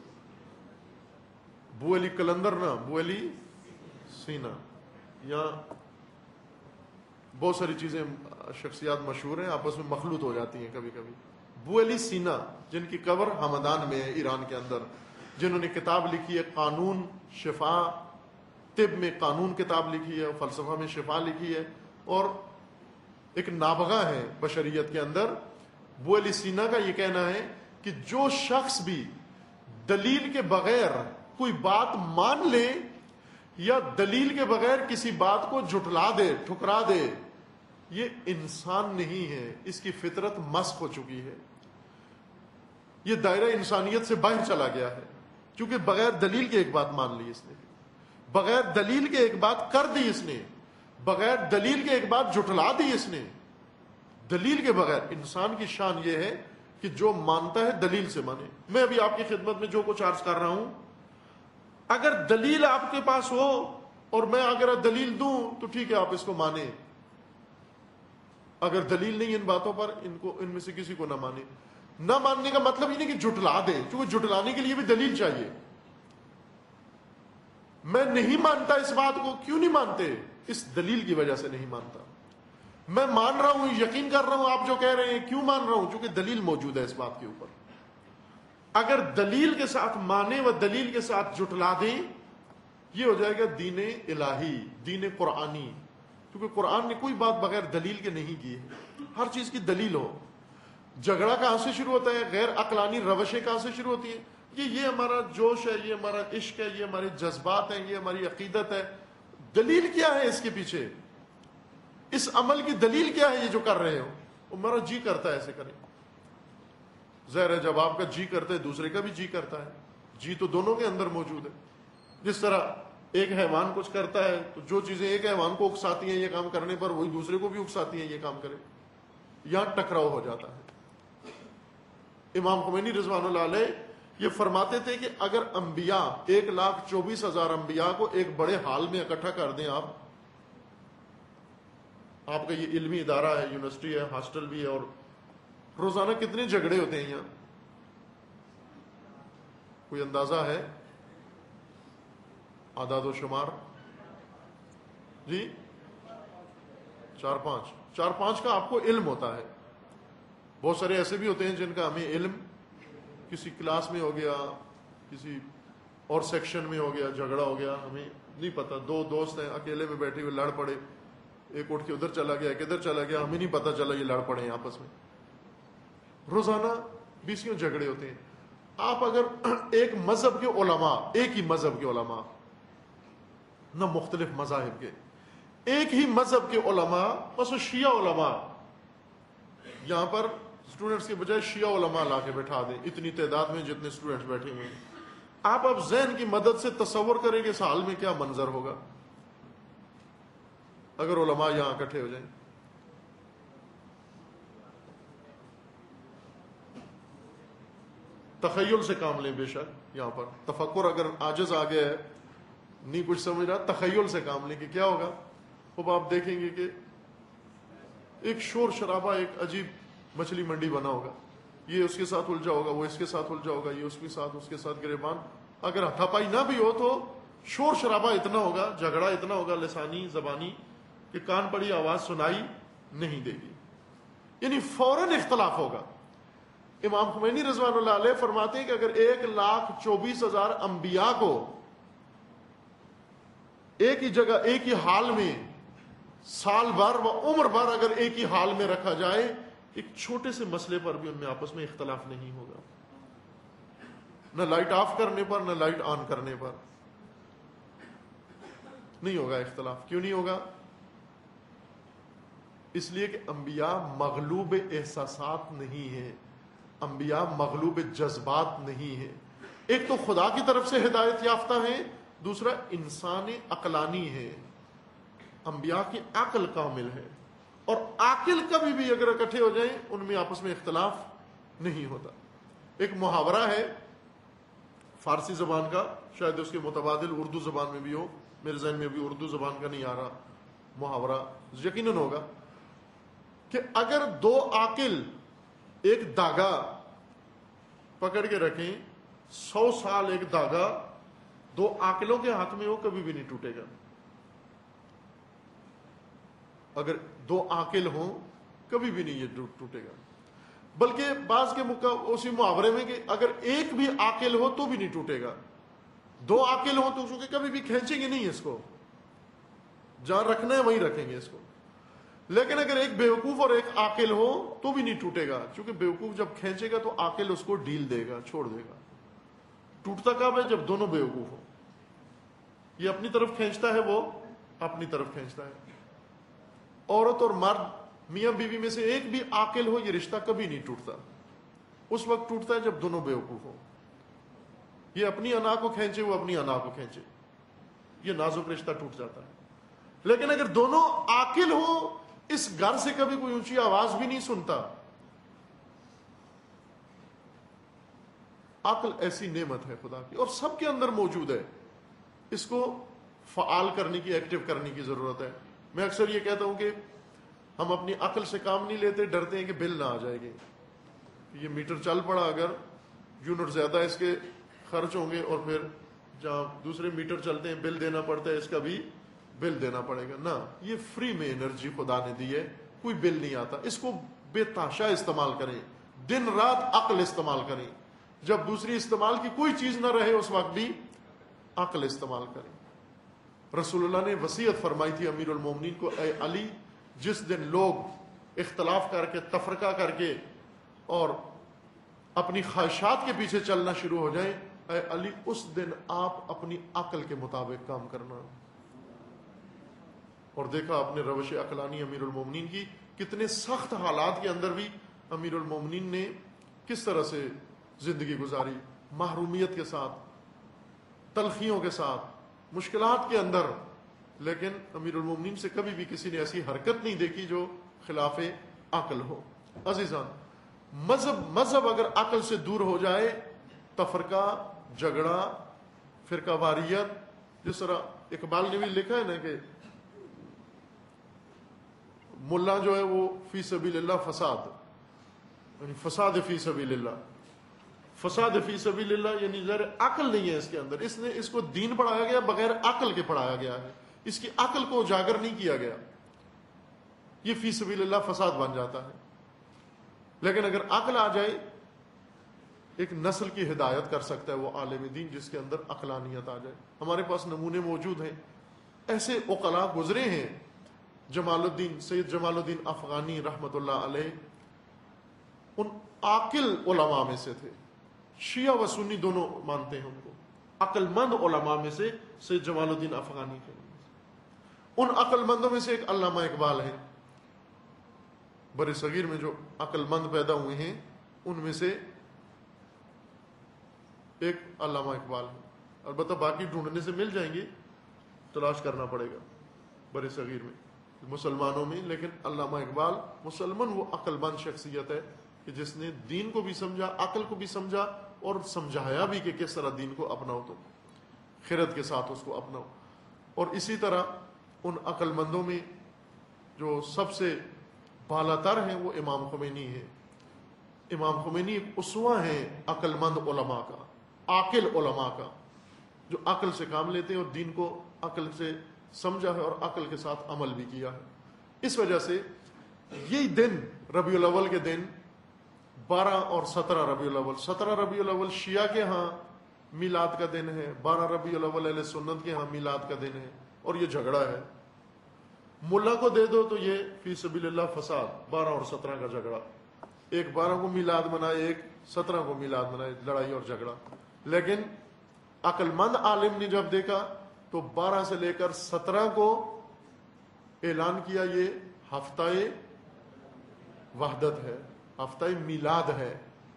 بو علی کلندر نہ، بو علی سینا. یا بہت ساری چیزیں شخصیات مشہور ہیں، آپس میں مخلوط ہو جاتی ہیں کبھی کبھی. بو علی سینا جن کی قبر ہمدان میں ہے ایران کے اندر، جنہوں نے کتاب لکھی ہے قانون شفا، طب میں قانون کتاب لکھی ہے، فلسفہ میں شفا لکھی ہے، اور ایک نابغہ ہے بشریت کے اندر. بو علی سینا کا یہ کہنا ہے کہ جو شخص بھی دلیل کے بغیر کوئی بات مان لے یا دلیل کے بغیر کسی بات کو جھٹلا دے، ٹھکرا دے، یہ انسان نہیں ہے، اس کی فطرت مسخ ہو چکی ہے، یہ دائرہ انسانیت سے باہر چلا گیا ہے. کیونکہ بغیر دلیل کے ایک بات مان لی اس نے، بغیر دلیل کے ایک بات کر دی اس نے، بغیر دلیل کے ایک بات جھٹلا دی اس نے. دلیل کے بغیر انسان کی شان یہ ہے کہ جو مانتا ہے دلیل سے مانے. میں ابھی آپ کی خدمت میں جو کچھ عرض کر رہا ہوں، اگر دلیل آپ کے پاس ہو اور میں اگر دلیل دوں تو ٹھیک ہے آپ اس کو مانیں. اگر دلیل نہیں ان باتوں پر، ان میں سے کسی کو نہ مانے. نہ ماننے کا مطلب یہ نہیں کہ جھٹلا دے، کیونکہ جھٹلانے کے لیے بھی دلیل چاہیے. میں نہیں مانتا اس بات کو، کیوں نہیں مانتے؟ اس دلیل کی وجہ سے نہیں مانتا. میں مان رہا ہوں، یقین کر رہا ہوں آپ جو کہہ رہے ہیں، کیوں مان رہا ہوں؟ کیونکہ دلیل موجود ہے اس بات کے اوپر. اگر دلیل کے ساتھ مانے و دلیل کے ساتھ جھٹلا دیں، یہ ہو جائے گا دین الہی، دین قرآنی. کیونکہ قرآن نے کوئی بات بغیر دلیل کے نہیں کی ہے، ہر چیز کی دلیل ہو. جھگڑا کہاں سے شروع ہوتا ہے؟ غیر عقلانی روشیں کہاں سے شروع ہوتی ہیں؟ یہ ہمارا جوش ہے، یہ ہمارا عشق ہے، یہ ہمارے جذبات ہیں، یہ ہماری عقیدت ہے. دلیل کیا ہے اس کے پیچھے؟ اس عمل کی دلیل کیا ہے؟ یہ جو کر رہے ہو، ہمارا جی کرتا ہے ایسے کریں. ظاہر ہے جب آپ کا جی کرتا ہے دوسرے کا بھی جی کرتا ہے. جی تو دونوں کے اندر موجود ہے. جس طرح ایک حیوان کچھ کرتا ہے تو جو چیزیں ایک حیوان کو اکساتی ہیں یہ کام کرنے پر، وہی دوسرے کو بھی اکساتی ہیں یہ کام کرے. یہاں ٹکراؤ ہو جاتا ہے. امام خمینی رضوان اللہ علیہ یہ فرماتے تھے کہ اگر انبیاء 1,24,000 انبیاء کو ایک بڑے ہال میں اکٹھا کر دیں، آپ کا یہ علمی ادارہ ہے، یونیورسٹی ہے، ہاسٹل بھی ہے، اور روزانہ کتنے جھگڑے ہوتے ہیں یہاں؟ کوئی اندازہ ہے؟ اعداد و شمار؟ جی 4-5 کا آپ کو علم ہوتا ہے. بہت سارے ایسے بھی ہوتے ہیں جن کا ہمیں علم کسی کلاس میں ہو گیا، کسی اور سیکشن میں ہو گیا، جھگڑا ہو گیا، ہمیں نہیں پتا. دو دوست ہیں اکیلے میں بیٹھے ہوئے، لڑ پڑے، ایک اٹھ کے ادھر چلا گیا، ایک ادھر چلا گیا، ہمیں نہیں پتا چلا یہ لڑ پڑے ہیں آپس میں. روزانہ 20 جھگڑے ہوتے ہیں. آپ اگر ایک مذہب کے علماء، ایک ہی مذہب کے علماء، نہ مختلف مذاہب کے، ایک ہی مذہب کے علماء، بس شیعہ علماء، یہاں پر اسٹوڈنٹس کے بجائے شیعہ علماء لا کے بٹھا دیں، اتنی تعداد میں جتنے اسٹوڈنٹس بیٹھے ہوئے ہیں، آپ اب ذہن کی مدد سے تصور کریں کہ اس حال میں کیا منظر ہوگا. اگر علماء یہاں اکٹھے ہو جائیں. تخیل سے کام لیں بے شک. یہاں پر تفکر اگر عاجز آ گیا ہے, نہیں کچھ سمجھ رہا, تخیل سے کام لیں کہ کیا ہوگا. اب آپ دیکھیں گے کہ ایک شور شرابہ, ایک عجیب مچھلی منڈی بنا ہوگا, یہ اس کے ساتھ الجھا ہوگا, وہ اس کے ساتھ الجھا ہوگا, یہ اس کے ساتھ گریبان. اگر ہتھاپائی نہ بھی ہو تو شور شرابہ اتنا ہوگا, جھگڑا اتنا ہوگا لسانی زبانی, کہ کان پڑی آواز سنائی نہیں دے گی, یعنی فوراً اختلاف ہوگا. امام خمینی رضوان اللہ علیہ فرماتے ہیں کہ اگر 1,24,000 انبیاء کو ایک ہی جگہ ایک ہی حال میں سال بھر و عمر بھر اگر ایک ہی حال میں رکھا جائے, ایک چھوٹے سے مسئلے پر بھی ان میں آپس میں اختلاف نہیں ہوگا. نہ لائٹ آف کرنے پر نہ لائٹ آن کرنے پر نہیں ہوگا اختلاف. کیوں نہیں ہوگا؟ اس لیے کہ انبیاء مغلوب احساسات نہیں ہیں, انبیاء مغلوب جذبات نہیں ہیں. ایک تو خدا کی طرف سے ہدایت یافتہ ہیں, دوسرا انسان عقلانی ہے. انبیاء کی عقل کامل ہے, اور عاقل کبھی بھی اگر اکٹھے ہو جائیں ان میں آپس میں اختلاف نہیں ہوتا. ایک محاورہ ہے فارسی زبان کا, شاید اس کے متبادل اردو زبان میں بھی ہو, میرے ذہن میں ابھی اردو زبان کا نہیں آ رہا محاورہ, یقیناً ہوگا, کہ اگر 2 عاقل ایک دھاگا پکڑ کے رکھیں, 100 سال ایک دھاگا 2 عاقلوں کے ہاتھ میں ہو کبھی بھی نہیں ٹوٹے گا. اگر 2 عاقل ہوں کبھی بھی نہیں یہ ٹوٹے گا. بلکہ بعض کے اسی محاورے میں کہ اگر ایک بھی عاقل ہو تو بھی نہیں ٹوٹے گا, 2 عاقل ہوں تو چونکہ کبھی بھی کھینچیں گے نہیں اس کو, جہاں رکھنا ہے وہیں رکھیں گے اس کو. لیکن اگر ایک بیوقوف اور ایک عاقل ہو تو بھی نہیں ٹوٹے گا, چونکہ بیوقوف جب کھینچے گا تو عاقل اس کو ڈھیل دے گا, چھوڑ دے گا. ٹوٹتا کب ہے؟ جب دونوں بیوقوف ہوں. یہ اپنی طرف کھینچتا ہے, وہ اپنی طرف کھینچتا ہے. عورت اور مرد میاں بیوی میں سے ایک بھی عاقل ہو یہ رشتہ کبھی نہیں ٹوٹتا. اس وقت ٹوٹتا ہے جب دونوں بیوقوف ہو. یہ اپنی انا کو کھینچے, وہ اپنی انا کو کھینچے, یہ نازک رشتہ ٹوٹ جاتا ہے. لیکن اگر دونوں عاقل ہو, اس گھر سے کبھی کوئی اونچی آواز بھی نہیں سنتا. عقل ایسی نعمت ہے خدا کی, اور سب کے اندر موجود ہے. اس کو فعال کرنے کی, ایکٹیو کرنے کی ضرورت ہے. میں اکثر یہ کہتا ہوں کہ ہم اپنی عقل سے کام نہیں لیتے, ڈرتے ہیں کہ بل نہ آ جائے گی. یہ میٹر چل پڑا, اگر یونٹ زیادہ اس کے خرچ ہوں گے, اور پھر جہاں دوسرے میٹر چلتے ہیں بل دینا پڑتا ہے, اس کا بھی بل دینا پڑے گا. نہ, یہ فری میں انرجی خدا نے دی ہے, کوئی بل نہیں آتا. اس کو بے تحاشا استعمال کریں, دن رات عقل استعمال کریں. جب دوسری استعمال کی کوئی چیز نہ رہے اس وقت بھی عقل استعمال کریں. رسول اللہ نے وصیت فرمائی تھی امیر المومنین کو, اے علی, جس دن لوگ اختلاف کر کے, تفرقہ کر کے اور اپنی خواہشات کے پیچھے چلنا شروع ہو جائیں, اے علی اس دن آپ اپنی عقل کے مطابق کام کرنا. اور دیکھا آپ نے روش عقلانی امیر المومنین کی, کتنے سخت حالات کے اندر بھی امیر المومنین نے کس طرح سے زندگی گزاری, محرومیت کے ساتھ, تلخیوں کے ساتھ, مشکلات کے اندر. لیکن امیر المومنین سے کبھی بھی کسی نے ایسی حرکت نہیں دیکھی جو خلاف عقل ہو. عزیزان, مذہب اگر عقل سے دور ہو جائے, تفرقہ, جھگڑا, فرقہ واریت, جس طرح اقبال نے بھی لکھا ہے نا کہ ملا جو ہے وہ فی سبیل اللہ فساد, یعنی فساد فی سبیل اللہ, فساد فی سبیل اللہ, یعنی ذرا عقل نہیں ہے اس کے اندر. اس نے اس کو دین پڑھایا گیا بغیر عقل کے پڑھایا گیا ہے, اس کی عقل کو اجاگر نہیں کیا گیا. یہ فی سبیل اللہ فساد بن جاتا ہے. لیکن اگر عقل آ جائے, ایک نسل کی ہدایت کر سکتا ہے وہ عالم دین جس کے اندر عقلانیت آ جائے. ہمارے پاس نمونے موجود ہیں, ایسے عقلاء گزرے ہیں. سید جمال الدین افغانی رحمت اللہ علیہ ان عاقل علماء میں سے تھے. شیعہ و سنی دونوں مانتے ہیں ان کو. عقل مند علماء میں سے سید جمال الدین افغانی تھے. ان عقل مندوں میں سے ایک علامہ اقبال ہے. بر صغیر میں جو عقل مند پیدا ہوئے ہیں ان میں سے ایک علامہ اقبال ہے. البتہ باقی ڈھونڈنے سے مل جائیں گے, تلاش کرنا پڑے گا بر صغیر میں. مسلمانوں میں، لیکن علامہ اقبال مسلمان وہ عقل مند شخصیت ہے کہ جس نے دین کو بھی سمجھا، عقل کو بھی سمجھا اور سمجھایا بھی کہ کس طرح دین کو اپناؤ، تو خرد کے ساتھ اس کو اپناؤ۔ اور اسی طرح ان عقل مندوں میں جو سب سے بالا تر ہیں وہ امام خمینی ہے۔ امام خمینی ایک اسوہ ہیں عقل مند علماء کا، عاقل علماء کا، جو عقل سے کام لیتے ہیں اور دین کو عقل سے سمجھا ہے اور عقل کے ساتھ عمل بھی کیا ہے۔ اس وجہ سے یہی دن ربیع الاول کے دن 12 اور 17 ربیع الاول، 17 ربیع الاول شیعہ کے ہاں میلاد کا دن ہے، 12 ربیع الاول اہل سنت کے ہاں میلاد کا دن ہے، اور یہ جھگڑا ہے۔ ملا کو دے دو تو یہ فی سبیل اللہ فساد، 12 اور 17 کا جھگڑا، ایک 12 کو میلاد منائے، ایک 17 کو میلاد منائے، لڑائی اور جھگڑا۔ لیکن عقل مند عالم نے جب دیکھا تو 12 سے لے کر 17 کو اعلان کیا یہ ہفتہ وحدت ہے، ہفتہ میلاد ہے۔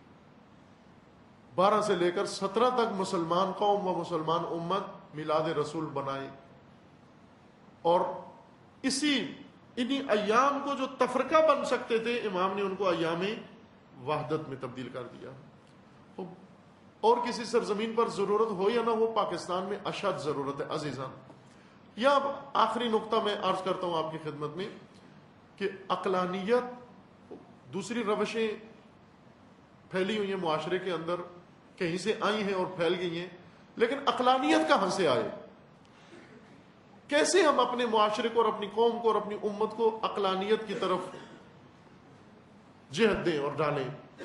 12 سے لے کر 17 تک مسلمان قوم و مسلمان امت میلاد رسول بنائے، اور انہی ایام کو جو تفرقہ بن سکتے تھے امام نے ان کو ایام وحدت میں تبدیل کر دیا۔ اور کسی سرزمین پر ضرورت ہو یا نہ ہو، پاکستان میں اشد ضرورت ہے عزیزان۔ یا آخری نقطہ میں عرض کرتا ہوں آپ کی خدمت میں کہ عقلانیت، دوسری روشیں پھیلی ہوئی ہیں معاشرے کے اندر، کہیں سے آئی ہیں اور پھیل گئی ہیں، لیکن عقلانیت کہاں سے آئے؟ کیسے ہم اپنے معاشرے کو اور اپنی قوم کو اور اپنی امت کو عقلانیت کی طرف جہت دیں اور ڈالیں؟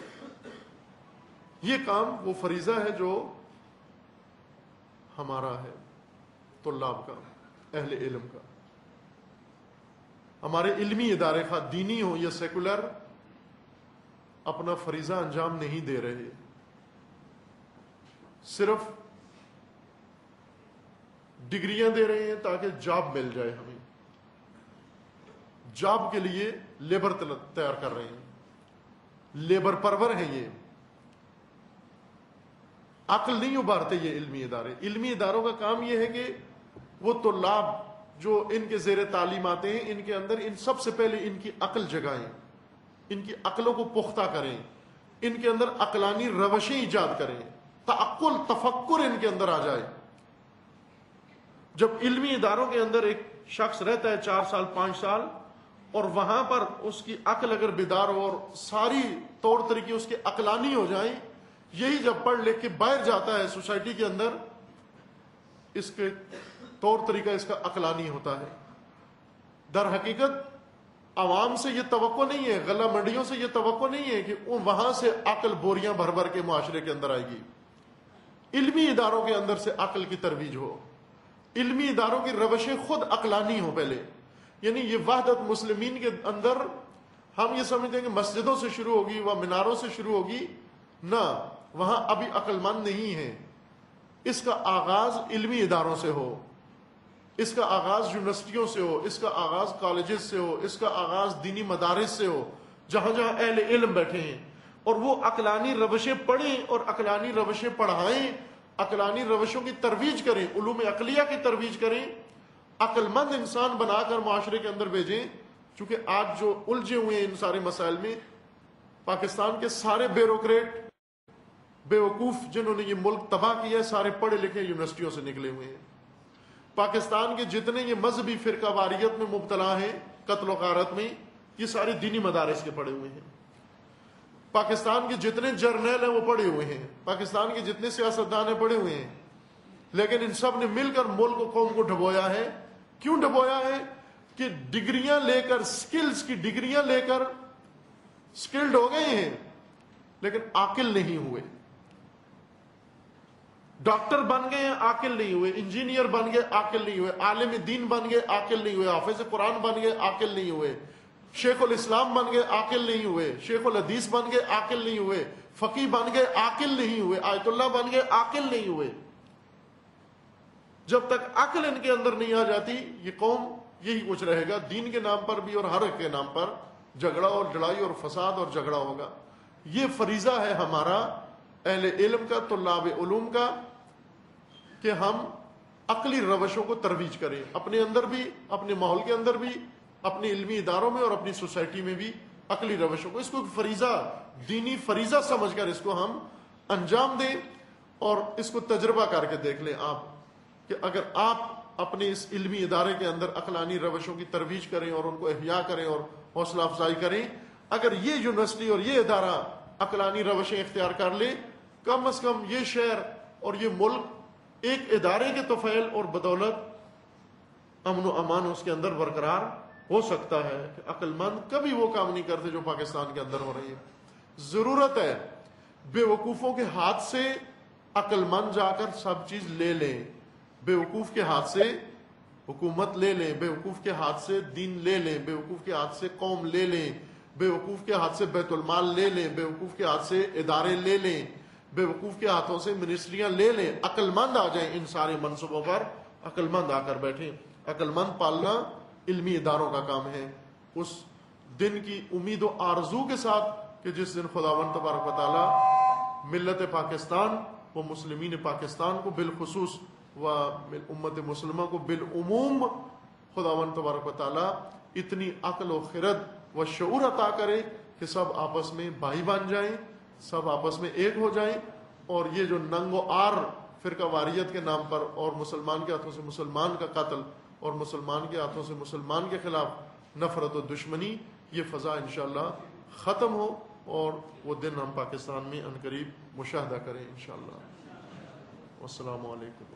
یہ کام وہ فریضہ ہے جو ہمارا ہے، طلاب کا، اہل علم کا۔ ہمارے علمی ادارے خواہ دینی ہو یا سیکولر اپنا فریضہ انجام نہیں دے رہے، صرف ڈگریاں دے رہے ہیں تاکہ جاب مل جائے، ہمیں جاب کے لیے لیبر تیار کر رہے ہیں، لیبر پرور ہیں یہ، عقل نہیں ابھارتے یہ علمی ادارے۔ علمی اداروں کا کام یہ ہے کہ وہ طلاب جو ان کے زیر تعلیم آتے ہیں، ان کے اندر ان سب سے پہلے ان کی عقل جگائیں، ان کی عقلوں کو پختہ کریں، ان کے اندر عقلانی روشیں ایجاد کریں، تعقل تفکر ان کے اندر آ جائے۔ جب علمی اداروں کے اندر ایک شخص رہتا ہے 4 سال 5 سال، اور وہاں پر اس کی عقل اگر بیدار ہو اور ساری طور طریقے اس کے عقلانی ہو جائیں، یہی جب پڑھ لکھ کے باہر جاتا ہے سوسائٹی کے اندر، اس کے طور طریقہ اس کا عقلانی ہوتا ہے۔ در حقیقت عوام سے یہ توقع نہیں ہے، غلہ منڈیوں سے یہ توقع نہیں ہے کہ وہاں سے عقل بوریاں بھر بھر کے معاشرے کے اندر آئے گی۔ علمی اداروں کے اندر سے عقل کی ترویج ہو، علمی اداروں کی روشیں خود عقلانی ہوں پہلے۔ یعنی یہ وحدت مسلمین کے اندر ہم یہ سمجھتے ہیں کہ مسجدوں سے شروع ہوگی و میناروں سے شروع ہوگی، نہ، وہاں ابھی عقل مند نہیں ہے۔ اس کا آغاز علمی اداروں سے ہو، اس کا آغاز یونیورسٹیوں سے ہو، اس کا آغاز کالجز سے ہو، اس کا آغاز دینی مدارس سے ہو، جہاں جہاں اہل علم بیٹھے ہیں، اور وہ عقلانی روشیں پڑھیں اور عقلانی روشیں پڑھائیں، عقلانی روشوں کی ترویج کریں، علوم عقلیہ کی ترویج کریں، عقل مند انسان بنا کر معاشرے کے اندر بھیجیں۔ چونکہ آج جو الجھے ہوئے ہیں ان سارے مسائل میں، پاکستان کے سارے بیوروکریٹ بیوقوف جنہوں نے یہ ملک تباہ کیا ہے، سارے پڑھے لکھے یونیورسٹیوں سے نکلے ہوئے ہیں۔ پاکستان کے جتنے یہ مذہبی فرقہ واریت میں مبتلا ہیں، قتل و غارت میں، یہ سارے دینی مدارس کے پڑھے ہوئے ہیں۔ پاکستان کے جتنے جرنیل ہیں وہ پڑھے ہوئے ہیں، پاکستان کے جتنے سیاستدان ہیں پڑھے ہوئے ہیں، لیکن ان سب نے مل کر ملک و قوم کو ڈبویا ہے۔ کیوں ڈبویا ہے؟ کہ ڈگریاں لے کر، سکلز کی ڈگریاں لے کر سکلڈ ہو گئے ہیں، لیکن عاقل نہیں ہوئے۔ ڈاکٹر بن گئے ہیں، عاقل نہیں ہوئے، انجینئر بن گئے، عاقل نہیں ہوئے، عالم دین بن گئے، عاقل نہیں ہوئے، حافظ قرآن بن گئے، عاقل نہیں ہوئے، شیخ الاسلام بن گئے، عاقل نہیں ہوئے، شیخ الحدیث بن گئے، عاقل نہیں ہوئے، فقیہ بن گئے، عاقل نہیں ہوئے، آیت اللہ بن گئے، عاقل نہیں ہوئے۔ جب تک عقل ان کے اندر نہیں آ جاتی، یہ قوم یہی کچھ رہے گا، دین کے نام پر بھی اور ہر ایک کے نام پر جھگڑا اور لڑائی اور فساد اور جھگڑا ہوگا۔ یہ فریضہ ہے ہمارا اہل علم کا، طلاب علوم کا، کہ ہم عقلی روشوں کو ترویج کریں، اپنے اندر بھی، اپنے ماحول کے اندر بھی، اپنے علمی اداروں میں اور اپنی سوسائٹی میں بھی عقلی روشوں کو، اس کو فریضہ، دینی فریضہ سمجھ کر اس کو ہم انجام دیں، اور اس کو تجربہ کر کے دیکھ لیں آپ کہ اگر آپ اپنے اس علمی ادارے کے اندر عقلانی روشوں کی ترویج کریں اور ان کو احیاء کریں اور حوصلہ افزائی کریں، اگر یہ یونیورسٹی اور یہ ادارہ عقلانی روشیں اختیار کر لے، کم از کم یہ شہر اور یہ ملک ایک ادارے کے طفیل اور بدولت امن و امان اس کے اندر برقرار ہو سکتا ہے کہ عقل مند کبھی وہ کام نہیں کرتے جو پاکستان کے اندر ہو رہی ہے۔ ضرورت ہے بے وقوفوں کے ہاتھ سے عقل مند جا کر سب چیز لے لیں، بے وقوف کے ہاتھ سے حکومت لے لیں، بے وقوف کے ہاتھ سے دین لے لیں، بے وقوف کے ہاتھ سے قوم لے لیں، بے وقوف کے ہاتھ سے بیت المال لے لیں، بے وقوف کے ہاتھ سے ادارے لے لیں، بے وقوف کے ہاتھوں سے منسٹریاں لے لیں۔ عقل مند آ جائیں ان سارے منصبوں پر، عقل مند آ کر بیٹھیں۔ عقل مند پالنا علمی اداروں کا کام ہے، اس دن کی امید و آرزو کے ساتھ کہ جس دن خداوند تبارک و تعالی ملت پاکستان و مسلمین پاکستان کو بالخصوص و امت مسلمہ کو بالعموم خداوند تبارک و تعالی اتنی عقل و خرد و شعور عطا کرے کہ سب آپس میں بھائی بن جائیں، سب آپس میں ایک ہو جائیں، اور یہ جو ننگ و آر فرقہ واریت کے نام پر اور مسلمان کے ہاتھوں سے مسلمان کا قتل اور مسلمان کے ہاتھوں سے مسلمان کے خلاف نفرت و دشمنی، یہ فضا انشاءاللہ ختم ہو اور وہ دن ہم پاکستان میں عنقریب مشاہدہ کریں انشاءاللہ۔ والسلام علیکم۔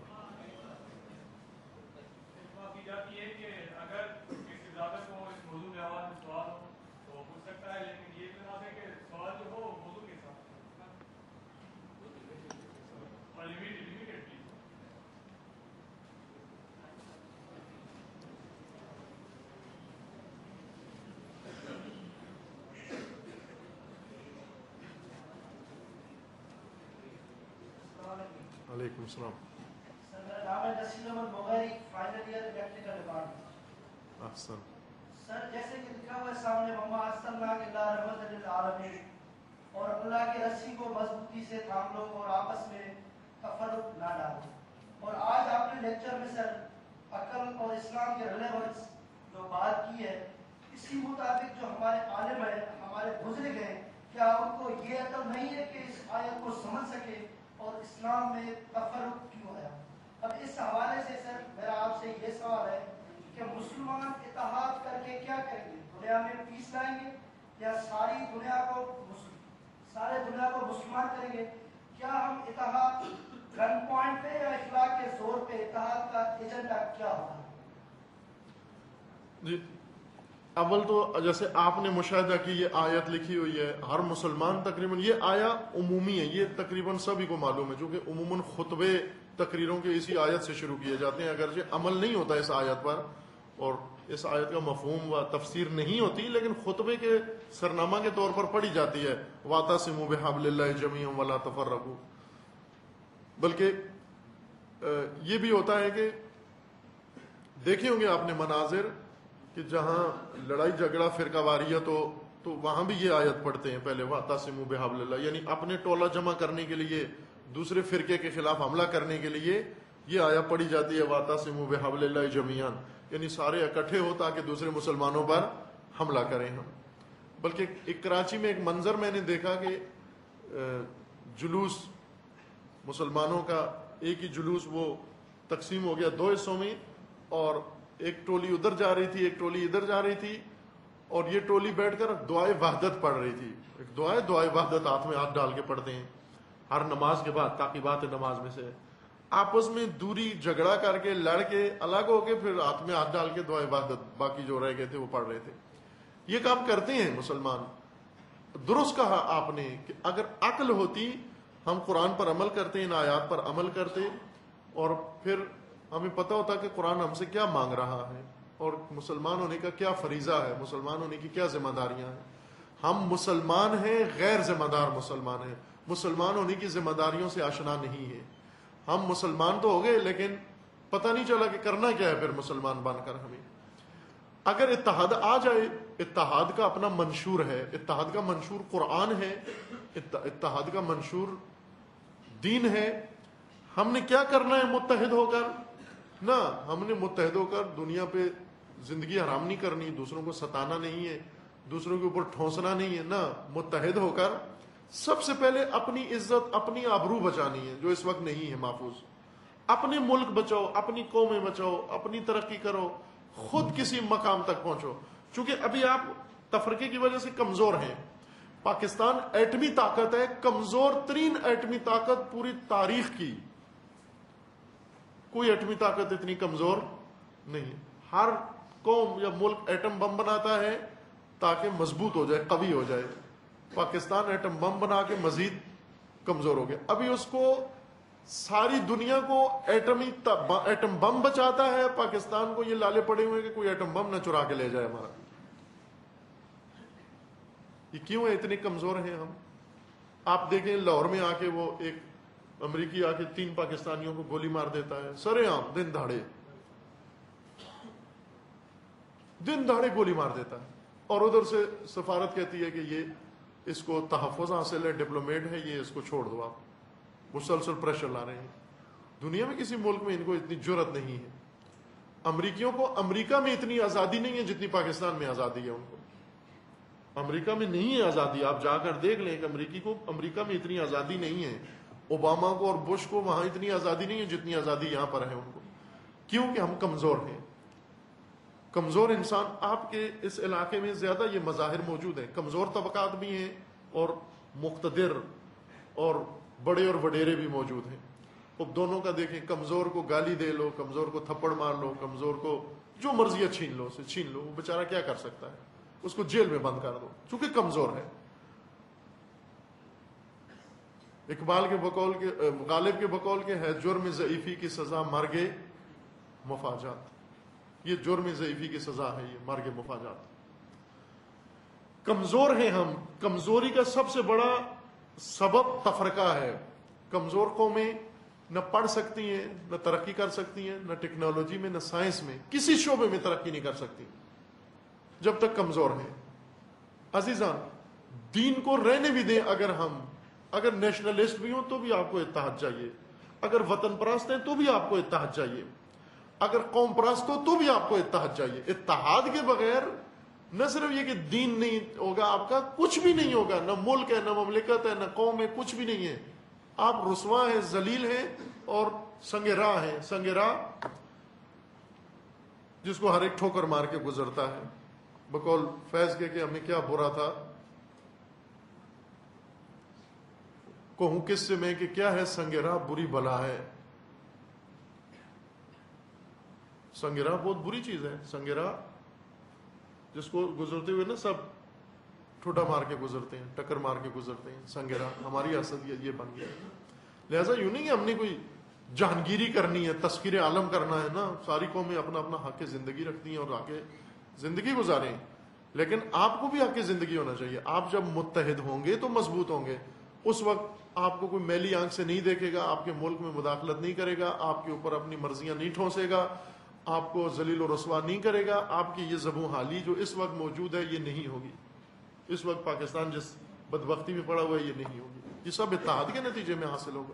وعلیکم السلام۔ سر میرا نام ہے Naseer Ahmed Mugheri, final year electrical department. Ahsan. Sir جیسے کہ لکھا ہوا ہے سامنے، وما ارسلناک الا رحمۃ للعالمین، اور اللہ کی رسی کو مضبوطی سے تھام لو اور آپس میں تفرق نہ ڈالو۔ اور آج آپ نے لیکچر میں سر عقل اور اسلام کے ریلیونس جو بات کی ہے، اسی مطابق جو ہمارے عالم ہیں، ہمارے بزرگ ہیں، کیا ان کو یہ عقل نہیں ہے کہ اس آیت کو سمجھ سکے اور اسلام میں تفرق کیوں آیا؟ اب اس حوالے سے سر میرا آپ سے یہ سوال ہے کہ مسلمان اتحاد کر کے کیا کریں گے؟ دنیا میں پیس لائیں گے یا ساری دنیا کو مسلمان کریں گے؟ کیا ہم اتحاد گن پوائنٹ پہ یا اخلاق کے زور پہ اتحاد کا ایجنڈا کیا ہوگا؟ جی، اول تو جیسے آپ نے مشاہدہ کی یہ آیت لکھی ہوئی ہے، ہر مسلمان تقریباً، یہ آیا عمومی ہے، یہ تقریباً سبھی کو معلوم ہے، جو کہ عموماً خطبے تقریروں کے اسی آیت سے شروع کیے جاتے ہیں، اگرچہ عمل نہیں ہوتا اس آیت پر اور اس آیت کا مفہوم و تفسیر نہیں ہوتی، لیکن خطبے کے سرنامہ کے طور پر پڑھی جاتی ہے، وَاعْتَصِمُوا بِحَبْلِ اللَّهِ جَمِيعًا وَلَا تَفَرَّقُوا۔ بلکہ یہ بھی ہوتا ہے کہ دیکھے ہوں گے آپ نے مناظر کہ جہاں لڑائی جھگڑا فرقہ واریت ہو تو وہاں بھی یہ آیت پڑھتے ہیں پہلے، وَاعْتَصِمُوا بِحَبْلِ اللَّهِ، یعنی اپنے ٹولہ جمع کرنے کے لیے، دوسرے فرقے کے خلاف حملہ کرنے کے لیے یہ آیت پڑھی جاتی ہے، وَاعْتَصِمُوا بِحَبْلِ اللَّهِ جَمِيعًا، یعنی سارے اکٹھے ہو تاکہ دوسرے مسلمانوں پر حملہ کریں ہم۔ بلکہ ایک کراچی میں ایک منظر میں نے دیکھا کہ جلوس مسلمانوں کا ایک ہی جلوس وہ تقسیم ہو گیا دو حصوں میں، اور ایک ٹولی ادھر جا رہی تھی، ایک ٹولی ادھر جا رہی تھی، اور یہ ٹولی بیٹھ کر دعائے وحدت پڑھ رہی تھی۔ ایک دعائے وحدت ہاتھ میں ہاتھ ڈال کے پڑھتے ہیں ہر نماز کے بعد، تعقیبات نماز میں سے، آپس میں دوری جھگڑا کر کے لڑ کے الگ ہو کے پھر ہاتھ میں ہاتھ ڈال کے دعائے وحدت باقی جو رہ گئے تھے وہ پڑھ رہے تھے۔ یہ کام کرتے ہیں مسلمان۔ درست کہا آپ نے کہ اگر عقل ہوتی، ہم قرآن پر عمل کرتے، ان آیات پر عمل کرتے، اور پھر ہمیں پتہ ہوتا کہ قرآن ہم سے کیا مانگ رہا ہے اور مسلمان ہونے کا کیا فریضہ ہے، مسلمان ہونے کی کیا ذمہ داریاں ہیں۔ ہم مسلمان ہیں، غیر ذمہ دار مسلمان ہیں، مسلمان ہونے کی ذمہ داریوں سے آشنا نہیں ہے۔ ہم مسلمان تو ہو گئے لیکن پتہ نہیں چلا کہ کرنا کیا ہے پھر مسلمان بن کر ہمیں۔ اگر اتحاد آ جائے، اتحاد کا اپنا منشور ہے، اتحاد کا منشور قرآن ہے، اتحاد کا منشور دین ہے، ہم نے کیا کرنا ہے متحد ہو کر؟ نہ، ہم نے متحد ہو کر دنیا پہ زندگی حرام نہیں کرنی، دوسروں کو ستانا نہیں ہے، دوسروں کے اوپر ٹھونسنا نہیں ہے، نہ متحد ہو کر سب سے پہلے اپنی عزت، اپنی آبرو بچانی ہے جو اس وقت نہیں ہے محفوظ. اپنے ملک بچاؤ، اپنی قومیں بچاؤ، اپنی ترقی کرو، خود کسی مقام تک پہنچو. چونکہ ابھی آپ تفرقے کی وجہ سے کمزور ہیں. پاکستان ایٹمی طاقت ہے، کمزور ترین ایٹمی طاقت پوری تاریخ کی. کوئی ایٹمی طاقت اتنی کمزور نہیں. ہر قوم یا ملک ایٹم بم بناتا ہے تاکہ مضبوط ہو جائے، قوی ہو جائے. پاکستان ایٹم بم بنا کے مزید کمزور ہو گیا. ابھی اس کو ساری دنیا کو ایٹم بم بچاتا ہے، پاکستان کو یہ لالے پڑے ہوئے کہ کوئی ایٹم بم نہ چرا کے لے جائے ہمارا. یہ کیوں ہے اتنے کمزور ہیں ہم؟ آپ دیکھیں لاہور میں آ کے وہ ایک امریکی آ کے 3 پاکستانیوں کو گولی مار دیتا ہے سرے عام، دن دہاڑے گولی مار دیتا ہے. اور ادھر سے سفارت کہتی ہے کہ یہ اس کو تحفظ حاصل ہے، ڈپلومیٹ ہے، یہ اس کو چھوڑ دو. آپ مسلسل پریشر لا رہے ہیں. دنیا میں کسی ملک میں ان کو اتنی جرت نہیں ہے. امریکیوں کو امریکہ میں اتنی آزادی نہیں ہے جتنی پاکستان میں آزادی ہے. ان کو امریکہ میں نہیں ہے آزادی. آپ جا کر دیکھ لیں کہ امریکی کو امریکہ میں اتنی آزادی نہیں ہے. اوباما کو اور بش کو وہاں اتنی آزادی نہیں ہے جتنی آزادی یہاں پر ہے ان کو. کیوں کہ ہم کمزور ہیں. کمزور انسان آپ کے اس علاقے میں زیادہ یہ مظاہر موجود ہیں. کمزور طبقات بھی ہیں اور مقتدر اور بڑے اور وڈیرے بھی موجود ہیں. اب دونوں کا دیکھیں، کمزور کو گالی دے لو، کمزور کو تھپڑ مار لو، کمزور کو جو مرضی چھین لو اسے چھین لو. وہ بیچارہ کیا کر سکتا ہے؟ اس کو جیل میں بند کر دو چونکہ کمزور ہے. اقبال کے بقول کے، غالب کے بقول کے ہے جرم ضعیفی کی سزا مرگ مفاجات. یہ جرم ضعیفی کی سزا ہے، یہ مرگ مفاجات. کمزور ہیں ہم. کمزوری کا سب سے بڑا سبب تفرقہ ہے. کمزور قومیں نہ پڑھ سکتی ہیں، نہ ترقی کر سکتی ہیں، نہ ٹیکنالوجی میں، نہ سائنس میں، کسی شعبے میں ترقی نہیں کر سکتی جب تک کمزور ہیں. عزیزان، دین کو رہنے بھی دیں. اگر نیشنلسٹ بھی ہوں تو بھی آپ کو اتحاد چاہیے. اگر وطن پرست ہیں تو بھی آپ کو اتحاد چاہیے. اگر قوم پرست ہو تو بھی آپ کو اتحاد چاہیے. اتحاد کے بغیر نہ صرف یہ کہ دین نہیں ہوگا آپ کا، کچھ بھی نہیں ہوگا. نہ ملک ہے، نہ مملکت ہے، نہ قوم ہے، کچھ بھی نہیں ہے. آپ رسوا ہیں، ذلیل ہیں اور سنگ راہ ہیں. سنگ راہ جس کو ہر ایک ٹھوکر مار کے گزرتا ہے. بقول فیض کے کہ ہمیں کیا برا تھا، کہوں کس سے میں کہ کیا ہے سنگ راہ بری بلا ہے. سنگ راہ بہت بری چیز ہے. سنگ راہ جس کو گزرتے ہوئے نا سب ٹھوٹا مار کے گزرتے ہیں، ٹکر مار کے گزرتے ہیں. سنگ راہ ہماری حیثیت یہ بن گیا. لہذا یوں نہیں کہ ہم نے کوئی جہانگیری کرنی ہے، تذکیر عالم کرنا ہے نا. ساری قومیں اپنا اپنا حق زندگی رکھتی ہیں اور آ کے زندگی گزاریں، لیکن آپ کو بھی حق زندگی ہونا چاہیے. آپ جب متحد ہوں گے تو مضبوط ہوں گے. اس وقت آپ کو کوئی میلی آنکھ سے نہیں دیکھے گا، آپ کے ملک میں مداخلت نہیں کرے گا، آپ کے اوپر اپنی مرضیاں نہیں ٹھونسے گا، آپ کو ذلیل و رسوا نہیں کرے گا. آپ کی یہ زبوں حالی جو اس وقت موجود ہے یہ نہیں ہوگی. اس وقت پاکستان جس بدبختی میں پڑا ہوا ہے یہ نہیں ہوگی. یہ سب اتحاد کے نتیجے میں حاصل ہوگا.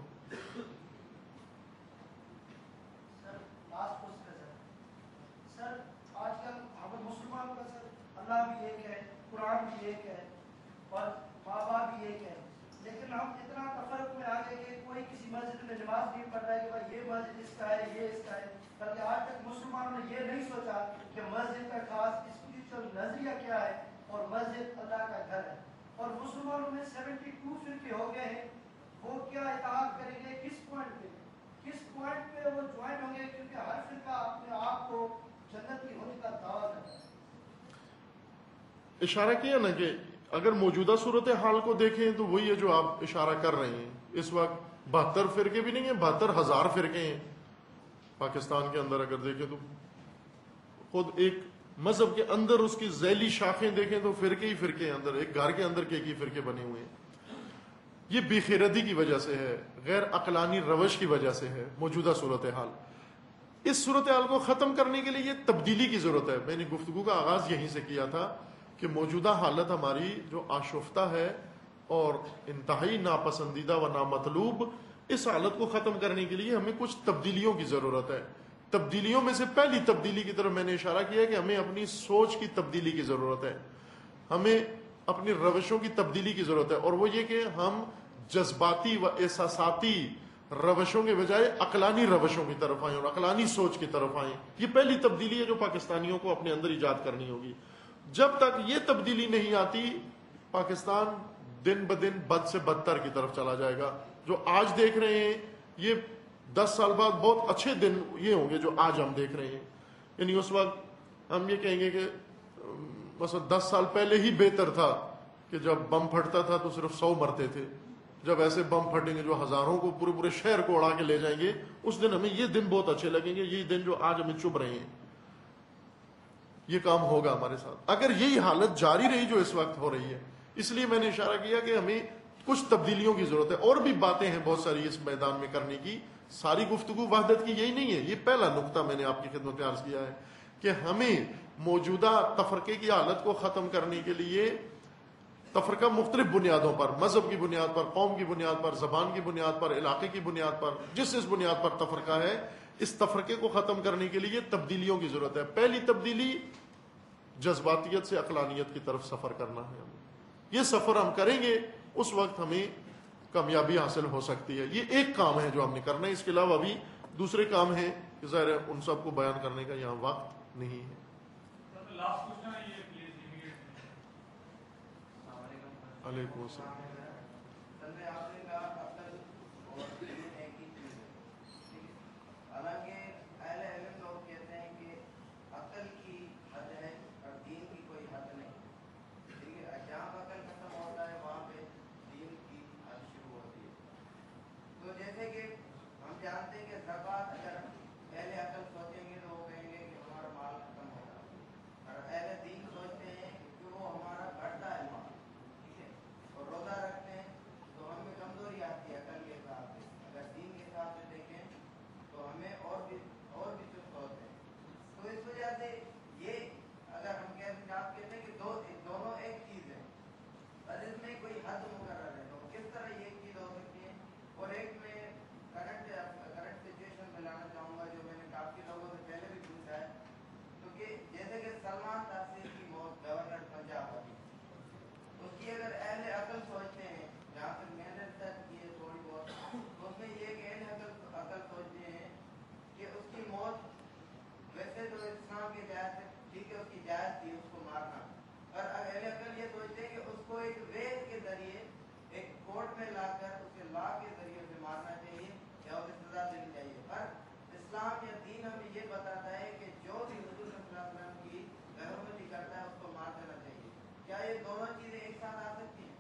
اللہ بھی ایک ہے، قرآن بھی ایک ہے اور ماں باپ بھی ایک ہے، لیکن ہم اتنا تفرق میں آ گئے کہ کوئی کسی مسجد میں نماز نہیں پڑھ رہا ہے کہ بھائی یہ مسجد اس کا ہے، یہ اس کا ہے. بلکہ آج تک مسلمانوں نے یہ نہیں سوچا کہ مسجد کا خاص اسپریچل نظریہ کیا ہے اور مسجد اللہ کا گھر ہے. اور مسلمانوں میں 72 فرقے ہو گئے ہیں. وہ کیا اتحاد کریں گے؟ کس پوائنٹ پہ وہ جوائن ہوں گے؟ کیونکہ ہر فرقہ اپنے آپ کو جنت کی ہونے کا دعویٰ کرتا ہے. اشارہ کیا نا کہ اگر موجودہ صورتحال کو دیکھیں تو وہی ہے جو آپ اشارہ کر رہے ہیں. اس وقت 72 فرقے بھی نہیں ہیں، 72,000 فرقے ہیں پاکستان کے اندر. اگر دیکھیں تو خود ایک مذہب کے اندر اس کی ذیلی شاخیں دیکھیں تو فرقے ہی فرقے ہیں. اندر ایک گھر کے اندر کے فرقے بنے ہوئے ہیں. یہ بے خیرتی کی وجہ سے ہے، غیر عقلانی روش کی وجہ سے ہے موجودہ صورتحال. اس صورتحال کو ختم کرنے کے لیے یہ تبدیلی کی ضرورت ہے. میں نے گفتگو کا آغاز یہیں سے کیا تھا کہ موجودہ حالت ہماری جو آشفتہ ہے اور انتہائی ناپسندیدہ و نامطلوب، اس حالت کو ختم کرنے کے لیے ہمیں کچھ تبدیلیوں کی ضرورت ہے. تبدیلیوں میں سے پہلی تبدیلی کی طرف میں نے اشارہ کیا کہ ہمیں اپنی سوچ کی تبدیلی کی ضرورت ہے، ہمیں اپنی روشوں کی تبدیلی کی ضرورت ہے، اور وہ یہ کہ ہم جذباتی و احساساتی روشوں کے بجائے عقلانی روشوں کی طرف آئیں اور عقلانی سوچ کی طرف آئیں۔ یہ پہلی تبدیلی ہے جو پاکستانیوں کو اپنے اندر ایجاد کرنی ہوگی۔ جب تک یہ تبدیلی نہیں آتی پاکستان دن بدن بد سے بدتر کی طرف چلا جائے گا۔ جو آج دیکھ رہے ہیں یہ 10 سال بعد بہت اچھے دن یہ ہوں گے جو آج ہم دیکھ رہے ہیں، یعنی اس وقت ہم یہ کہیں گے کہ مثلا 10 سال پہلے ہی بہتر تھا کہ جب بم پھٹتا تھا تو صرف 100 مرتے تھے، جب ایسے بم پھٹیں گے جو ہزاروں کو پورے شہر کو اڑا کے لے جائیں گے، اس دن ہمیں یہ دن بہت اچھے لگیں گے۔ یہ دن جو آج ہمیں چبھ رہے ہیں یہ کام ہوگا ہمارے ساتھ اگر یہی حالت جاری رہی جو اس وقت ہو رہی ہے۔ اس لیے میں نے اشارہ کیا کہ ہمیں کچھ تبدیلیوں کی ضرورت ہے، اور بھی باتیں ہیں بہت ساری اس میدان میں کرنے کی۔ ساری گفتگو وحدت کی یہی نہیں ہے، یہ پہلا نقطہ میں نے آپ کی خدمت میں عرض کیا ہے کہ ہمیں موجودہ تفرقے کی حالت کو ختم کرنے کے لیے تفرقہ مختلف بنیادوں پر، مذہب کی بنیاد پر، قوم کی بنیاد پر، زبان کی بنیاد پر، علاقے کی بنیاد پر، جس بنیاد پر تفرقہ ہے، اس تفرقے کو ختم کرنے کے لیے تبدیلیوں کی ضرورت ہے۔ پہلی تبدیلی جذباتیت سے عقلانیت کی طرف سفر کرنا ہے۔ یہ سفر ہم کریں گے اس وقت ہمیں کامیابی حاصل ہو سکتی ہے۔ یہ ایک کام ہے جو ہم نے کرنا ہے، اس کے علاوہ بھی دوسرے کام ہیں کہ ظاہر ہے ان سب کو بیان کرنے کا یہاں وقت نہیں ہے۔ علیکم السلام۔ حالانکہ اہل علم لوگ کہتے ہیں کہ عقل کی حد ہے اور دین کی کوئی حد نہیں، ٹھیک ہے، جہاں عقل ختم ہوتا ہے وہاں پہ دین کی حد شروع ہوتی ہے۔ تو جیسے کہ ہم جانتے ہیں کہ زکوٰۃ اگر اہل عقل سوچیں گے تو وہ کہیں گے کہ ہمارا مال ختم ہوگا، اور اہل دین سوچتے ہیں کہ وہ ہمارا بڑھتا ہے مال، ٹھیک ہے، اور روزہ رکھتے ہیں تو ہمیں کمزوری آتی ہے عقل کے حساب سے۔ اگر دین کے حساب سے دیکھیں تو ہمیں اور بھی چست ہوتے ہیں۔ تو اس وجہ سے یہ اگر ہم آپ کہتے ہیں کہ دونوں ایک چیز ہے اور اس میں کوئی حد مقرر ہے، تو کس طرح یہ ایک چیز ہو سکتی ہے؟ اور ایک میں کرنٹ سچویشن میں لانا چاہوں گا جو میں نے کافی لوگوں سے پہلے بھی پوچھا ہے، تو کہ جیسے کہ سلمان تاثیر کی موت گورنر پنجاب ہوئی، اس کی اگر اہل عقل سوچتے ہیں، جہاں تک میں نے ریسرچ کی ہے تھوڑی بہت، تو اس میں یہ کہ اہل عقل سوچتے ہیں کہ اس کی موت ویسے تو اسلام کے جائز ہے، ٹھیک ہے، اس کی جائز تھی اس کو مارنا، اور اہل عقل یہ سوچتے ہیں کہ اس کو ایک وید کے ذریعے ایک کورٹ میں لا کر اسے لا کے ذریعے سے مارنا چاہیے یا اسے سزا دینی چاہیے۔ پر اسلام یا دین ہمیں یہ بتاتا ہے کہ جو بھی حضور صلی اللہ علیہ وسلم کی بےحرمتی کرتا ہے اس کو مار دینا چاہیے۔ کیا یہ دونوں چیزیں ایک ساتھ آ سکتی ہیں؟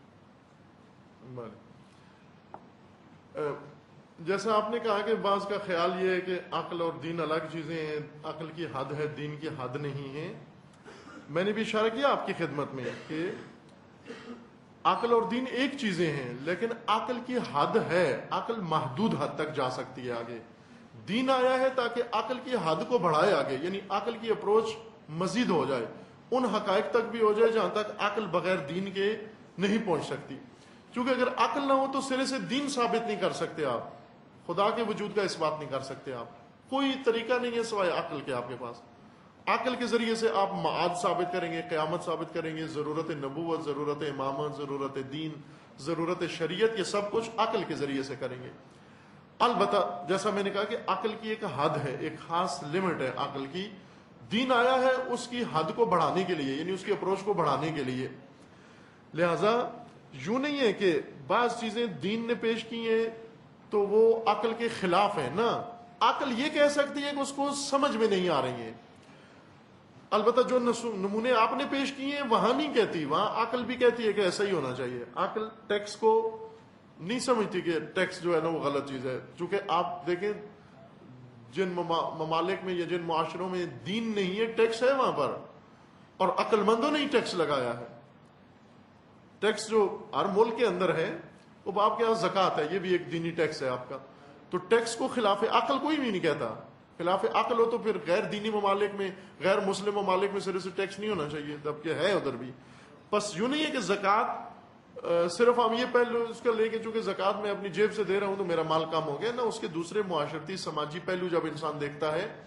جیسا آپ نے کہا کہ بعض کا خیال یہ ہے کہ عقل اور دین الگ چیزیں ہیں، عقل کی حد ہے، دین کی حد نہیں ہے۔ میں نے بھی اشارہ کیا آپ کی خدمت میں کہ عقل اور دین ایک چیزیں ہیں، لیکن عقل کی حد ہے، عقل محدود حد تک جا سکتی ہے آگے۔ دین آیا ہے تاکہ عقل کی حد کو بڑھائے آگے، یعنی عقل کی اپروچ مزید ہو جائے، ان حقائق تک بھی ہو جائے جہاں تک عقل بغیر دین کے نہیں پہنچ سکتی۔ کیونکہ اگر عقل نہ ہو تو سرے سے دین ثابت نہیں کر سکتے آپ، خدا کے وجود کا اس بات نہیں کر سکتے آپ، کوئی طریقہ نہیں ہے سوائے عقل کے آپ کے پاس۔ عقل کے ذریعے سے آپ معاد ثابت کریں گے، قیامت ثابت کریں گے، ضرورت نبوت، ضرورت امامت، ضرورت دین، ضرورت شریعت، یہ سب کچھ عقل کے ذریعے سے کریں گے۔ البتہ جیسا میں نے کہا کہ عقل کی ایک حد ہے، ایک خاص لمٹ ہے عقل کی۔ دین آیا ہے اس کی حد کو بڑھانے کے لیے، یعنی اس کی اپروچ کو بڑھانے کے لیے۔ لہذا یوں نہیں ہے کہ بعض چیزیں دین نے پیش کی ہیں تو وہ عقل کے خلاف ہیں، نا، عقل یہ کہہ سکتی ہے کہ اس کو سمجھ میں نہیں آ رہی ہیں۔ البتہ جو نمونے آپ نے پیش کیے ہیں وہاں نہیں کہتی، وہاں عقل بھی کہتی ہے کہ ایسا ہی ہونا چاہیے۔ عقل ٹیکس کو نہیں سمجھتی کہ ٹیکس جو ہے نا وہ غلط چیز ہے، چونکہ آپ دیکھیں جن ممالک میں یا جن معاشروں میں دین نہیں ہے ٹیکس ہے وہاں پر، اور عقل مندوں نے ہی ٹیکس لگایا ہے۔ ٹیکس جو ہر ملک کے اندر ہے، وہ آپ کے یہاں زکوٰۃ ہے، یہ بھی ایک دینی ٹیکس ہے آپ کا، تو ٹیکس کو خلاف عقل کوئی بھی نہیں کہتا۔ خلاف عقل ہو تو پھر غیر دینی ممالک میں، غیر مسلم ممالک میں سرے سے ٹیکس نہیں ہونا چاہیے، جبکہ ہے ادھر بھی۔ بس یوں نہیں ہے کہ زکوٰۃ صرف ہم یہ پہلو اس کا لے کے چونکہ زکوٰۃ میں اپنی جیب سے دے رہا ہوں تو میرا مال کم ہو گیا، نہ، اس کے دوسرے معاشرتی سماجی پہلو جب انسان دیکھتا ہے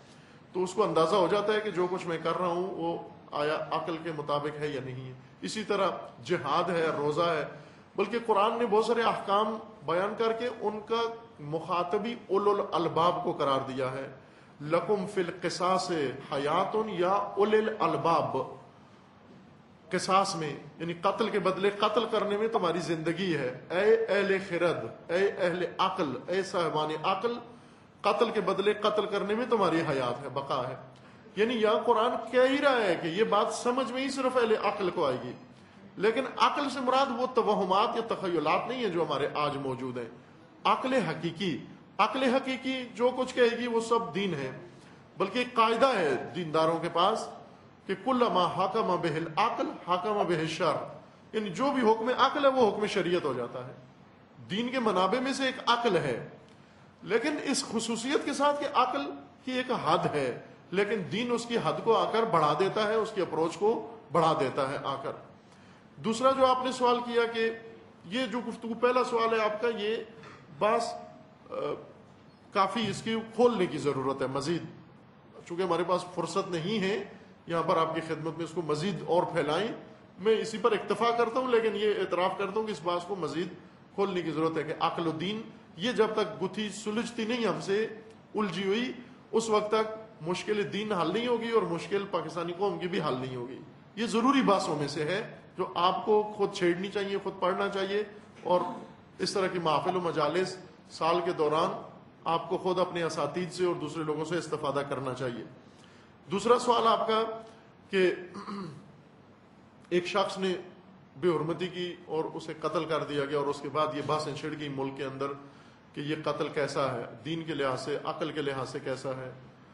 تو اس کو اندازہ ہو جاتا ہے کہ جو کچھ میں کر رہا ہوں وہ آیا عقل کے مطابق ہے یا نہیں ہے. اسی طرح جہاد ہے, روزہ ہے, بلکہ قرآن نے بہت سارے احکام بیان کر کے ان کا مخاطبی اولو الالباب کو قرار دیا ہے. لکم فی القصاص حیات یا اولی الالباب, قصاص میں یعنی قتل کے بدلے قتل کرنے میں تمہاری زندگی ہے. اے اہل خرد, اے اہل عقل, اے صاحبان عقل, قتل کے بدلے قتل کرنے میں تمہاری حیات ہے, بقا ہے. یعنی یہاں قرآن کہہ ہی رہا ہے کہ یہ بات سمجھ میں ہی صرف اہل عقل کو آئے گی, لیکن عقل سے مراد وہ توہمات یا تخیلات نہیں ہیں جو ہمارے آج موجود ہیں. عقل حقیقی, عقل حقیقی جو کچھ کہے گی وہ سب دین ہے. بلکہ ایک قاعدہ ہے دینداروں کے پاس کہ کل ما حکم بہ العقل حکم بہ الشرع, یعنی جو بھی حکم عقل ہے وہ حکم شریعت ہو جاتا ہے. دین کے منابع میں سے ایک عقل ہے, لیکن اس خصوصیت کے ساتھ کہ عقل کی ایک حد ہے, لیکن دین اس کی حد کو آ کر بڑھا دیتا ہے, اس کی اپروچ کو بڑھا دیتا ہے آ کر. دوسرا جو آپ نے سوال کیا کہ یہ جو گفتگو پہلا سوال ہے آپ کا, یہ بس کافی اس کی کھولنے کی ضرورت ہے مزید, چونکہ ہمارے پاس فرصت نہیں ہے یہاں پر آپ کی خدمت میں اس کو مزید اور پھیلائیں. میں اسی پر اکتفا کرتا ہوں, لیکن یہ اعتراف کرتا ہوں کہ اس بات کو مزید کھولنے کی ضرورت ہے کہ عقل و دین یہ جب تک گتھی سلجھتی نہیں ہم سے الجھی ہوئی, اس وقت تک مشکل دین حل نہیں ہوگی اور مشکل پاکستانی قوم کی بھی حل نہیں ہوگی. یہ ضروری باتوں میں سے ہے جو آپ کو خود چھیڑنی چاہیے, خود پڑھنا چاہیے, اور اس طرح کی محافل و مجالس سال کے دوران آپ کو خود اپنے اساتذہ سے اور دوسرے لوگوں سے استفادہ کرنا چاہیے. دوسرا سوال آپ کا کہ ایک شخص نے بے حرمتی کی اور اسے قتل کر دیا گیا, اور اس کے بعد یہ بحثیں چھڑ گئی ملک کے اندر کہ یہ قتل کیسا ہے, دین کے لحاظ سے, عقل کے لحاظ سے کیسا ہے.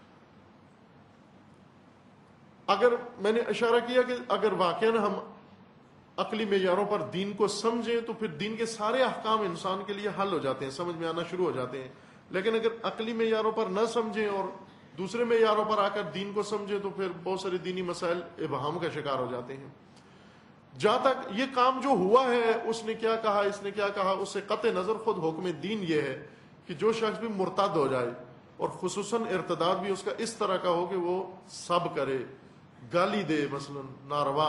اگر میں نے اشارہ کیا کہ اگر واقعاً ہم عقلی معیاروں پر دین کو سمجھیں تو پھر دین کے سارے احکام انسان کے لیے حل ہو جاتے ہیں, سمجھ میں آنا شروع ہو جاتے ہیں. لیکن اگر عقلی معیاروں پر نہ سمجھیں اور دوسرے معیاروں پر آ کر دین کو سمجھیں تو پھر بہت سارے دینی مسائل ابہام کا شکار ہو جاتے ہیں. جہاں تک یہ کام جو ہوا ہے, اس نے کیا کہا, اس نے کیا کہا, اس سے قطع نظر خود حکم دین یہ ہے کہ جو شخص بھی مرتد ہو جائے, اور خصوصاً ارتداد بھی اس کا اس طرح کا ہو کہ وہ سب کرے, گالی دے, مثلا ناروا.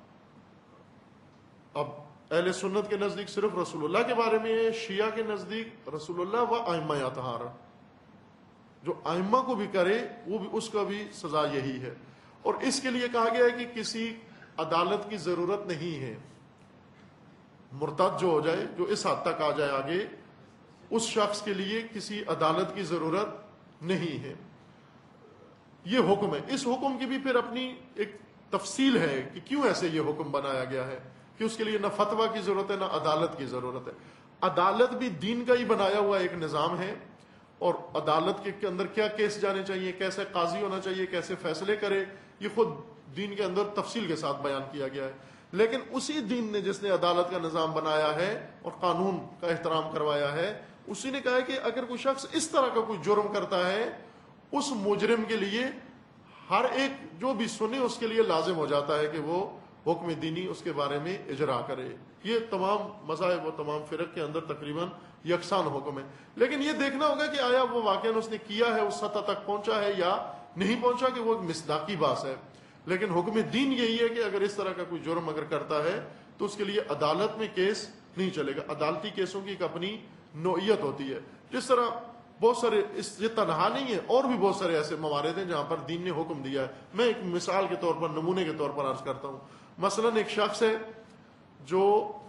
اب اہل سنت کے نزدیک صرف رسول اللہ کے بارے میں ہے, شیعہ کے نزدیک رسول اللہ و ائمہ اطہار, جو ائمہ کو بھی کرے وہ بھی اس کا بھی سزا یہی ہے. اور اس کے لیے کہا گیا ہے کہ کسی عدالت کی ضرورت نہیں ہے. مرتد جو ہو جائے, جو اس حد تک آ جائے آگے, اس شخص کے لیے کسی عدالت کی ضرورت نہیں ہے. یہ حکم ہے. اس حکم کی بھی پھر اپنی ایک تفصیل ہے کہ کیوں ایسے یہ حکم بنایا گیا ہے, کہ اس کے لیے نہ فتویٰ کی ضرورت ہے نہ عدالت کی ضرورت ہے. عدالت بھی دین کا ہی بنایا ہوا ایک نظام ہے, اور عدالت کے اندر کیا کیس جانے چاہیے, کیسے قاضی ہونا چاہیے, کیسے فیصلے کرے, یہ خود دین کے اندر تفصیل کے ساتھ بیان کیا گیا ہے. لیکن اسی دین نے جس نے عدالت کا نظام بنایا ہے اور قانون کا احترام کروایا ہے, اسی نے کہا ہے کہ اگر کوئی شخص اس طرح کا کوئی جرم کرتا ہے, اس مجرم کے لیے ہر ایک جو بھی سنے اس کے لیے لازم ہو جاتا ہے کہ وہ حکم دینی اس کے بارے میں اجرا کرے. یہ تمام مذاہب و تمام فرق کے اندر تقریباً یکساں حکم ہے. لیکن یہ دیکھنا ہوگا کہ آیا وہ واقعاً اس نے کیا ہے, اس سطح تک پہنچا ہے یا نہیں پہنچا, کہ وہ ایک مصداقی بات ہے. لیکن حکم دین یہی ہے کہ اگر اس طرح کا کوئی جرم اگر کرتا ہے تو اس کے لیے عدالت میں کیس نہیں چلے گا. عدالتی کیسوں کی ایک اپنی نوعیت ہوتی ہے. جس طرح بہت سارے یہ تنہا نہیں ہے, اور بھی بہت سارے ایسے موارد ہیں جہاں پر دین نے حکم دیا ہے. میں ایک مثال کے طور پر, نمونے کے طور پر عرض کرتا ہوں. مثلا ایک شخص ہے جو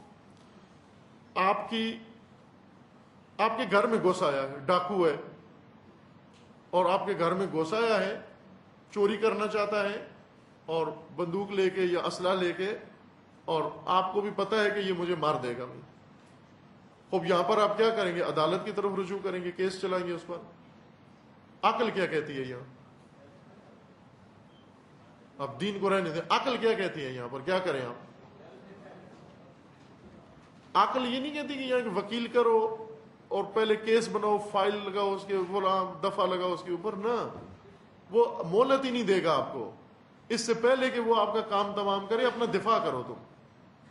آپ کے گھر میں گھس آیا ہے, ڈاکو ہے, اور آپ کے گھر میں گھس آیا ہے, چوری کرنا چاہتا ہے, اور بندوق لے کے یا اسلحہ لے کے, اور آپ کو بھی پتا ہے کہ یہ مجھے مار دے گا. اب یہاں پر آپ کیا کریں گے؟ عدالت کی طرف رجوع کریں گے, کیس چلائیں گے اس پر. عقل کیا کہتی ہے یہاں؟ اب دین کو رہنے دیں. عقل کیا کہتی ہے یہاں پر؟ کیا کریں آپ؟ عقل یہ نہیں کہتی کہ یہاں کہ وکیل کرو اور پہلے کیس بناؤ, فائل لگاؤ اس کے اوپر, دفعہ لگاؤ اس کے اوپر. نہ, وہ مہلت ہی نہیں دے گا آپ کو. اس سے پہلے کہ وہ آپ کا کام تمام کرے, اپنا دفاع کرو تم.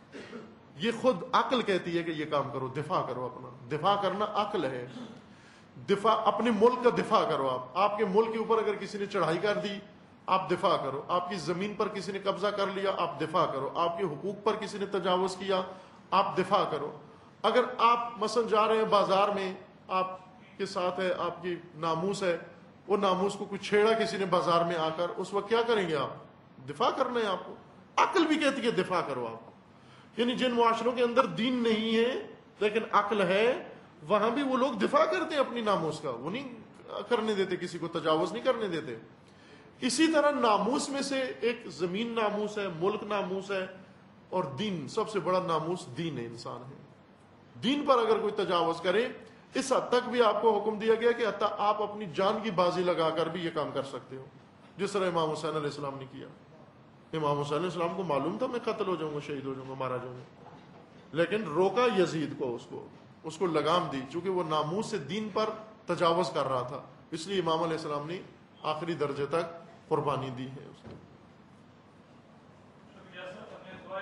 یہ خود عقل کہتی ہے کہ یہ کام کرو, دفاع کرو. اپنا دفاع کرنا عقل ہے. دفاع، اپنے ملک کا دفاع کرو. آپ کے ملک کے اوپر اگر کسی نے چڑھائی کر دی آپ دفاع کرو. آپ کی زمین پر کسی نے قبضہ کر لیا آپ دفاع کرو. آپ کے حقوق پر کسی نے تجاوز کیا آپ دفاع کرو. اگر آپ مثلا جا رہے ہیں بازار میں، آپ کے ساتھ ہے آپ کی ناموس ہے، وہ ناموس کو کوئی چھیڑا کسی نے بازار میں آ کر، اس وقت کیا کریں گے آپ؟ دفاع کرنا ہے آپ کو. عقل بھی کہتی ہے دفاع کرو آپ. یعنی جن معاشروں کے اندر دین نہیں ہے لیکن عقل ہے، وہاں بھی وہ لوگ دفاع کرتے ہیں اپنی ناموس کا، وہ نہیں کرنے دیتے، کسی کو تجاوز نہیں کرنے دیتے. اسی طرح ناموس میں سے ایک زمین ناموس ہے، ملک ناموس ہے، اور دین سب سے بڑا ناموس دین ہے، انسان ہے. دین پر اگر کوئی تجاوز کرے، اس حد تک بھی آپ کو حکم دیا گیا کہ حتیٰ آپ اپنی جان کی بازی لگا کر بھی یہ کام کر سکتے ہو، جس طرح امام حسین علیہ السلام نے کیا. امام حسین علیہ السلام کو معلوم تھا میں قتل ہو جاؤں گا، شہید ہو جاؤں گا، مارا جاؤں گا، لیکن روکا یزید کو، اس کو لگام دی، چونکہ وہ ناموس سے دین پر تجاوز کر رہا تھا. اس لیے امام علیہ السلام نے آخری درجے تک قربانی دی ہے اس نے.